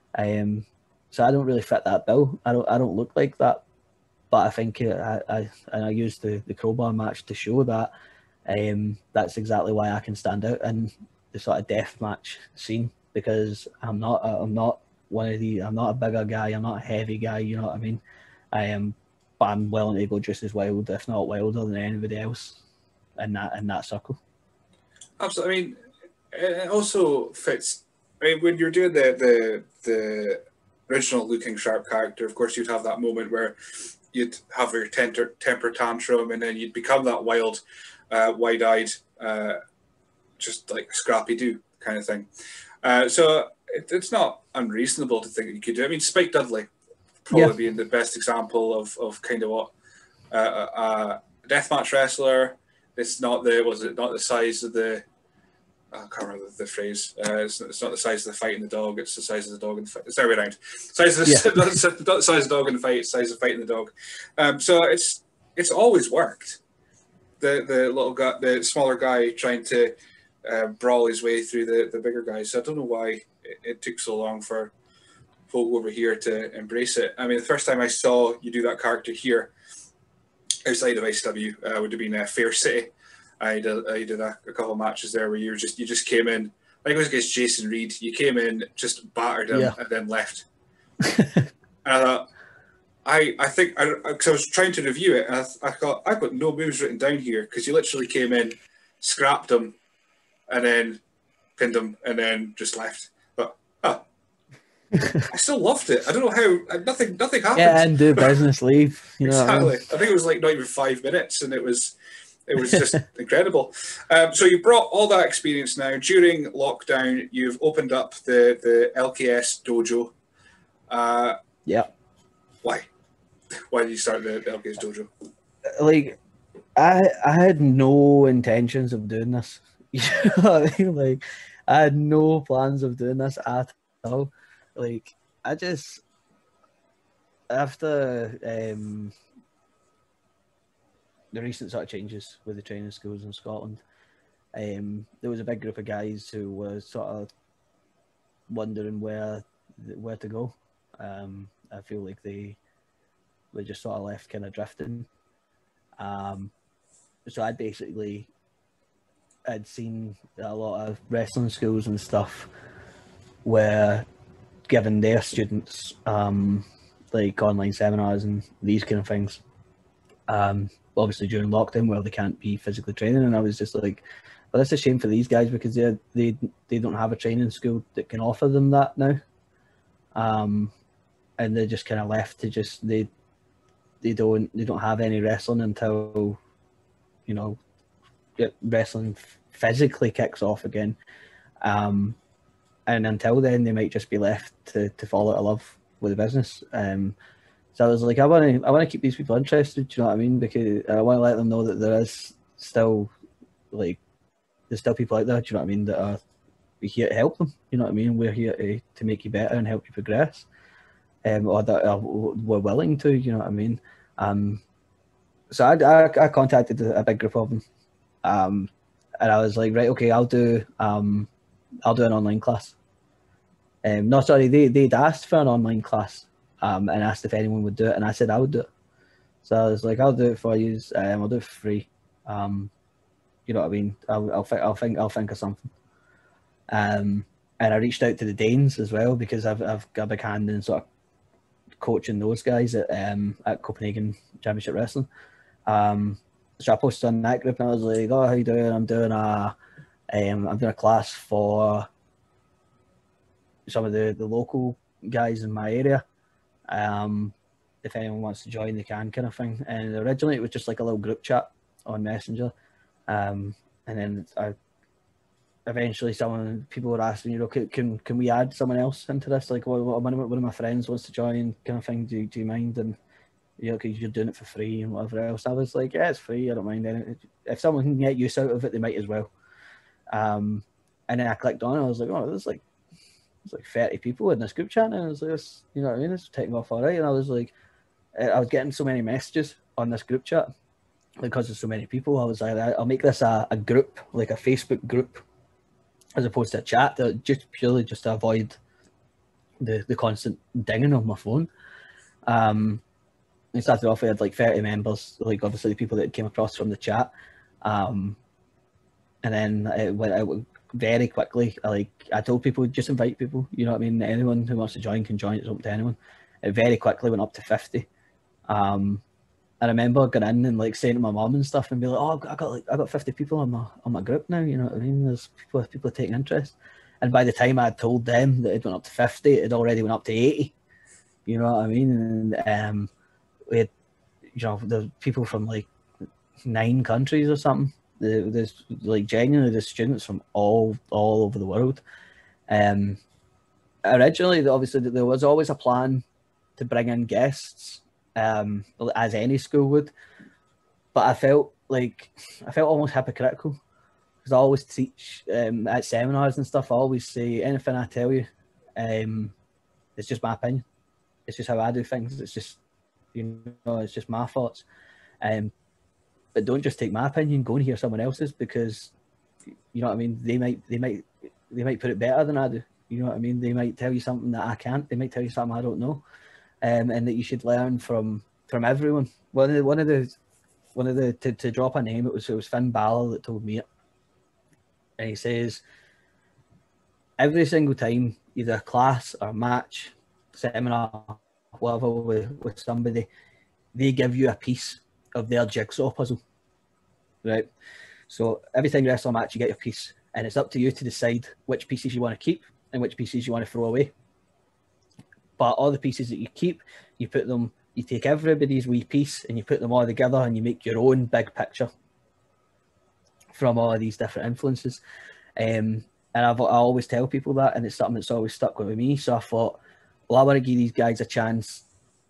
S2: Um, so I don't really fit that bill. I don't I don't look like that. But I think uh, I, I and I used the, the Crowbar match to show that um, that's exactly why I can stand out in the sort of deathmatch scene, because I'm not I'm not one of the I'm not a bigger guy. I'm not a heavy guy. You know what I mean? I am. But I'm willing to go just as wild, if not wilder, than anybody else in that in that circle.
S1: Absolutely. I mean, it also fits. I mean, when you're doing the the the original Looking Sharp character, of course, you'd have that moment where you'd have your temper, temper tantrum, and then you'd become that wild, uh, wide-eyed, uh, just like Scrappy-Doo kind of thing. Uh, so it, it's not unreasonable to think that you could do it. I mean, Spike Dudley probably yeah. being the best example of, of kind of what uh, a deathmatch wrestler. It's not the was it not the size of the I can't remember the, the phrase. Uh, it's, it's not the size of the fight in the dog. It's the size of the dog in the fight. It's the other way around. Size of the, yeah. not, not the size of the dog in the fight. It's the size of the fight in the dog. Um, so it's it's always worked. The the little guy, the smaller guy, trying to uh, brawl his way through the, the bigger guys. So I don't know why it, it took so long for folk over here to embrace it. I mean, the first time I saw you do that character here, outside of I C W, uh, would have been uh, Fair City. I did, I did a, a couple of matches there where you were just you just came in. I think it was against Jason Reed. You came in, just battered him, yeah. and then left. And I thought, I I think I because I was trying to review it, and I, I thought I've got no moves written down here because you literally came in, scrapped him, and then pinned him, and then just left. But oh. I still loved it. I don't know how. Nothing. Nothing happened.
S2: Yeah, and do business, leave. You know
S1: exactly.
S2: What I mean?
S1: I think it was like not even five minutes, and it was, it was just incredible. Um, so you brought all that experience now during lockdown. You've opened up the the L K S dojo. Uh,
S2: yeah.
S1: Why? Why did you start the, the L K S dojo?
S2: Like, I I had no intentions of doing this. You know what I mean? Like, I had no plans of doing this at all. Like, I just, after um, the recent sort of changes with the training schools in Scotland, um, there was a big group of guys who were sort of wondering where where to go. Um, I feel like they they just sort of left kind of drifting. Um, so I basically, I'd seen a lot of wrestling schools and stuff where giving their students um, like online seminars and these kind of things. Um, obviously during lockdown where they can't be physically training, and I was just like, well, that's a shame for these guys because they they they don't have a training school that can offer them that now. Um, and they're just kind of left to just they they don't they don't have any wrestling until, you know, wrestling physically kicks off again. Um, And until then, they might just be left to, to fall out of love with the business. Um, so I was like, I want to I want to keep these people interested. Do you know what I mean? Because I want to let them know that there is still like there's still people out there. Do you know what I mean? That are here to help them. You know what I mean? We're here to, to make you better and help you progress. Um, or that are, we're willing to. You know what I mean? Um, so I, I I contacted a big group of them, um, and I was like, right, okay, I'll do um, I'll do an online class. Um, no, sorry, they, they'd asked for an online class um, and asked if anyone would do it, and I said I would do it. So I was like, I'll do it for you. Um, I'll do it for free. Um, you know what I mean? I'll, I'll, think, I'll, think, I'll think of something. Um, and I reached out to the Danes as well because I've, I've got a big hand in sort of coaching those guys at, um, at Copenhagen Championship Wrestling. Um, so I posted on that group and I was like, oh, how you doing? I'm doing a, um, I'm doing a class for some of the, the local guys in my area. Um, if anyone wants to join, they can, kind of thing. And originally it was just like a little group chat on Messenger. Um, and then I eventually someone people were asking, you know, can can, can we add someone else into this? Like, well, one of, one of my friends wants to join, kind of thing. Do, do you mind? And you know, because you're doing it for free and whatever else. I was like, yeah, it's free. I don't mind. If someone can get use out of it, they might as well. Um, and then I clicked on it. I was like, oh, there's like there's like thirty people in this group chat, and I was like, you know what I mean? It's taking off all right. And I was like, I was getting so many messages on this group chat because there's so many people. I was like, I'll make this a, a group, like a Facebook group, as opposed to a chat, that just purely just to avoid the the constant dinging on my phone. Um, it started off, we had like thirty members, like obviously the people that came across from the chat. Um, and then it went out very quickly. I, like I told people, just invite people, you know what I mean? Anyone who wants to join can join, it's open to anyone. It very quickly went up to fifty. Um, I remember going in and like saying to my mum and stuff and be like, oh, I got like I got fifty people on my on my group now, you know what I mean? There's people people taking interest. And by the time I had told them that it went up to fifty, it already went up to eighty. You know what I mean? And um, we had, you know, there's people from like nine countries or something. There's like genuinely the students from all all over the world. Um, originally, obviously, there was always a plan to bring in guests, um, as any school would. But I felt like I felt almost hypocritical because I always teach um, at seminars and stuff. I always say anything I tell you, um, it's just my opinion. It's just how I do things. It's just, you know, it's just my thoughts. Um, but don't just take my opinion. Go and hear someone else's, because you know what I mean. They might, they might, they might put it better than I do. You know what I mean. They might tell you something that I can't. They might tell you something I don't know, um, and that you should learn from from everyone. One of the, one of the, one of the to, to drop a name. It was it was Finn Balor that told me it, and he says every single time, either a class or a match, seminar, whatever, with, with somebody, they give you a piece of their jigsaw puzzle, right? So every time you wrestle a match, you get your piece, and it's up to you to decide which pieces you want to keep and which pieces you want to throw away. But all the pieces that you keep, you put them, you take everybody's wee piece and you put them all together and you make your own big picture from all of these different influences. Um, and I've, I always tell people that, and it's something that's always stuck with me. So I thought, well, I want to give these guys a chance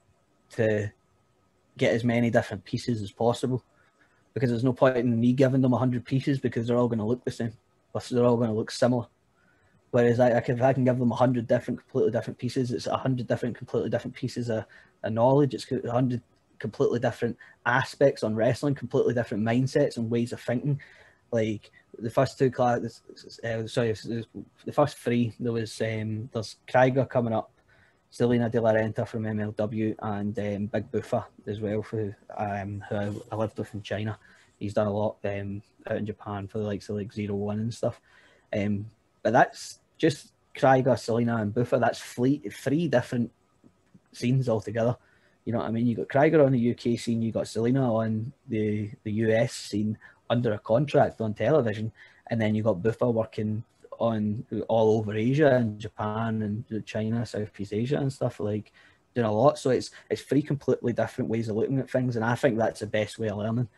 S2: to get as many different pieces as possible, because there's no point in me giving them one hundred pieces, because they're all going to look the same. They're all going to look similar. Whereas I, I can, if I can give them one hundred different, completely different pieces, it's one hundred different, completely different pieces of, of knowledge. It's one hundred completely different aspects on wrestling, completely different mindsets and ways of thinking. Like the first two classes, uh, sorry, the first three, there was um, there's Krieger coming up, Selena De La Renta from M L W, and um, Big Buffa as well, who, um, who I lived with in China. He's done a lot um, out in Japan for the likes of like Zero One and stuff. Um, but that's just Krieger, Selena, and Buffa. That's three, three different scenes altogether. You know what I mean? You got Krieger on the U K scene, you got Selena on the, the U S scene under a contract on television, and then you got Buffa working on all over Asia and Japan and China, Southeast Asia and stuff, like doing a lot. So it's it's three completely different ways of looking at things, and I think that's the best way of learning.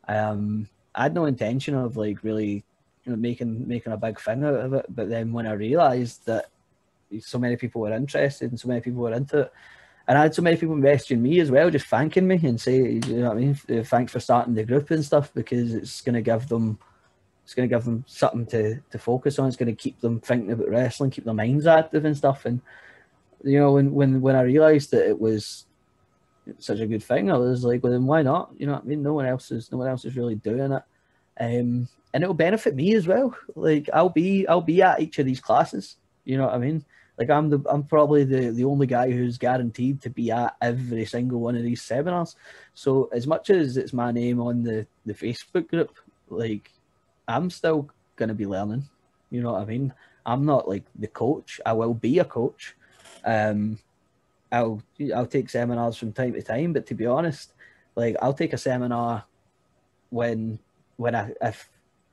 S2: Um, I had no intention of like really, you know, making making a big thing out of it, but then when I realised that so many people were interested and so many people were into it, and I had so many people messaging me as well, just thanking me and say, you know what I mean, thanks for starting the group and stuff, because it's going to give them It's going to give them something to, to focus on. It's going to keep them thinking about wrestling, keep their minds active and stuff. And, you know, when, when, when I realised that it was such a good thing, I was like, well, then why not? You know what I mean? No one else is, no one else is really doing it. Um, and it'll benefit me as well. Like, I'll be, I'll be at each of these classes. You know what I mean? Like, I'm the, I'm probably the, the only guy who's guaranteed to be at every single one of these seminars. So as much as it's my name on the, the Facebook group, like, I'm still going to be learning, you know what I mean? I'm not like the coach. I will be a coach. Um, I'll I'll take seminars from time to time, but to be honest, like I'll take a seminar when when I if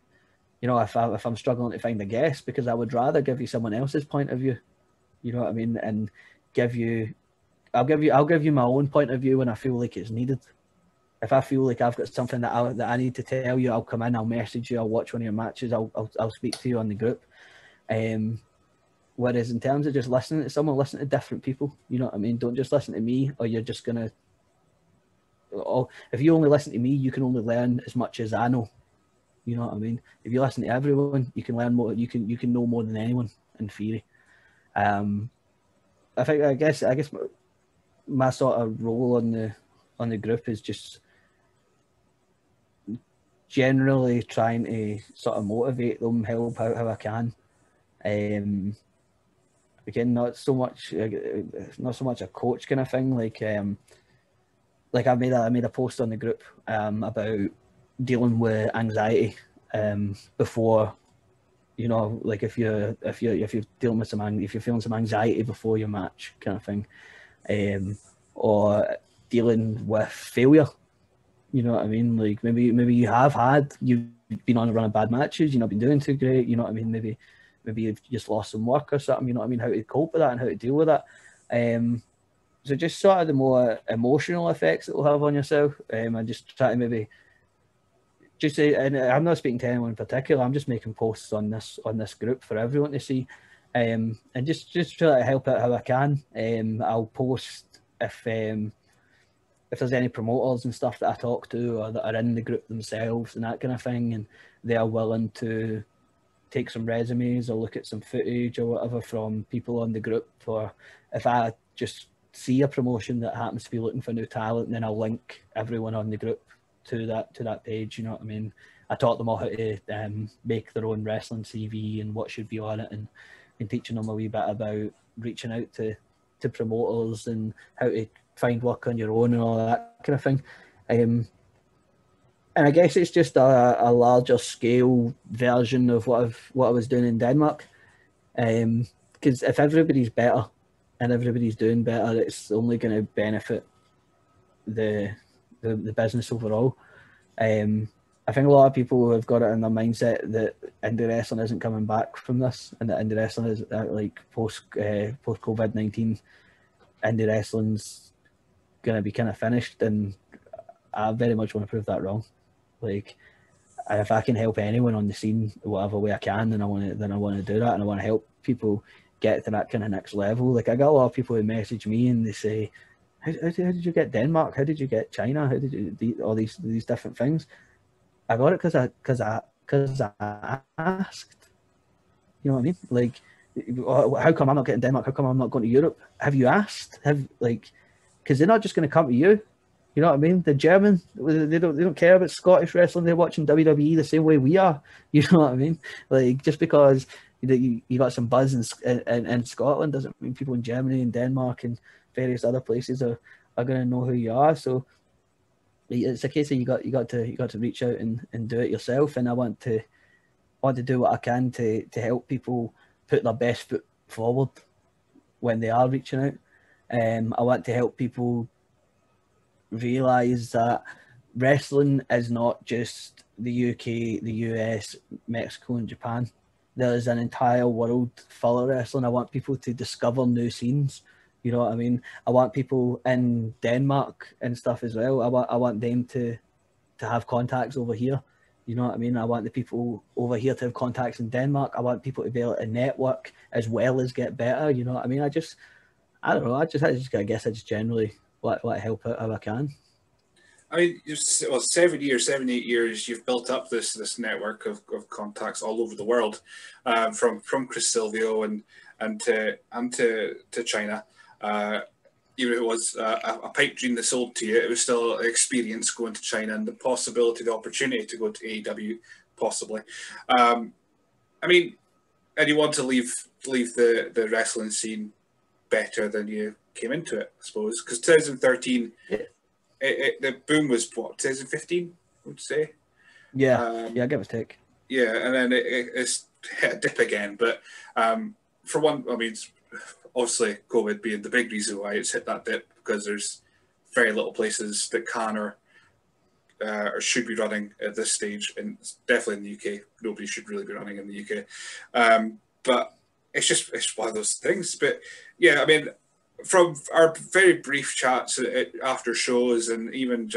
S2: you know if I if I'm struggling to find a guest, because I would rather give you someone else's point of view, you know what I mean, and give you I'll give you I'll give you my own point of view when I feel like it's needed. if I feel like I've got something that I that I need to tell you, I'll come in, I'll message you, I'll watch one of your matches, I'll I'll, I'll speak to you on the group. Um, whereas in terms of just listening to someone, listen to different people. You know what I mean? Don't just listen to me, or you're just gonna. Or if you only listen to me, you can only learn as much as I know. You know what I mean? If you listen to everyone, you can learn more. You can you can know more than anyone in theory. Um, I think I guess I guess my, my sort of role on the on the group is just generally trying to sort of motivate them, help out how I can. Um, again, not so much, not so much a coach kind of thing. Like, um, like I made a I made a post on the group um, about dealing with anxiety um, before, you know, like if you're if you if you're dealing with some if you're feeling some anxiety before your match kind of thing, um, or dealing with failure. You know what I mean? Like maybe maybe you have had you've been on a run of bad matches, you've not been doing too great. You know what I mean? Maybe maybe you've just lost some work or something. You know what I mean? How to cope with that and how to deal with that. Um, so just sort of the more emotional effects it will have on yourself. Um, I just try to maybe just say, and I'm not speaking to anyone in particular. I'm just making posts on this on this group for everyone to see, um, and just just try to help out how I can. Um, I'll post if. Um, if there's any promoters and stuff that I talk to or that are in the group themselves and that kind of thing, and they are willing to take some resumes or look at some footage or whatever from people on the group, or if I just see a promotion that happens to be looking for new talent, then I'll link everyone on the group to that to that page. You know what I mean? I taught them all how to um, make their own wrestling C V and what should be on it, and, and teaching them a wee bit about reaching out to, to promoters and how to find work on your own and all that kind of thing. Um, and I guess it's just a, a larger scale version of what I've what I was doing in Denmark. Because um, if everybody's better and everybody's doing better, it's only going to benefit the, the the business overall. Um, I think a lot of people have got it in their mindset that indie wrestling isn't coming back from this, and that indie wrestling is uh, like post uh, post COVID nineteen, indie wrestling's going to be kind of finished, and I very much want to prove that wrong. Like, and if I can help anyone on the scene whatever way I can, then I want to then I want to do that, and I want to help people get to that kind of next level. Like, I got a lot of people who message me and they say, how, how, how did you get Denmark? How did you get China? How did you do all these these different things? I got it because I because I because I asked. You know what I mean? Like, how come I'm not getting Denmark? How come I'm not going to Europe? Have you asked? Have like Because they're not just going to come to you, you know what I mean? The German, they don't they don't care about Scottish wrestling. They're watching W W E the same way we are. You know what I mean? Like, just because you you got some buzz in, in in Scotland doesn't mean people in Germany and Denmark and various other places are, are going to know who you are. So it's a case of you got you got to you got to reach out and, and do it yourself. And I want to want to do what I can to to help people put their best foot forward when they are reaching out. Um, I want to help people realise that wrestling is not just the U K, the U S, Mexico and Japan. There is an entire world full of wrestling. I want people to discover new scenes. You know what I mean? I want people in Denmark and stuff as well. I want I want them to to have contacts over here. You know what I mean? I want the people over here to have contacts in Denmark. I want people to be able to network as well as get better. You know what I mean? I just I don't know. I just, I just, I guess I just generally want, want to help out how I can.
S1: I mean, well, seven years, seven, eight years, you've built up this this network of, of contacts all over the world, um, from from Chris Silvio and and to and to to China. Uh, even if it was uh, a, a pipe dream that sold to you, it was still an experience going to China and the possibility, the opportunity to go to A E W, possibly. Um, I mean, and you want to leave leave the the wrestling scene better than you came into it, I suppose, because twenty thirteen, yeah. it, it, the boom was what, twenty fifteen, I would say.
S2: Yeah,
S1: um,
S2: yeah, give us a take.
S1: Yeah, and then it, it, it's hit a dip again. But um, for one, I mean, obviously COVID being the big reason why it's hit that dip, because there's very little places that can or uh, or should be running at this stage, and definitely in the U K, nobody should really be running in the U K. Um, but it's just it's one of those things. But yeah, I mean, from our very brief chats after shows and even just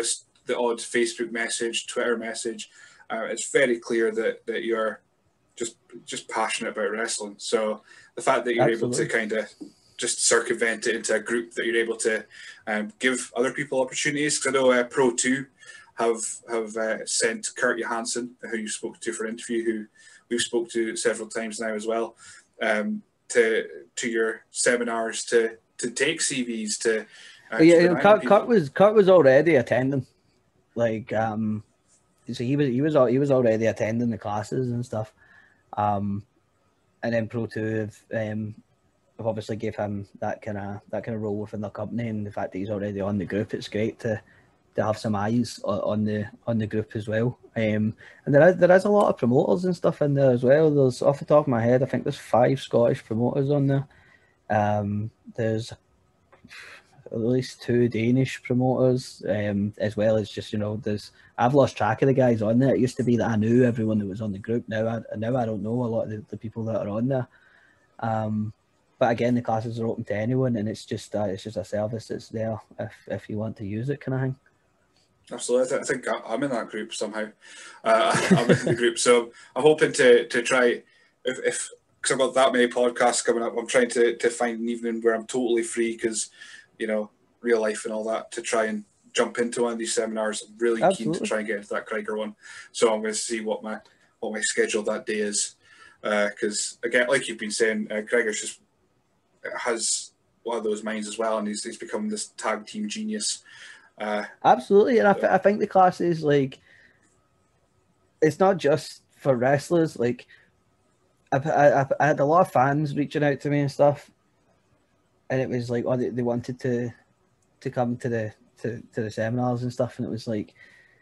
S1: the odd Facebook message, Twitter message, uh, it's very clear that that you're just just passionate about wrestling. So the fact that you're Absolutely. able to kind of just circumvent it into a group that you're able to um, give other people opportunities. Because I know uh, Pro two have have uh, sent Kurt Johansson, who you spoke to for an interview, who we've spoke to several times now as well, um, to to your seminars to to take C Vs to. Uh,
S2: yeah, you know, Kurt, Kurt was Kurt was already attending, like um, so he was he was he was already attending the classes and stuff, um, and then Pro two have um, have obviously gave him that kind of that kind of role within the company, and the fact that he's already on the group, it's great to to have some eyes on the on the group as well. Um, and there is there is a lot of promoters and stuff in there as well. There's, off the top of my head, I think there's five Scottish promoters on there. Um, there's at least two Danish promoters, um, as well as just, you know, there's I've lost track of the guys on there. It used to be that I knew everyone that was on the group. Now I now I don't know a lot of the, the people that are on there. Um, but again, the classes are open to anyone, and it's just uh, it's just a service that's there if if you want to use it, kind of thing.
S1: Absolutely, I think I'm in that group somehow. Uh, I'm in the group, so I'm hoping to to try if if because I've got that many podcasts coming up. I'm trying to to find an evening where I'm totally free, because you know, real life and all that, to try and jump into one of these seminars. I'm really Absolutely. keen to try and get into that Krieger one, so I'm going to see what my what my schedule that day is, because uh, again, like you've been saying, uh, Krieger's just has one of those minds as well, and he's he's become this tag team genius. Uh,
S2: Absolutely, and I, th- I think the classes, like, it's not just for wrestlers. Like, I've, I've I had a lot of fans reaching out to me and stuff, and it was like, oh, they, they wanted to to come to the to, to the seminars and stuff, and it was like,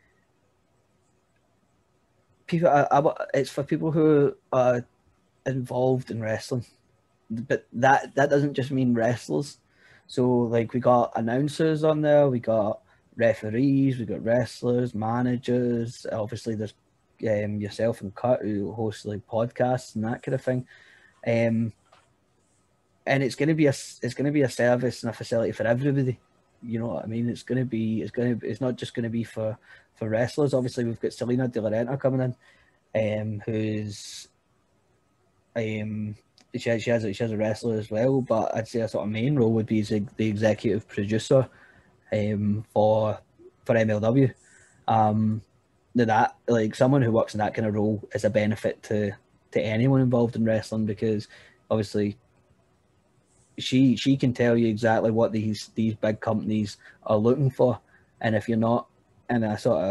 S2: people. I, I, it's for people who are involved in wrestling, but that that doesn't just mean wrestlers. So, like, we got announcers on there, we got referees, we got wrestlers, managers. Obviously, there's um, yourself and Kurt, who host like podcasts and that kind of thing. Um, and it's going to be a it's going to be a service and a facility for everybody. You know what I mean? It's going to be it's going to it's not just going to be for for wrestlers. Obviously, we've got Selena De La Renta coming in, um, who's um. She has, she has she has a wrestler as well, but I'd say a sort of main role would be as the executive producer um, for for M L W. Um, that like someone who works in that kind of role is a benefit to to anyone involved in wrestling, because obviously she she can tell you exactly what these these big companies are looking for, and if you're not in a sort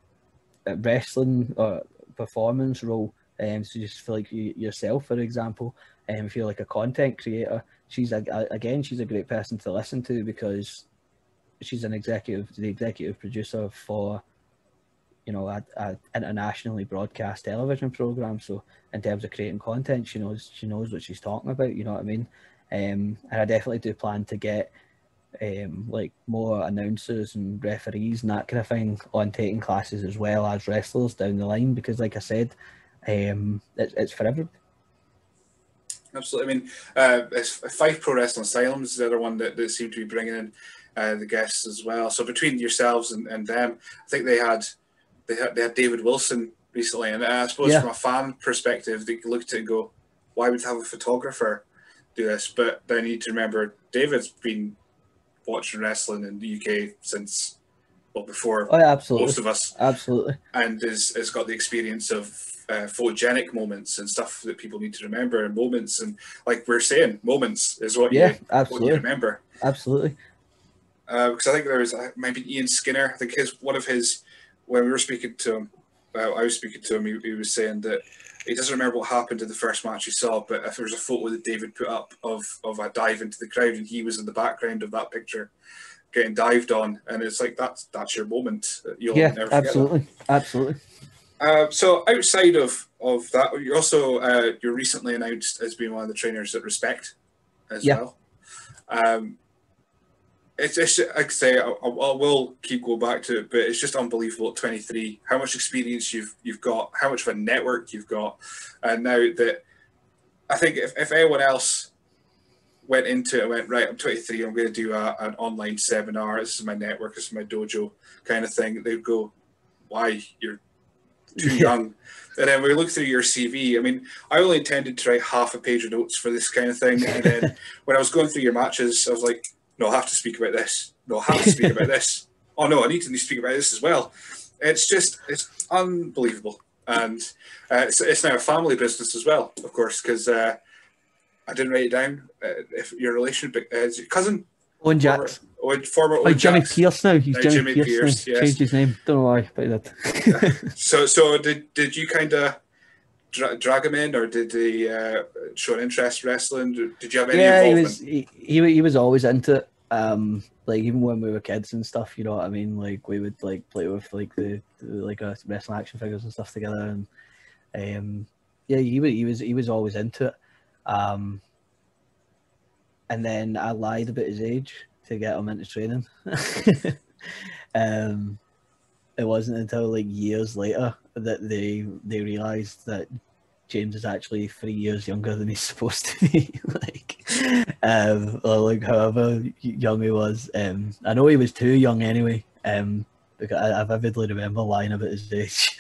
S2: of wrestling or performance role, um, so just for like you, yourself, for example. Um, if you're like a content creator, she's a, a, again, she's a great person to listen to, because she's an executive, the executive producer for, you know, a, a internationally broadcast television program. So in terms of creating content, she knows she knows what she's talking about. You know what I mean? Um, and I definitely do plan to get um like more announcers and referees and that kind of thing on taking classes as well as wrestlers down the line, because, like I said, um, it, it's for everybody.
S1: Absolutely. I mean, uh, Fife Pro Wrestling Asylum is the other one that, that seemed to be bringing in uh, the guests as well. So between yourselves and, and them, I think they had they had they had David Wilson recently, and I suppose yeah. from a fan perspective, they looked at it and go, "Why would they have a photographer do this?" But then you need to remember, David's been watching wrestling in the U K since well before
S2: oh, yeah, absolutely.
S1: most of us,
S2: absolutely,
S1: and is has got the experience of Uh, photogenic moments and stuff that people need to remember, and moments, and like we're saying, moments is what
S2: yeah,
S1: you
S2: absolutely.
S1: what you remember.
S2: Absolutely.
S1: Uh, because I think there was uh, maybe Ian Skinner. I think his one of his when we were speaking to him, uh, I was speaking to him. He, he was saying that he doesn't remember what happened in the first match he saw, but if there was a photo that David put up of of a dive into the crowd, and he was in the background of that picture, getting dived on, and it's like that's that's your moment. You'll
S2: yeah,
S1: never forget
S2: absolutely,
S1: that.
S2: absolutely.
S1: Uh, so outside of, of that, you're also uh, you're recently announced as being one of the trainers at Respect as
S2: yeah.
S1: well. Um, it's just, like I say, I, I will keep going back to it, but it's just unbelievable at twenty-three, how much experience you've you've got, how much of a network you've got, and now that I think if, if anyone else went into it and went, right, I'm twenty-three, I'm going to do a, an online seminar, this is my network, this is my dojo kind of thing, they'd go, why? You're too
S2: Yeah.
S1: young. And then we look through your C V. I mean, I only intended to write half a page of notes for this kind of thing. And then when I was going through your matches, I was like, no, I have to speak about this. No, I have to speak about this. Oh, no, I need to speak about this as well. It's just, it's unbelievable. And uh, it's, it's now a family business as well, of course, because uh, I didn't write it down. Uh, if your relation, but uh, is your cousin?
S2: Owen Jacks.
S1: Former, former
S2: Oh, Jimmy
S1: Jacks.
S2: Pierce now. He's
S1: Now
S2: Jimmy,
S1: Jimmy
S2: Pierce,
S1: Pierce,
S2: now.
S1: yes.
S2: Changed his name. Don't know why, but he did.
S1: so, so did did you kind of dra- drag him in, or did he uh, show an interest in wrestling? Did you have any
S2: yeah, he
S1: involvement?
S2: was. He, he he was always into it. Um, like even when we were kids and stuff, you know what I mean. Like we would like play with like the, the like uh, wrestling action figures and stuff together, and um, yeah, he was he was he was always into it. Um, and then I lied about his age to get him into training. um, it wasn't until like years later that they they realised that James is actually three years younger than he's supposed to be. like, um, or like however young he was. Um, I know he was too young anyway. Um, because I, I vividly remember lying about his age.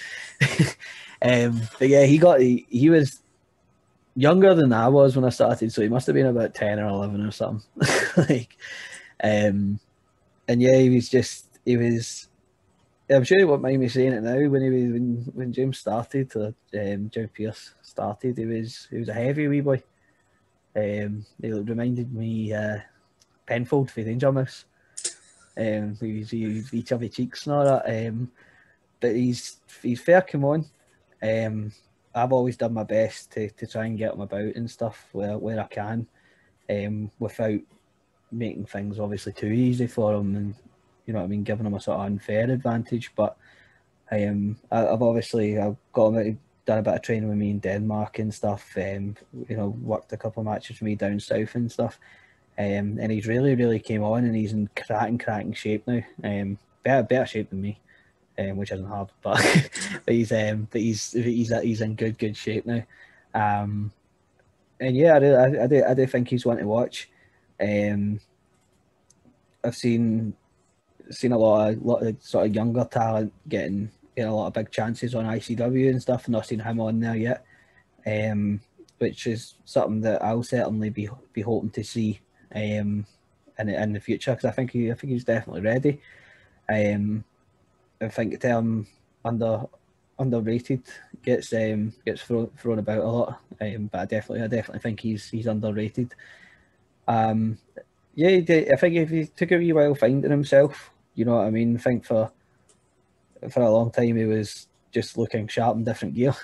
S2: um, but yeah, he got he, he was younger than I was when I started, so he must have been about ten or eleven or something. like, um, and yeah, he was just he was. I'm sure he won't mind me saying it now. When he was when, when James started, or um, Jim Pierce started, he was he was a heavy wee boy. Um, he reminded me uh, Penfold for Danger Mouse. Um, he was he was wee chubby cheeks and all that. Um, but he's he's fair come on. Um, I've always done my best to, to try and get him about and stuff where where I can, um, without making things obviously too easy for him and. You know what I mean, giving him a sort of unfair advantage. But I um, I, I've obviously I've got him out, done a bit of training with me in Denmark and stuff. Um, you know, worked a couple of matches with me down south and stuff. Um, and he's really, really came on, and he's in cracking, cracking shape now. Um, better, better shape than me, um, which isn't hard, but but he's um, but he's he's he's in good, good shape now. Um, and yeah, I do, I, I do, I do think he's one to watch. Um, I've seen. Seen a lot of lot of sort of younger talent getting getting a lot of big chances on I C W and stuff. Not seen him on there yet, um, which is something that I'll certainly be be hoping to see um, in in the future, because I think he I think he's definitely ready. Um, I think the term under underrated gets um, gets thrown thrown about a lot, um, but I definitely I definitely think he's he's underrated. Um, yeah, I think if he took a wee while finding himself. You know what I mean? I think for for a long time he was just looking sharp in different gear,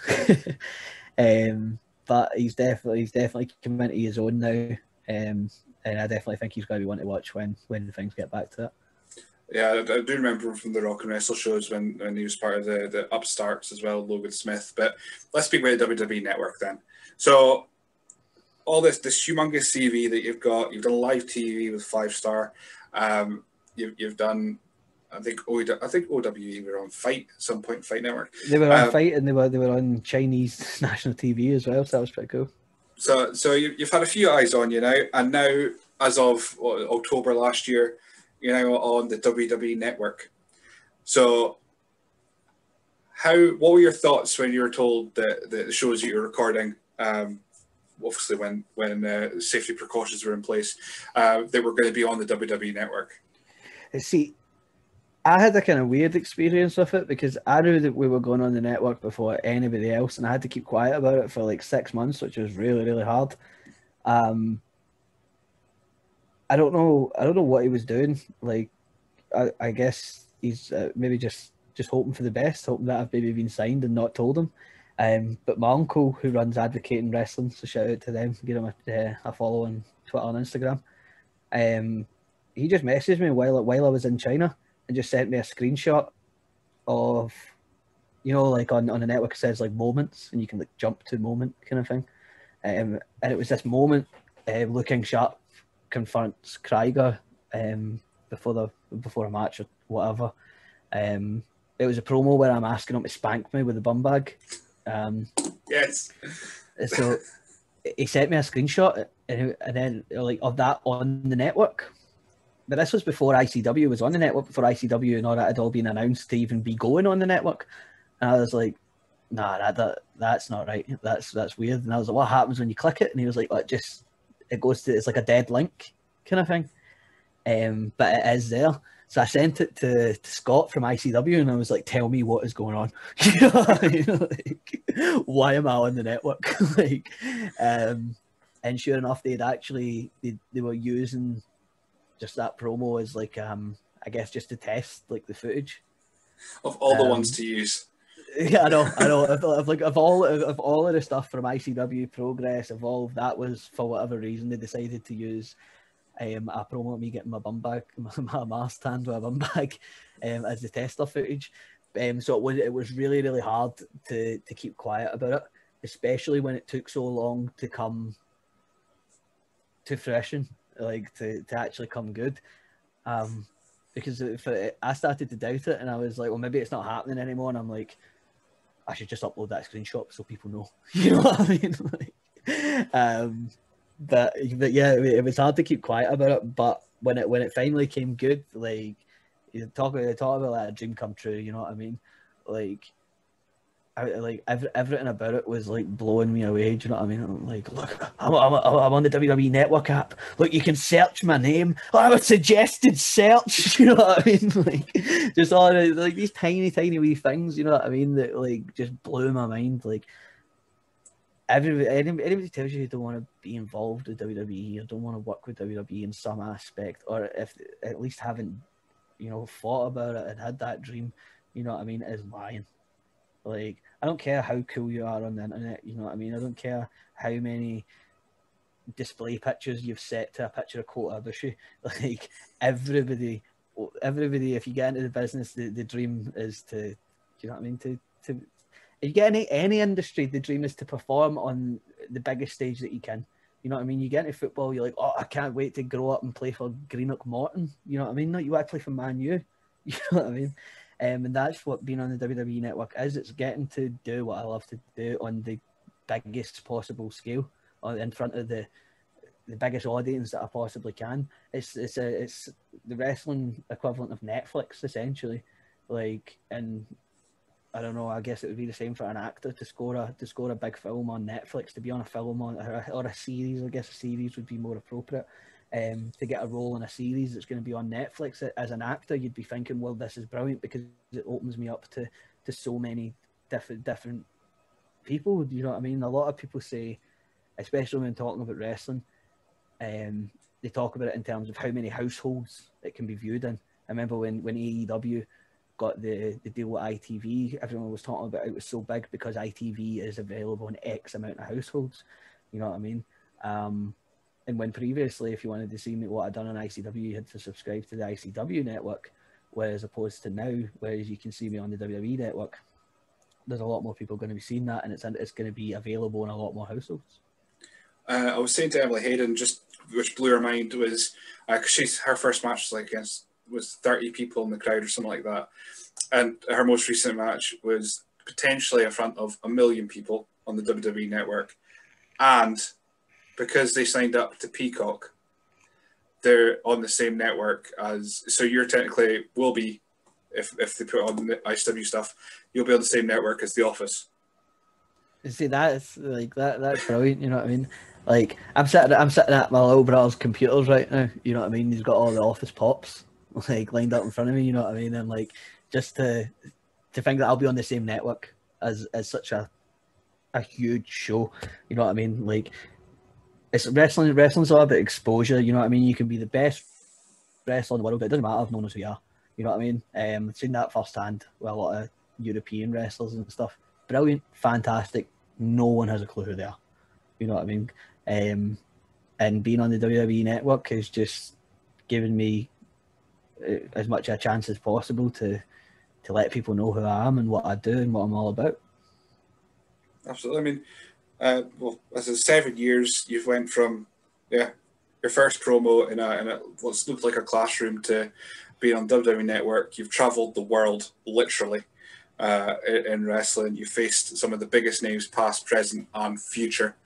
S2: um, but he's definitely he's definitely come into his own now, um, and I definitely think he's going to be one to watch when when things get back to it.
S1: Yeah, I, I do remember from the Rock and Wrestle shows when, when he was part of the, the upstarts as well, Logan Smith. But let's speak about the W W E Network then. So all this this humongous C V that you've got, you've done live T V with Five Star. Um, You've, you've done, I think, o, I think O W E were on Fight at some point, Fight Network.
S2: They were on
S1: um,
S2: Fight, and they were they were on Chinese national T V as well, so that was pretty cool.
S1: So, so you, you've had a few eyes on you now, and now, as of what, October last year, you're now on the W W E Network. So, how? What were your thoughts when you were told that, that the shows that you're recording, um, obviously when when uh, safety precautions were in place, uh, they were going to be on the W W E Network?
S2: See, I had a kind of weird experience with it because I knew that we were going on the network before anybody else, and I had to keep quiet about it for like six months, which was really, really hard. Um, I don't know. I don't know what he was doing. Like, I, I guess he's uh, maybe just just hoping for the best, hoping that I've maybe been signed and not told him. Um, but my uncle, who runs Advocating Wrestling, so shout out to them, give him a, uh, a follow on Twitter and Instagram. Um. He just messaged me while while I was in China and just sent me a screenshot of, you know, like on, on the network it says like moments and you can like jump to moment kind of thing. Um, and it was this moment, uh, looking sharp confronts Krieger um, before the before a match or whatever. Um, it was a promo where I'm asking him to spank me with a bum bag. Um,
S1: yes.
S2: So he sent me a screenshot and, and then like of that on the network. But this was before I C W was on the network, before I C W and all that had all been announced to even be going on the network. And I was like, nah, that, that that's not right. That's that's weird. And I was like, what happens when you click it? And he was like, well, it just it goes to it's like a dead link kind of thing. Um, but it is there. So I sent it to, to Scott from I C W, and I was like, tell me what is going on. You know what I mean? Like, why am I on the network? Like, um, and sure enough, they'd actually they, they were using just that promo as like um I guess just to test like the footage
S1: of all the
S2: um,
S1: ones to use.
S2: Yeah, I know, I know. Of, of like of all of, of all of the stuff from I C W, Progress, Evolve, that was for whatever reason they decided to use um a promo of me getting my bum bag, my, my mask stand with a bum bag, um as the tester footage. Um, so it was it was really really hard to to keep quiet about it, especially when it took so long to come to fruition. Like to, to actually come good, um, because if it, I started to doubt it, and I was like, well, maybe it's not happening anymore. And I'm like, I should just upload that screenshot so people know. You know what I mean? Like, um, but but yeah, it, it was hard to keep quiet about it. But when it when it finally came good, like you talk about talk about like a dream come true. You know what I mean? Like. I, like every, everything about it was like blowing me away. Do you know what I mean? I'm like, look, I'm, I'm, I'm on the W W E Network app. Look, you can search my name. Oh, I have a suggested search. You know what I mean? Like, just all the, like these tiny, tiny wee things. You know what I mean? That like just blew my mind. Like, everybody, anybody, anybody tells you you don't want to be involved with W W E or don't want to work with W W E in some aspect, or if at least haven't, you know, thought about it and had that dream. You know what I mean? Is lying. Like, I don't care how cool you are on the internet, you know what I mean? I don't care how many display pictures you've set to a picture of Kota Ibushi. Like, everybody, everybody, if you get into the business, the, the dream is to, you know what I mean? To, to, if you get any, any industry, the dream is to perform on the biggest stage that you can. You know what I mean? You get into football, you're like, oh, I can't wait to grow up and play for Greenock Morton. You know what I mean? No, you want to play for Man U. You know what I mean? Um, and that's what being on the W W E Network is. It's getting to do what I love to do on the biggest possible scale, or in front of the the biggest audience that I possibly can. It's it's a, it's the wrestling equivalent of Netflix, essentially. Like, and I don't know. I guess it would be the same for an actor to score a to score a big film on Netflix, to be on a film on or a, or a series. I guess a series would be more appropriate. Um, to get a role in a series that's going to be on Netflix, as an actor, you'd be thinking, well, this is brilliant because it opens me up to, to so many different different people. You know what I mean? A lot of people say, especially when talking about wrestling, um, they talk about it in terms of how many households it can be viewed in. I remember when, when A E W got the, the deal with I T V, everyone was talking about it was so big because I T V is available in X amount of households. You know what I mean? Um, And when previously, if you wanted to see me what I'd done on I C W, you had to subscribe to the I C W network, whereas opposed to now, whereas you can see me on the W W E network, there's a lot more people going to be seeing that, and it's it's going to be available in a lot more households.
S1: Uh, I was saying to Emily Hayden, just which blew her mind was because uh, she's her first match was like against was thirty people in the crowd or something like that, and her most recent match was potentially in front of a million people on the W W E network, and because they signed up to Peacock, they're on the same network as. So you're technically will be, if if they put on the I C W stuff, you'll be on the same network as The Office.
S2: You see, that's like that. That's brilliant. You know what I mean? Like I'm sitting, I'm sitting at my little brother's computers right now. You know what I mean? He's got all the Office pops like lined up in front of me. You know what I mean? And like just to to think that I'll be on the same network as as such a a huge show. You know what I mean? Like. It's wrestling. Wrestling's all about exposure. You know what I mean? You can be the best wrestler in the world, but it doesn't matter if no one knows who you are. You know what I mean? Um, I've seen that firsthand with a lot of European wrestlers and stuff. Brilliant, fantastic. No one has a clue who they are. You know what I mean? Um, and being on the W W E network has just given me uh, as much a chance as possible to to let people know who I am and what I do and what I'm all about.
S1: Absolutely. I mean. Uh, well, as in seven years, you've went from yeah your first promo in a in a what looked like a classroom to being on W W E Network. You've travelled the world literally uh, in, in wrestling. You faced some of the biggest names, past, present, and future.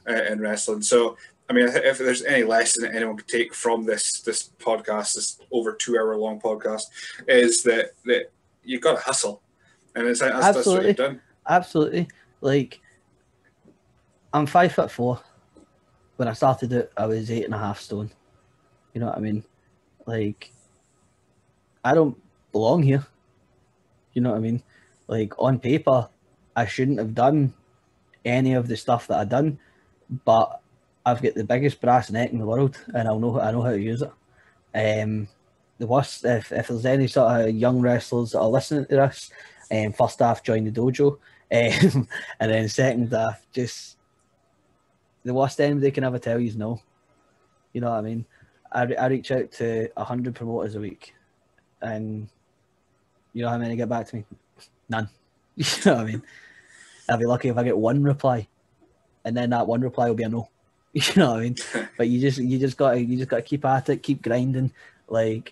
S1: uh, in wrestling. So, I mean, if there's any lesson that anyone could take from this this podcast, this over two hour long podcast, is that that you've got to hustle, and it's that's, that's what you've done.
S2: Absolutely. Like, I'm five foot four. When I started it, I was eight and a half stone. You know what I mean? Like, I don't belong here. You know what I mean? Like, on paper, I shouldn't have done any of the stuff that I've done, but I've got the biggest brass neck in the world, and I know I know how to use it. Um, the worst, if, if there's any sort of young wrestlers that are listening to this, um, first half join the dojo, um, and then second half, just the worst anybody can ever tell you is no. You know what I mean? I, I reach out to a hundred promoters a week, and you know how many get back to me? None. You know what I mean? I'll be lucky if I get one reply, and then that one reply will be a no. You know what I mean? But you just you just gotta you just gotta keep at it, keep grinding. Like,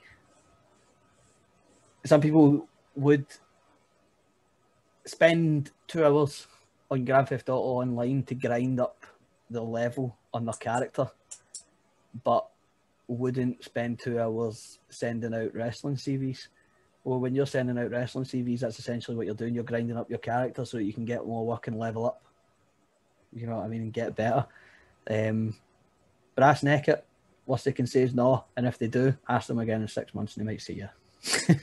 S2: some people would spend two hours on Grand Theft Auto Online to grind up the level on their character, but wouldn't spend two hours sending out wrestling C Vs. Well, when you're sending out wrestling C Vs, that's essentially what you're doing. You're grinding up your character so that you can get more work and level up. You know what I mean? And get better. Um, brass neck it. Worst they can say is no. And if they do, ask them again in six months and they might say yeah.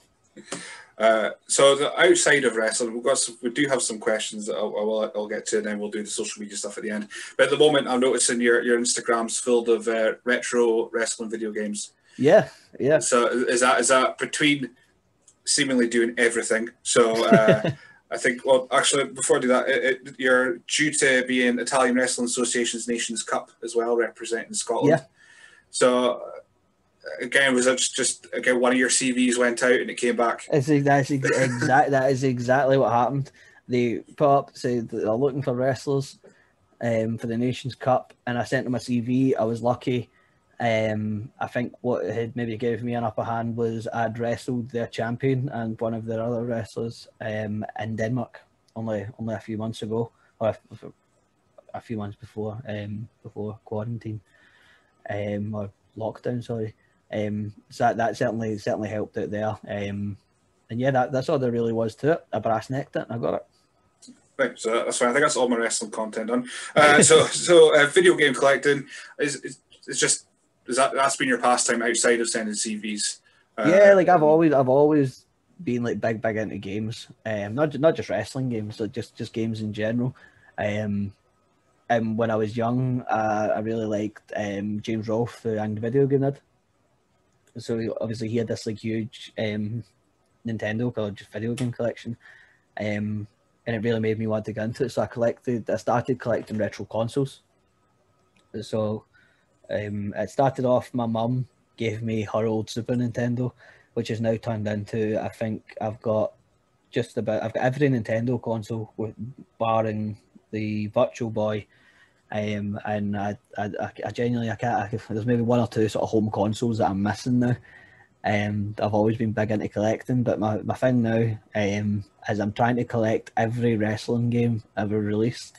S1: Uh, so the outside of wrestling, we've got some, we do have some questions that I'll, I'll, I'll get to, and then we'll do the social media stuff at the end. But at the moment, I'm noticing your your Instagram's filled of uh, retro wrestling video games.
S2: Yeah, yeah.
S1: So is that is that between seemingly doing everything? So uh, I think, well, actually, before I do that, it, it, you're due to be in Italian Wrestling Association's Nations Cup as well, representing Scotland. Yeah. So. Again, was that just, just again one of your C Vs went out and it came back?
S2: It's, that's exact. That is exactly what happened. They put up, said that they're looking for wrestlers um, for the Nations Cup, and I sent them a C V. I was lucky. Um, I think what had maybe gave me an upper hand was I'd wrestled their champion and one of their other wrestlers um, in Denmark only only a few months ago, or a, a few months before um, before quarantine um, or lockdown. Sorry. Um, so that, that certainly certainly helped out there. Um, and yeah, that, that's all there really was to it. I brass necked it and I got it.
S1: Right, so that's fine. I think that's all my wrestling content done. Uh, so so uh, video game collecting is, is, is just is that that's been your pastime outside of sending C Vs? Uh,
S2: yeah, like I've always I've always been like big big into games. Um, not not just wrestling games, like just just games in general. Um, and when I was young, uh, I really liked um James Rolfe, the Angry Video Game Nerd. So he, obviously he had this like huge um, Nintendo called just video game collection, um, and it really made me want to get into it. So I collected, I started collecting retro consoles. So um, it started off, my mum gave me her old Super Nintendo, which has now turned into, I think I've got just about, I've got every Nintendo console with barring the Virtual Boy. Um, and I, I, I genuinely, I can't, I, there's maybe one or two sort of home consoles that I'm missing now. Um, I've always been big into collecting, but my, my thing now um, is I'm trying to collect every wrestling game ever released.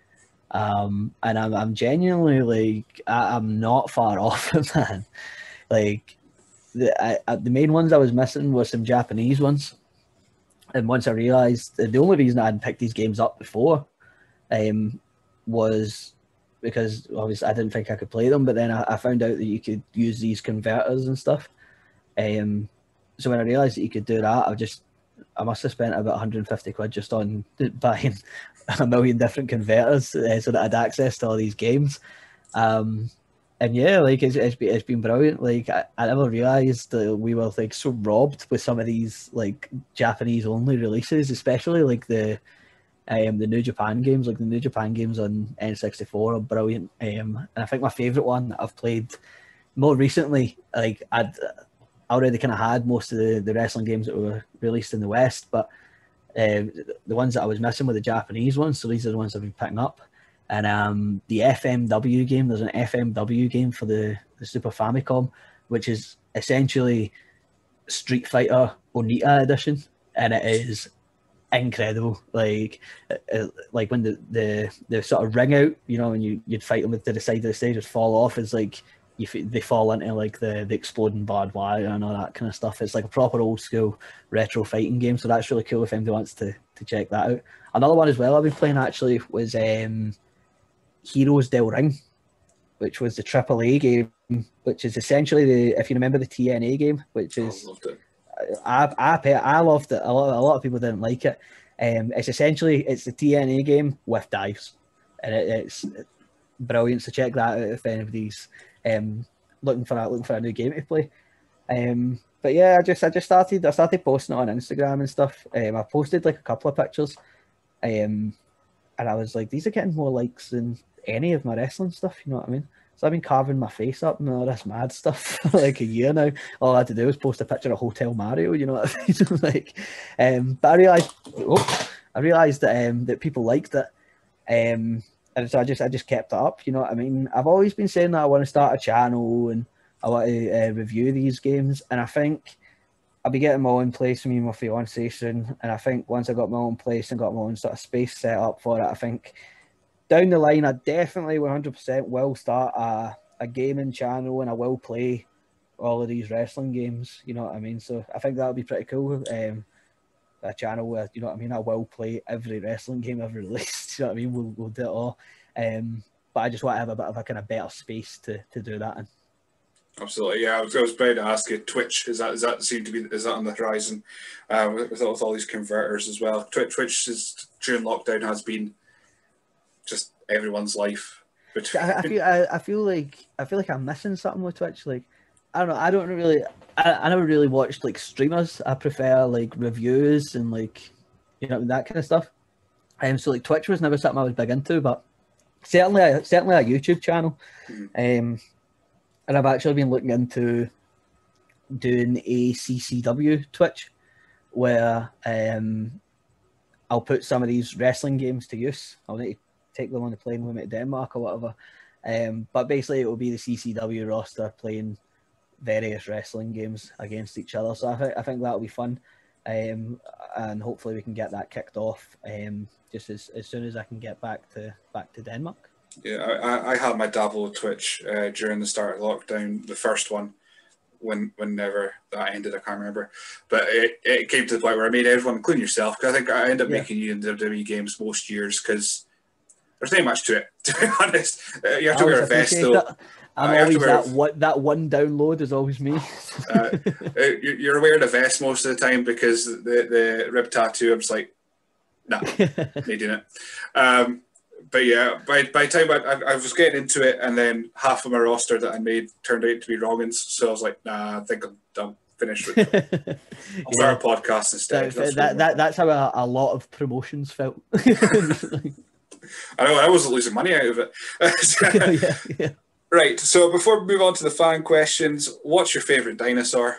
S2: Um, and I'm, I'm genuinely like, I, I'm not far off it, man. Like, the, I, I, the main ones I was missing were some Japanese ones. And once I realised, the only reason I hadn't picked these games up before um, was because obviously I didn't think I could play them, but then I, I found out that you could use these converters and stuff. Um, so when I realised that you could do that, I just I must have spent about one hundred fifty quid just on buying a million different converters uh, so that I'd access to all these games. Um, and yeah, like it's, it's been it's been brilliant. Like I, I never realised that we were like so robbed with some of these like Japanese only releases, especially like the. Um, the New Japan games, like the New Japan games on N sixty-four are brilliant. Um, and I think my favourite one that I've played more recently, like I'd already kind of had most of the, the wrestling games that were released in the West, but um, the ones that I was missing were the Japanese ones, so these are the ones I've been picking up. And um, the F M W game, there's an F M W game for the, the Super Famicom, which is essentially Street Fighter Onita edition, and it is incredible. Like, uh, like when the, the the sort of ring out, you know, when you you'd fight them to the side of the stage, just fall off. It's like you they fall into like the the exploding barbed wire and all that kind of stuff. It's like a proper old school retro fighting game. So that's really cool if anybody wants to to check that out. Another one as well I've been playing actually was um, Heroes Del Ring, which was the triple A game, which is essentially the, if you remember the T N A game, which is,
S1: I loved it.
S2: I, I, I loved it. A lot, a lot of people didn't like it. Um, it's essentially, it's the T N A game with dives. And it, it's brilliant, so check that out if anybody's um, looking for that, looking for a new game to play. Um, but yeah, I just, I just started, I started posting it on Instagram and stuff. Um, I posted like a couple of pictures. Um, and I was like, these are getting more likes than any of my wrestling stuff, you know what I mean? So I've been carving my face up and all this mad stuff for like a year now. All I had to do was post a picture of Hotel Mario, you know what I mean? Like, um, but I realised, oh, I realised that um, that people liked it, um, and so I just I just kept it up, you know what I mean? I've always been saying that I want to start a channel and I want to uh, review these games, and I think I'll be getting my own place for me and my fiance soon. And I think once I got my own place and got my own sort of space set up for it, I think down the line, I definitely one hundred percent will start a, a gaming channel and I will play all of these wrestling games, you know what I mean? So I think that'll be pretty cool. Um, a channel where, you know what I mean, I will play every wrestling game ever released, you know what I mean? We'll, we'll do it all. Um, but I just want to have a bit of a kind of better space to, to do that in.
S1: Absolutely, yeah. I was, I was about to ask you, Twitch, is that is that seem to be is that on the horizon? Uh, with, with, all, with all these converters as well. Twitch, Twitch is during lockdown has been just everyone's life. But
S2: I, I feel I, I feel like I feel like I'm missing something with Twitch. Like I don't know, I don't really I, I never really watched like streamers. I prefer like reviews and like, you know, that kind of stuff. Um, so like Twitch was never something I was big into, but certainly a, certainly a YouTube channel. Mm-hmm. Um, and I've actually been looking into doing a C C W Twitch where um I'll put some of these wrestling games to use. I'll need to take them on the plane with me to Denmark or whatever. Um, but basically it will be the C C W roster playing various wrestling games against each other. So I, th- I think that'll be fun. Um, and hopefully we can get that kicked off um, just as, as soon as I can get back to back to Denmark.
S1: Yeah, I, I had my dabble with Twitch uh, during the start of lockdown, the first one, when whenever that ended, I can't remember. But it, it came to the point where I made everyone, including yourself, because I think I end up yeah. making you in W W E games most years because there's not much to it, to be honest. Uh, you have to wear a vest, though.
S2: That. I'm uh, always that, a, one, that one download is always me.
S1: uh, you're wearing a vest most of the time because the, the rib tattoo, I'm just like, nah, not doing it. Um, But yeah, by by the time I, I, I was getting into it, and then half of my roster that I made turned out to be wrong, so I was like, nah, I think I'm done, finished with it. I'll yeah. start a podcast instead.
S2: That, that's, that, that, that's how a, a lot of promotions felt.
S1: I know, I wasn't losing money out of it.
S2: yeah, yeah.
S1: Right, so before we move on to the fan questions, what's your favourite dinosaur?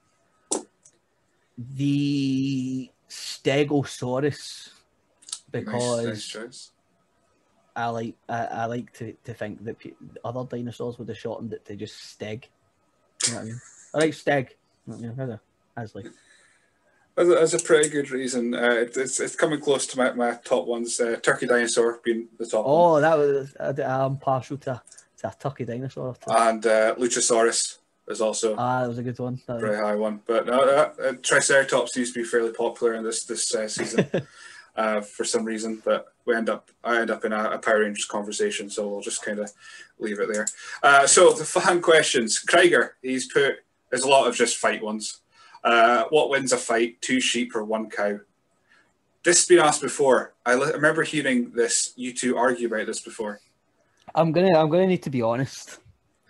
S2: The Stegosaurus, because...
S1: Nice, nice choice.
S2: I like I, I like to, to think that pe- other dinosaurs would have shortened it to just Steg. You know what I mean? I like Steg. You know, as like
S1: that's a, that's a pretty good reason. Uh, it, it's it's coming close to my, my top ones. Uh, turkey dinosaur being the top.
S2: Oh,
S1: one.
S2: that was I'm partial to, to a turkey dinosaur. Too.
S1: And uh, Luchasaurus is also
S2: ah, that was a good one.
S1: A very high one. But no, uh, uh, Triceratops seems to be fairly popular in this this uh, season. Uh, for some reason, but we end up I end up in a, a Power Rangers conversation, so we'll just kind of leave it there. Uh, so the fan questions, Krieger, he's put there's a lot of just fight ones. Uh, what wins a fight? Two sheep or one cow? This has been asked before. I, li- I remember hearing this. You two argue about this before.
S2: I'm gonna I'm gonna need to be honest.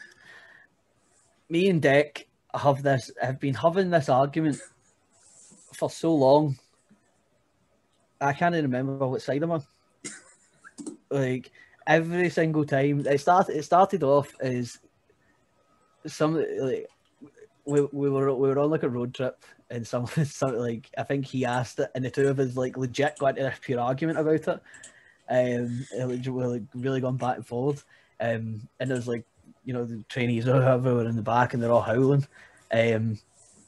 S2: Me and Dick have this have been having this argument for so long. I can't even remember what side I'm on. Like every single time it started, it started off as some like we we were we were on like a road trip and some something like I think he asked it and the two of us like legit got into a pure argument about it. Um, and we were like really going back and forth. Um, and there's like you know the trainees or whoever were in the back and they're all howling. Um,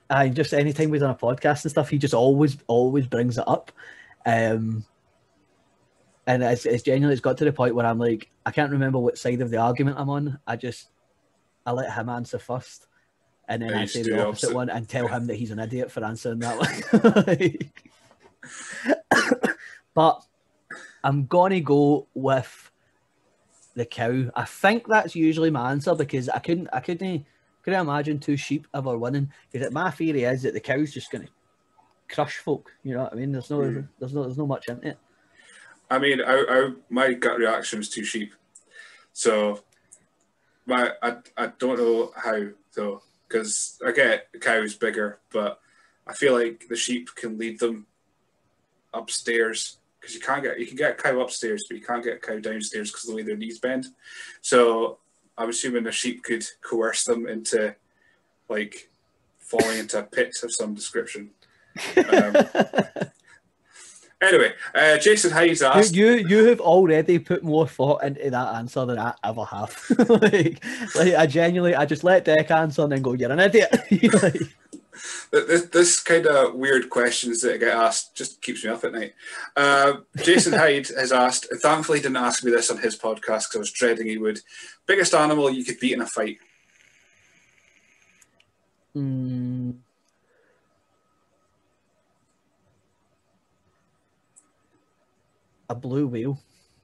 S2: And just anytime we've done a podcast and stuff, he just always, always brings it up. Um, and it's, it's genuinely, it's got to the point where I'm like, I can't remember what side of the argument I'm on. I just, I let him answer first. And then I, I say the opposite, opposite one and tell him that he's an idiot for answering that one. But I'm going to go with the cow. I think that's usually my answer because I couldn't, I couldn't, couldn't imagine two sheep ever winning. Because my theory is that the cow's just going to crush folk. You know what I mean? There's no, mm. there's no, there's no much in it.
S1: I mean, I, I, my gut reaction was two sheep. So, my, I, I don't know how though, because I get the cow's bigger, but I feel like the sheep can lead them upstairs. Because you can't get, you can get a cow upstairs, but you can't get a cow downstairs because of the way their knees bend. So I'm assuming a sheep could coerce them into, like, falling into a pit of some description. Um, anyway, uh, Jason Hyde's asked...
S2: You, you you have already put more thought into that answer than I ever have. like, like, I genuinely, I just let Deck answer and then go, you're an idiot. like,
S1: This, this kind of weird questions that get asked just keeps me up at night. Uh, Jason Hyde has asked, and thankfully he didn't ask me this on his podcast because I was dreading he would. Biggest animal you could beat in a fight?
S2: Mm. A blue whale.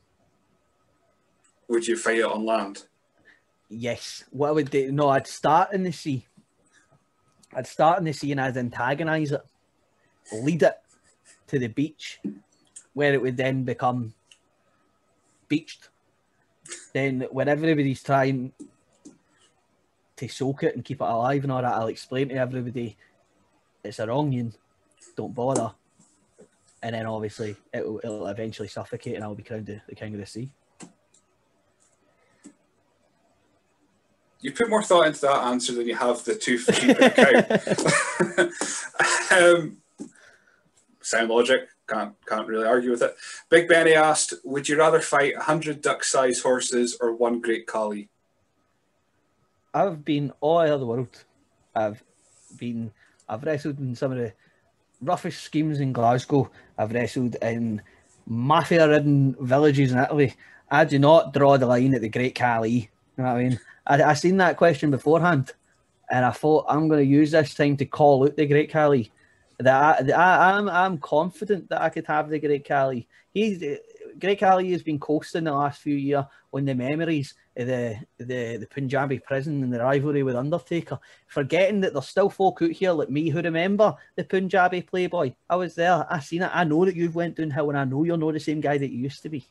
S1: Would you fight it on land?
S2: Yes. What I would do? No, I'd start in the sea. I'd start in the sea and I'd antagonise it, lead it to the beach, where it would then become beached. Then when everybody's trying to soak it and keep it alive and all that, I'll explain to everybody it's a wrong one, don't bother. And then obviously it'll, it'll eventually suffocate and I'll be crowned the, the king of the sea.
S1: You put more thought into that answer than you have the two sheep and a cow. um, sound logic, can't can't really argue with it. Big Benny asked, would you rather fight a hundred duck-sized horses or one great collie?
S2: I've been all over the world. I've been, I've wrestled in some of the roughest schemes in Glasgow. I've wrestled in mafia-ridden villages in Italy. I do not draw the line at the Great Khali. You know what I mean? I, I seen that question beforehand, and I thought I'm going to use this time to call out the Great Khali. That I, that I, I'm, I'm confident that I could have the Great Khali. He's Great Khali has been coasting the last few years on the memories of the, the the Punjabi prison and the rivalry with Undertaker, forgetting that there's still folk out here like me who remember the Punjabi Playboy. I was there. I seen it. I know that you've went downhill, and I know you're not the same guy that you used to be.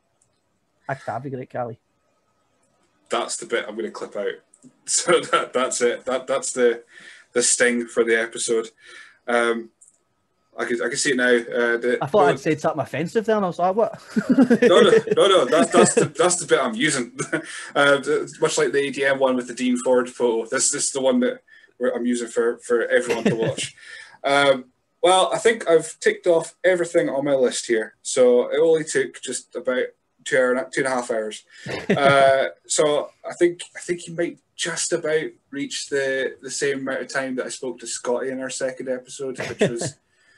S2: I could have the Great Khali.
S1: That's the bit I'm going to clip out. So that that's it. That that's the the sting for the episode. Um, I can I can see it now. Uh, the,
S2: I thought
S1: the,
S2: I'd said something offensive there, and I was like, "What?"
S1: no, no, no, no. That's that's the that's the bit I'm using. uh, much like the A D M one with the Dean Ford photo. This, this is the one that I'm using for for everyone to watch. um, well, I think I've ticked off everything on my list here. So it only took just about two hour, two and a half hours. Uh, so I think I think you might just about reach the the same amount of time that I spoke to Scotty in our second episode, which was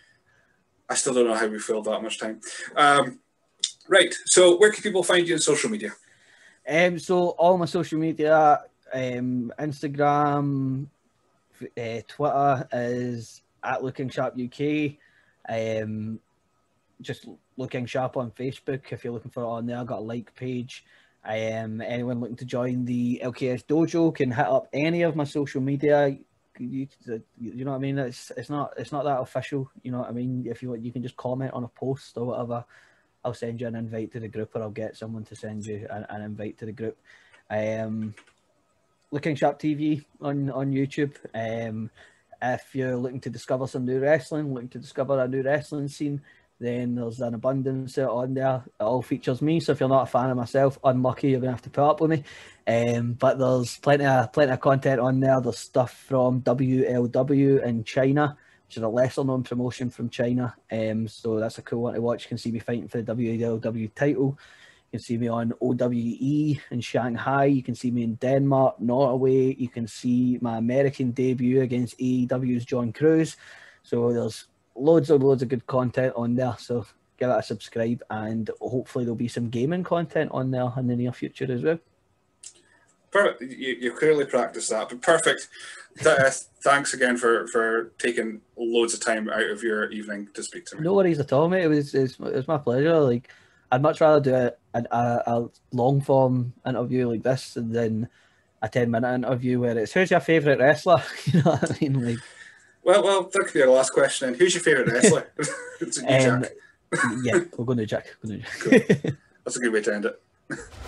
S1: I still don't know how we filled that much time. Um, right. So where can people find you on social media?
S2: Um, so all my social media, um, Instagram, uh, Twitter is at Looking Sharp U K. Um, just Looking Sharp on Facebook if you're looking for it on there. I've got a like page. Um, anyone looking to join the L K S Dojo can hit up any of my social media. You, you know what I mean? It's it's not it's not that official. You know what I mean? If you want, you can just comment on a post or whatever. I'll send you an invite to the group, or I'll get someone to send you an, an invite to the group. Um, Looking Sharp T V on on YouTube. Um, if you're looking to discover some new wrestling, looking to discover a new wrestling scene, then there's an abundance on there. It all features me, so if you're not a fan of myself, unlucky, you're going to have to put up with me. Um, but there's plenty of plenty of content on there. There's stuff from W L W in China, which is a lesser-known promotion from China. Um, so that's a cool one to watch. You can see me fighting for the W L W title. You can see me on O W E in Shanghai. You can see me in Denmark, Norway. You can see my American debut against A E W's John Cruz. So there's loads and loads of good content on there. So give it a subscribe, and hopefully there'll be some gaming content on there in the near future as well.
S1: Perfect. You, you clearly practiced that, but perfect. Th- uh, thanks again for, for taking loads of time out of your evening to speak to me.
S2: No worries at all, mate. It was, it was, it was my pleasure. Like, I'd much rather do a, a, a long form interview like this than a ten minute interview where it's who's your favourite wrestler? You know what I mean? Like,
S1: well, well, that could be our last question. Then, who's your favourite wrestler? It's a new
S2: um,
S1: Jack.
S2: Yeah, we'll go to Jack. We'll go to Jack.
S1: Cool. That's a good way to end it.